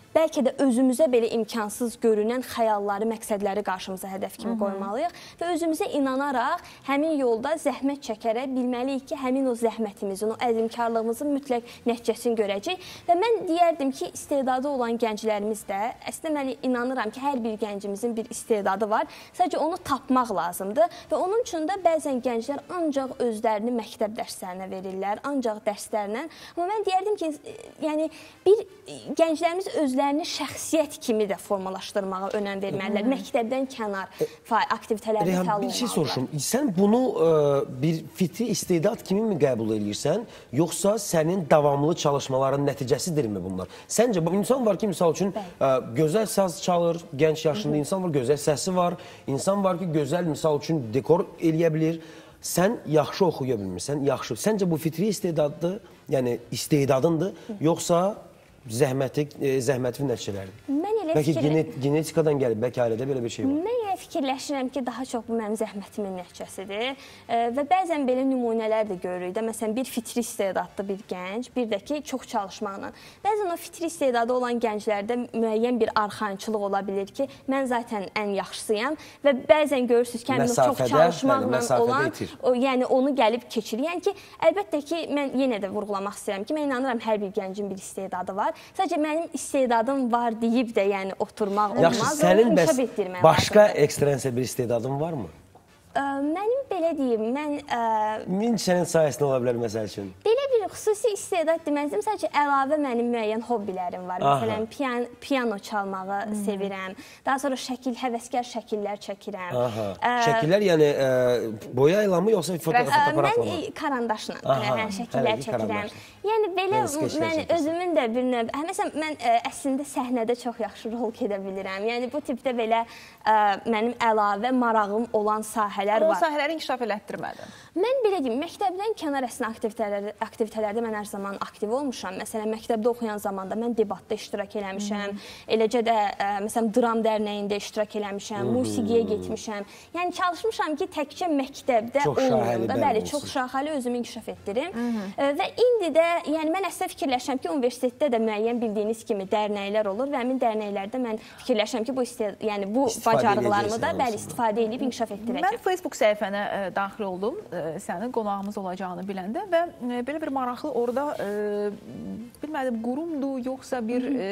bəlkə də özümüzə belə imkansız görünən xəyalları, məqsədləri qarşımıza hədəf kimi qoymalıyıq və özümüzə inanaraq həmin yolda zəhmət çəkərək bilməliyik ki, həmin o zəhmətimizin, o əzmkarlığımızın mütləq nəticəsini görəcək və mən deyərdim ki, istedadı olan gənclərimiz də, əslində mən inanıram ki, hər bir gəncimizin bir istedadı var, sadəcə onu tapmaq lazımdır və onun üçün də bəzən gənclər ancaq özlərini məktəb dərslərinə verirlər, ancaq dərslərlə, amma mən deyərdim ki, yəni bir gənclərimiz özlərini şəxsiyyət kimi də formalaşdırmağa önəm verməlidirlər. Məktəbdən kənar aktivitetlərdə fəal olmalıdırlar. Bir şey soruşum. Sən bunu bir fitri istedad kimi mi qəbul edirsən, yoxsa sənin davamlı çalışmaların nəticəsidirmi bunlar? Səncə, insan var ki, misal üçün gözəl saz çalır, gənc yaşında insan var, gözəl səsi var, insan var ki, gözəl, misal üçün dekor eləyə bilir. Sən yaxşı oxuya bilmirsən, yaxşı. Səncə bu fitri istedaddır, yəni istedadındır, yoxsa zəhməti, zəhməti nəticələrdir? Mən elə bəlkə fikir... genetikadan gəlib, bəlkə ailədə belə bir şey var. Mən elə fikirləşirəm ki, daha çox bu mənim zəhmətimin nəticəsidir və bəzən belə nümunələr də görürük də, məsələn, bir fitri istedadlı bir gənc, bir də ki, çox çalışmaqla. Bəzən o fitri istedadı olan gənclərdə müəyyən bir arxayınçılıq ola bilir ki, mən zaten ən yaxşısıyam və bəzən görürsünüz ki, həmin o çox çalışmaqla olan, o, yəni onu gəlib keçirir. Yəni ki, əlbəttə ki, mən yenə də vurğulamaq istəyirəm ki, mən inanıram hər bir gəncin bir istedadı var. Sadəcə mənim istedadım var deyib də yəni oturmaq olmaz. Yaxşı, sənin bəs başqa ekstrensiya bir istedadın varmı? Mənim belə deyim, mən... Min sənin sayəsində ola bilər, məsəl üçün. Belə bir xüsusi istedad deməzdim, sadəcə əlavə mənim müəyyən hobbilərim var. Məsələn, piyan, piyano çalmağı hmm. sevirəm. Daha sonra şəkil, həvəskar şəkillər çəkirəm. Aha. Şəkillər yəni ə, boya ilə mı, yoxsa fotoğraf aparatla mı? Mən karandaşla yəni, şəkillər çəkirəm. Yəni, belə mən özümün də bir növ... Məsələn, mən ə, əslində səhnədə çox yaxşı rol gedə bilirəm. Yəni, bu tipdə belə ə, mənim əlavə marağım olan sahələr var. O sahələri inkişaf elətdirmədin. Mən belə deyim, məktəbdən kənar əslində aktivitələrdə, aktivitələrdə mən hər zaman aktiv olmuşam. Məsələn, məktəbdə oxuyan zamanda mən debatda iştirak eləmişəm. Hmm. Eləcə də, ə, məsələn, dram dərnəyində iştirak eləmişəm, hmm. musiqiyə getmişəm. Yəni, çalışmışam ki, təkcə məktəbdə olmayım da, bəli, çox şaxəli özümü inkişaf etdirim. Hmm. Ə, və indi də, yəni, mən əslində fikirləşəm ki, universitetdə də müəyyən bildiyiniz kimi dərnəklər olur və həmin dərnəklərdə mən fikirləşəm ki, bu, yəni, bu bacarıqlarımı da, bəli, istifadə edib inkişaf etdirəcəm. Mən Facebook səhifənə ə, daxil oldum, ə, sənin qonağımız olacağını biləndə və ə, belə bir maraqlı orada ə, bilmədim, qurumdur, yoxsa bir ə,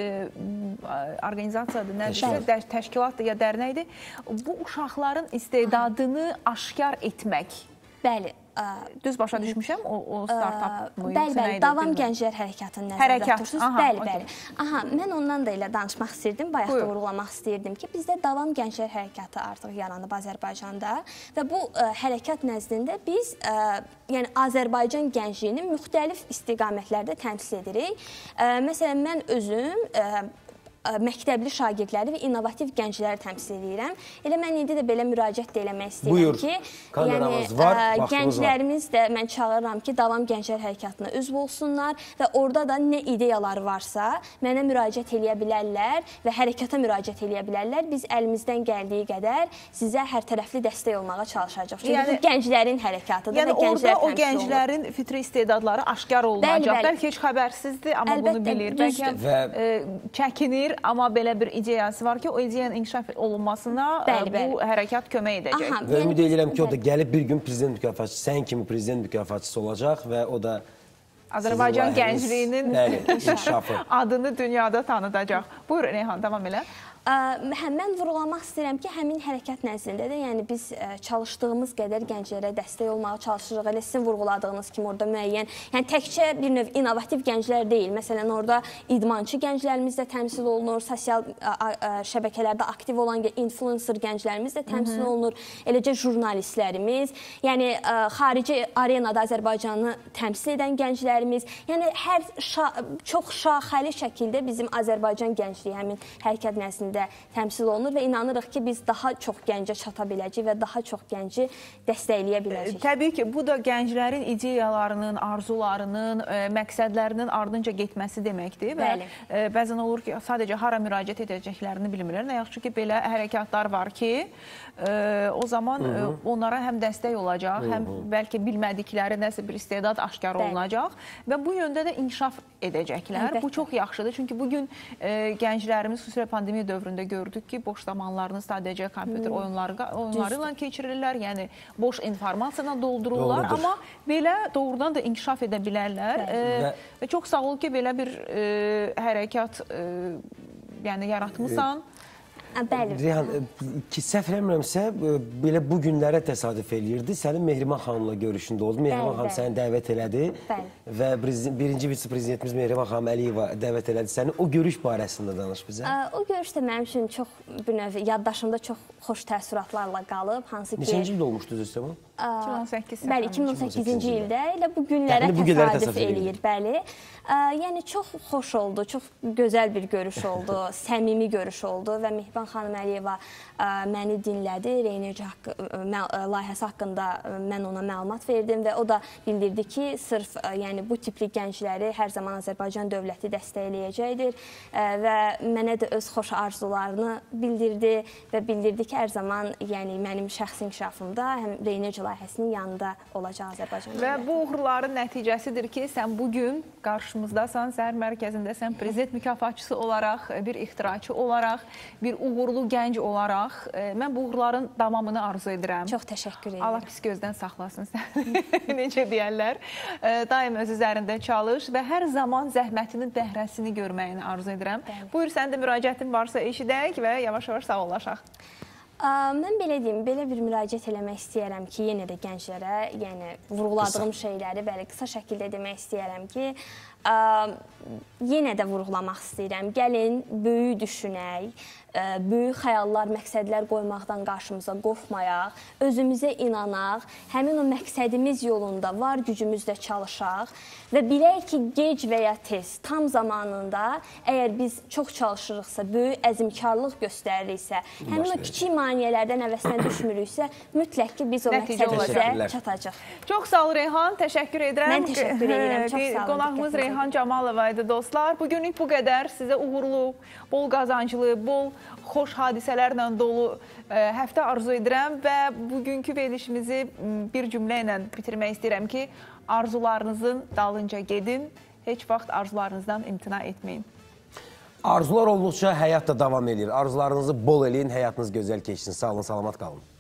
organizasiyadır, nədirsə, təşkilatdır ya dərnəkdir. Bu uşaqların istedadını aşkar etmək. Bəli. Düz başa düşmüşəm, o, o start-up mı? Bəli, bəli, Davam Gənclər Hərəkatının nəzərdə tutursunuz. Bəli, bəli. Aha, mən ondan da elə danışmaq istəyirdim, bayaq da vurğulamaq istəyirdim ki, bizdə Davam Gənclər Hərəkatı artıq yaranıb Azərbaycanda və bu ə, hərəkat nəzdində biz ə, yəni Azərbaycan gəncliyini müxtəlif istiqamətlərdə təmsil edirik. Ə, məsələn, mən özüm ə, məktəbli şagirdləri və innovativ gəncləri təmsil edirəm. Elə mən indi də belə müraciət də eləmək istəyirəm ki, yəni var, gənclərimiz də mən çağırıram ki, Davam Gənclər Hərəkatına üzv olsunlar və orada da nə ideyaları varsa mənə müraciət eləyə bilərlər və hərəkata müraciət eləyə bilərlər. Biz əlimizdən gəldiyi qədər sizə hər tərəfli dəstək olmağa çalışacaq. Çünki yəni, bu gənclərin hərəkatıdır yəni və gənclər orada o gənclərin olur. Fitri istedadları aşkar olunacaq. Bəli, bəli. Bəlkə heç xəbərsizdir, amma Əlbəttə, bunu bilir. Bəlkə və... ə, çəkinir. Amma belə bir ideyası var ki, o ideyanın inkişaf olunmasına bəli, bəli. Bu hərəkat kömək edəcək. Aha, və ümid edirəm ki, o da gəlib bir gün prezident mükafatçısı, sən kimi prezident mükafatçısı olacaq və o da Azərbaycan gəncliyinin inkişafı adını dünyada tanıdacaq. Buyur, Reyhan, davam elə. Mən vurğulamaq istəyirəm ki, həmin hərəkat nəzdində də yəni biz çalışdığımız qədər gənclərə dəstək olmağa çalışırıq. Elə sizin vurğuladığınız kimi orada müəyyən, yəni təkcə bir növ innovativ gənclər deyil. Məsələn, orada idmançı gənclərimiz də təmsil olunur, sosial şəbəkələrdə aktiv olan influencer gənclərimiz də təmsil olunur, eləcə jurnalistlərimiz, yəni xarici arenada Azərbaycanı təmsil edən gənclərimiz, yəni hər çox şaxəli şəkildə bizim Azərbaycan gəncliyi həmin hərəkat nəzdində şəkildə təmsil olunur və inanırıq ki, biz daha çox gəncə çata biləcəyik və daha çox gənci dəstəkləyə biləcəyik. Təbii ki, bu da gənclərin ideyalarının, arzularının, ə, məqsədlərinin ardınca getməsi deməkdir və ə, bəzən olur ki, sadəcə hara müraciət edəcəklərini bilmirlər. Nə yaxşı ki, belə hərəkatlar var ki, ə, o zaman ə, onlara həm dəstək olacaq, Hı -hı. həm bəlkə bilmədikləri nəsə bir istedad aşkar Bəli. olunacaq və bu yöndə də inkişaf edəcəklər. Əlbəttə. Bu çox yaxşıdır, çünki bugün ə, gənclərimiz xüsusilə pandemiya dövründə gördük ki, boş zamanlarını sadəcə kompüter oyunları, oyunları ilə keçirirlər, yəni boş informasiyadan doldururlar, Doğrudur. amma belə doğrudan da inkişaf edə bilərlər e, və çox sağ ol ki, belə bir e, hərəkat e, yəni yaratmısan. Bəli. Reyhan, ki, səhv eləmirəmsə, belə bu günlərə təsadüf eləyirdi. Sənin Mehriban xanımla görüşündə oldu. Mehriban xanım səni dəvət elədi bəli. və birinci vitse-prezidentimiz Mehriban xanım Əliyeva dəvət elədi səni. O görüş barəsində danış bizə. O görüş də mənim üçün çox bir növ yaddaşımda çox xoş təəssüratlarla qalıb. Hansı ki... Neçənci il olmuşdu Züstəman? iki min on səkkiz. Bəli, iki min on səkkizinci ildə elə bu günlərə yəni, bu təsadüf eləyir. Bəli. Ə, yəni çox xoş oldu, çox gözəl bir görüş oldu, səmimi görüş oldu və Mehriban xanım Əliyeva ə, məni dinlədi. Reynerci haqqı, ə, layihəsi haqqında ə, mən ona məlumat verdim və o da bildirdi ki, sırf ə, yəni bu tipli gəncləri hər zaman Azərbaycan dövləti dəstəkləyəcəkdir ə, və mənə də öz xoş arzularını bildirdi və bildirdi ki, hər zaman yəni mənim şəxsi inkişafımda həm Reynerci layihəsinin yanında olacaq Azərbaycan. Və bu uğurların nəticəsidir ki, sən bugün qarşımızdasan, səhər mərkəzindəsən, prezident mükafatçısı olaraq, bir ixtiraçı olaraq, bir uğurlu gənc olaraq. Mən bu uğurların davamını arzu edirəm. Çox təşəkkür edirəm. Allah pis gözdən saxlasın səni, necə deyərlər. Daim öz üzərində çalış və hər zaman zəhmətinin bəhrəsini görməyini arzu edirəm. Bəli. Buyur, səndə müraciətin varsa eşidək və yavaş-yavaş sağollaşaq. Mən belə deyim, belə bir müraciət eləmək istəyərəm ki, yenə də gənclərə, yəni vurğuladığım qısa. şeyləri bəli, qısa şəkildə demək istəyərəm ki, ə, yenə də vurğulamaq istəyirəm. Gəlin, böyük düşünək, ə, böyük xəyallar, məqsədlər qoymaqdan qarşımıza qorxmayaq, özümüzə inanaq, həmin o məqsədimiz yolunda var gücümüzlə çalışaq və bilək ki, gec və ya tez, tam zamanında, əgər biz çox çalışırıqsa, böyük əzmkarlıq göstəririksə, həmin o kiçik maneələrdən əvəzdən düşmürüksə, mütləq ki, biz o məqsədimizə çatacaq. Çox sağ ol Reyhan, təşəkkür edirəm. Mən təşəkkür edirəm, çox sağ olun. Qonağımız Reyhan Camalova idi dostlar. Bugünlük bu qədər. Sizə uğurlu, bol qazanclı, bol xoş hadisələrlə dolu həftə arzu edirəm və bugünkü verilişimizi bir cümlə ilə bitirmək istəyirəm ki, arzularınızın dalınca gedin, heç vaxt arzularınızdan imtina etməyin. Arzular olduqca həyat da davam edir. Arzularınızı bol eləyin, həyatınız gözəl keçsin. Sağ olun, salamat qalın.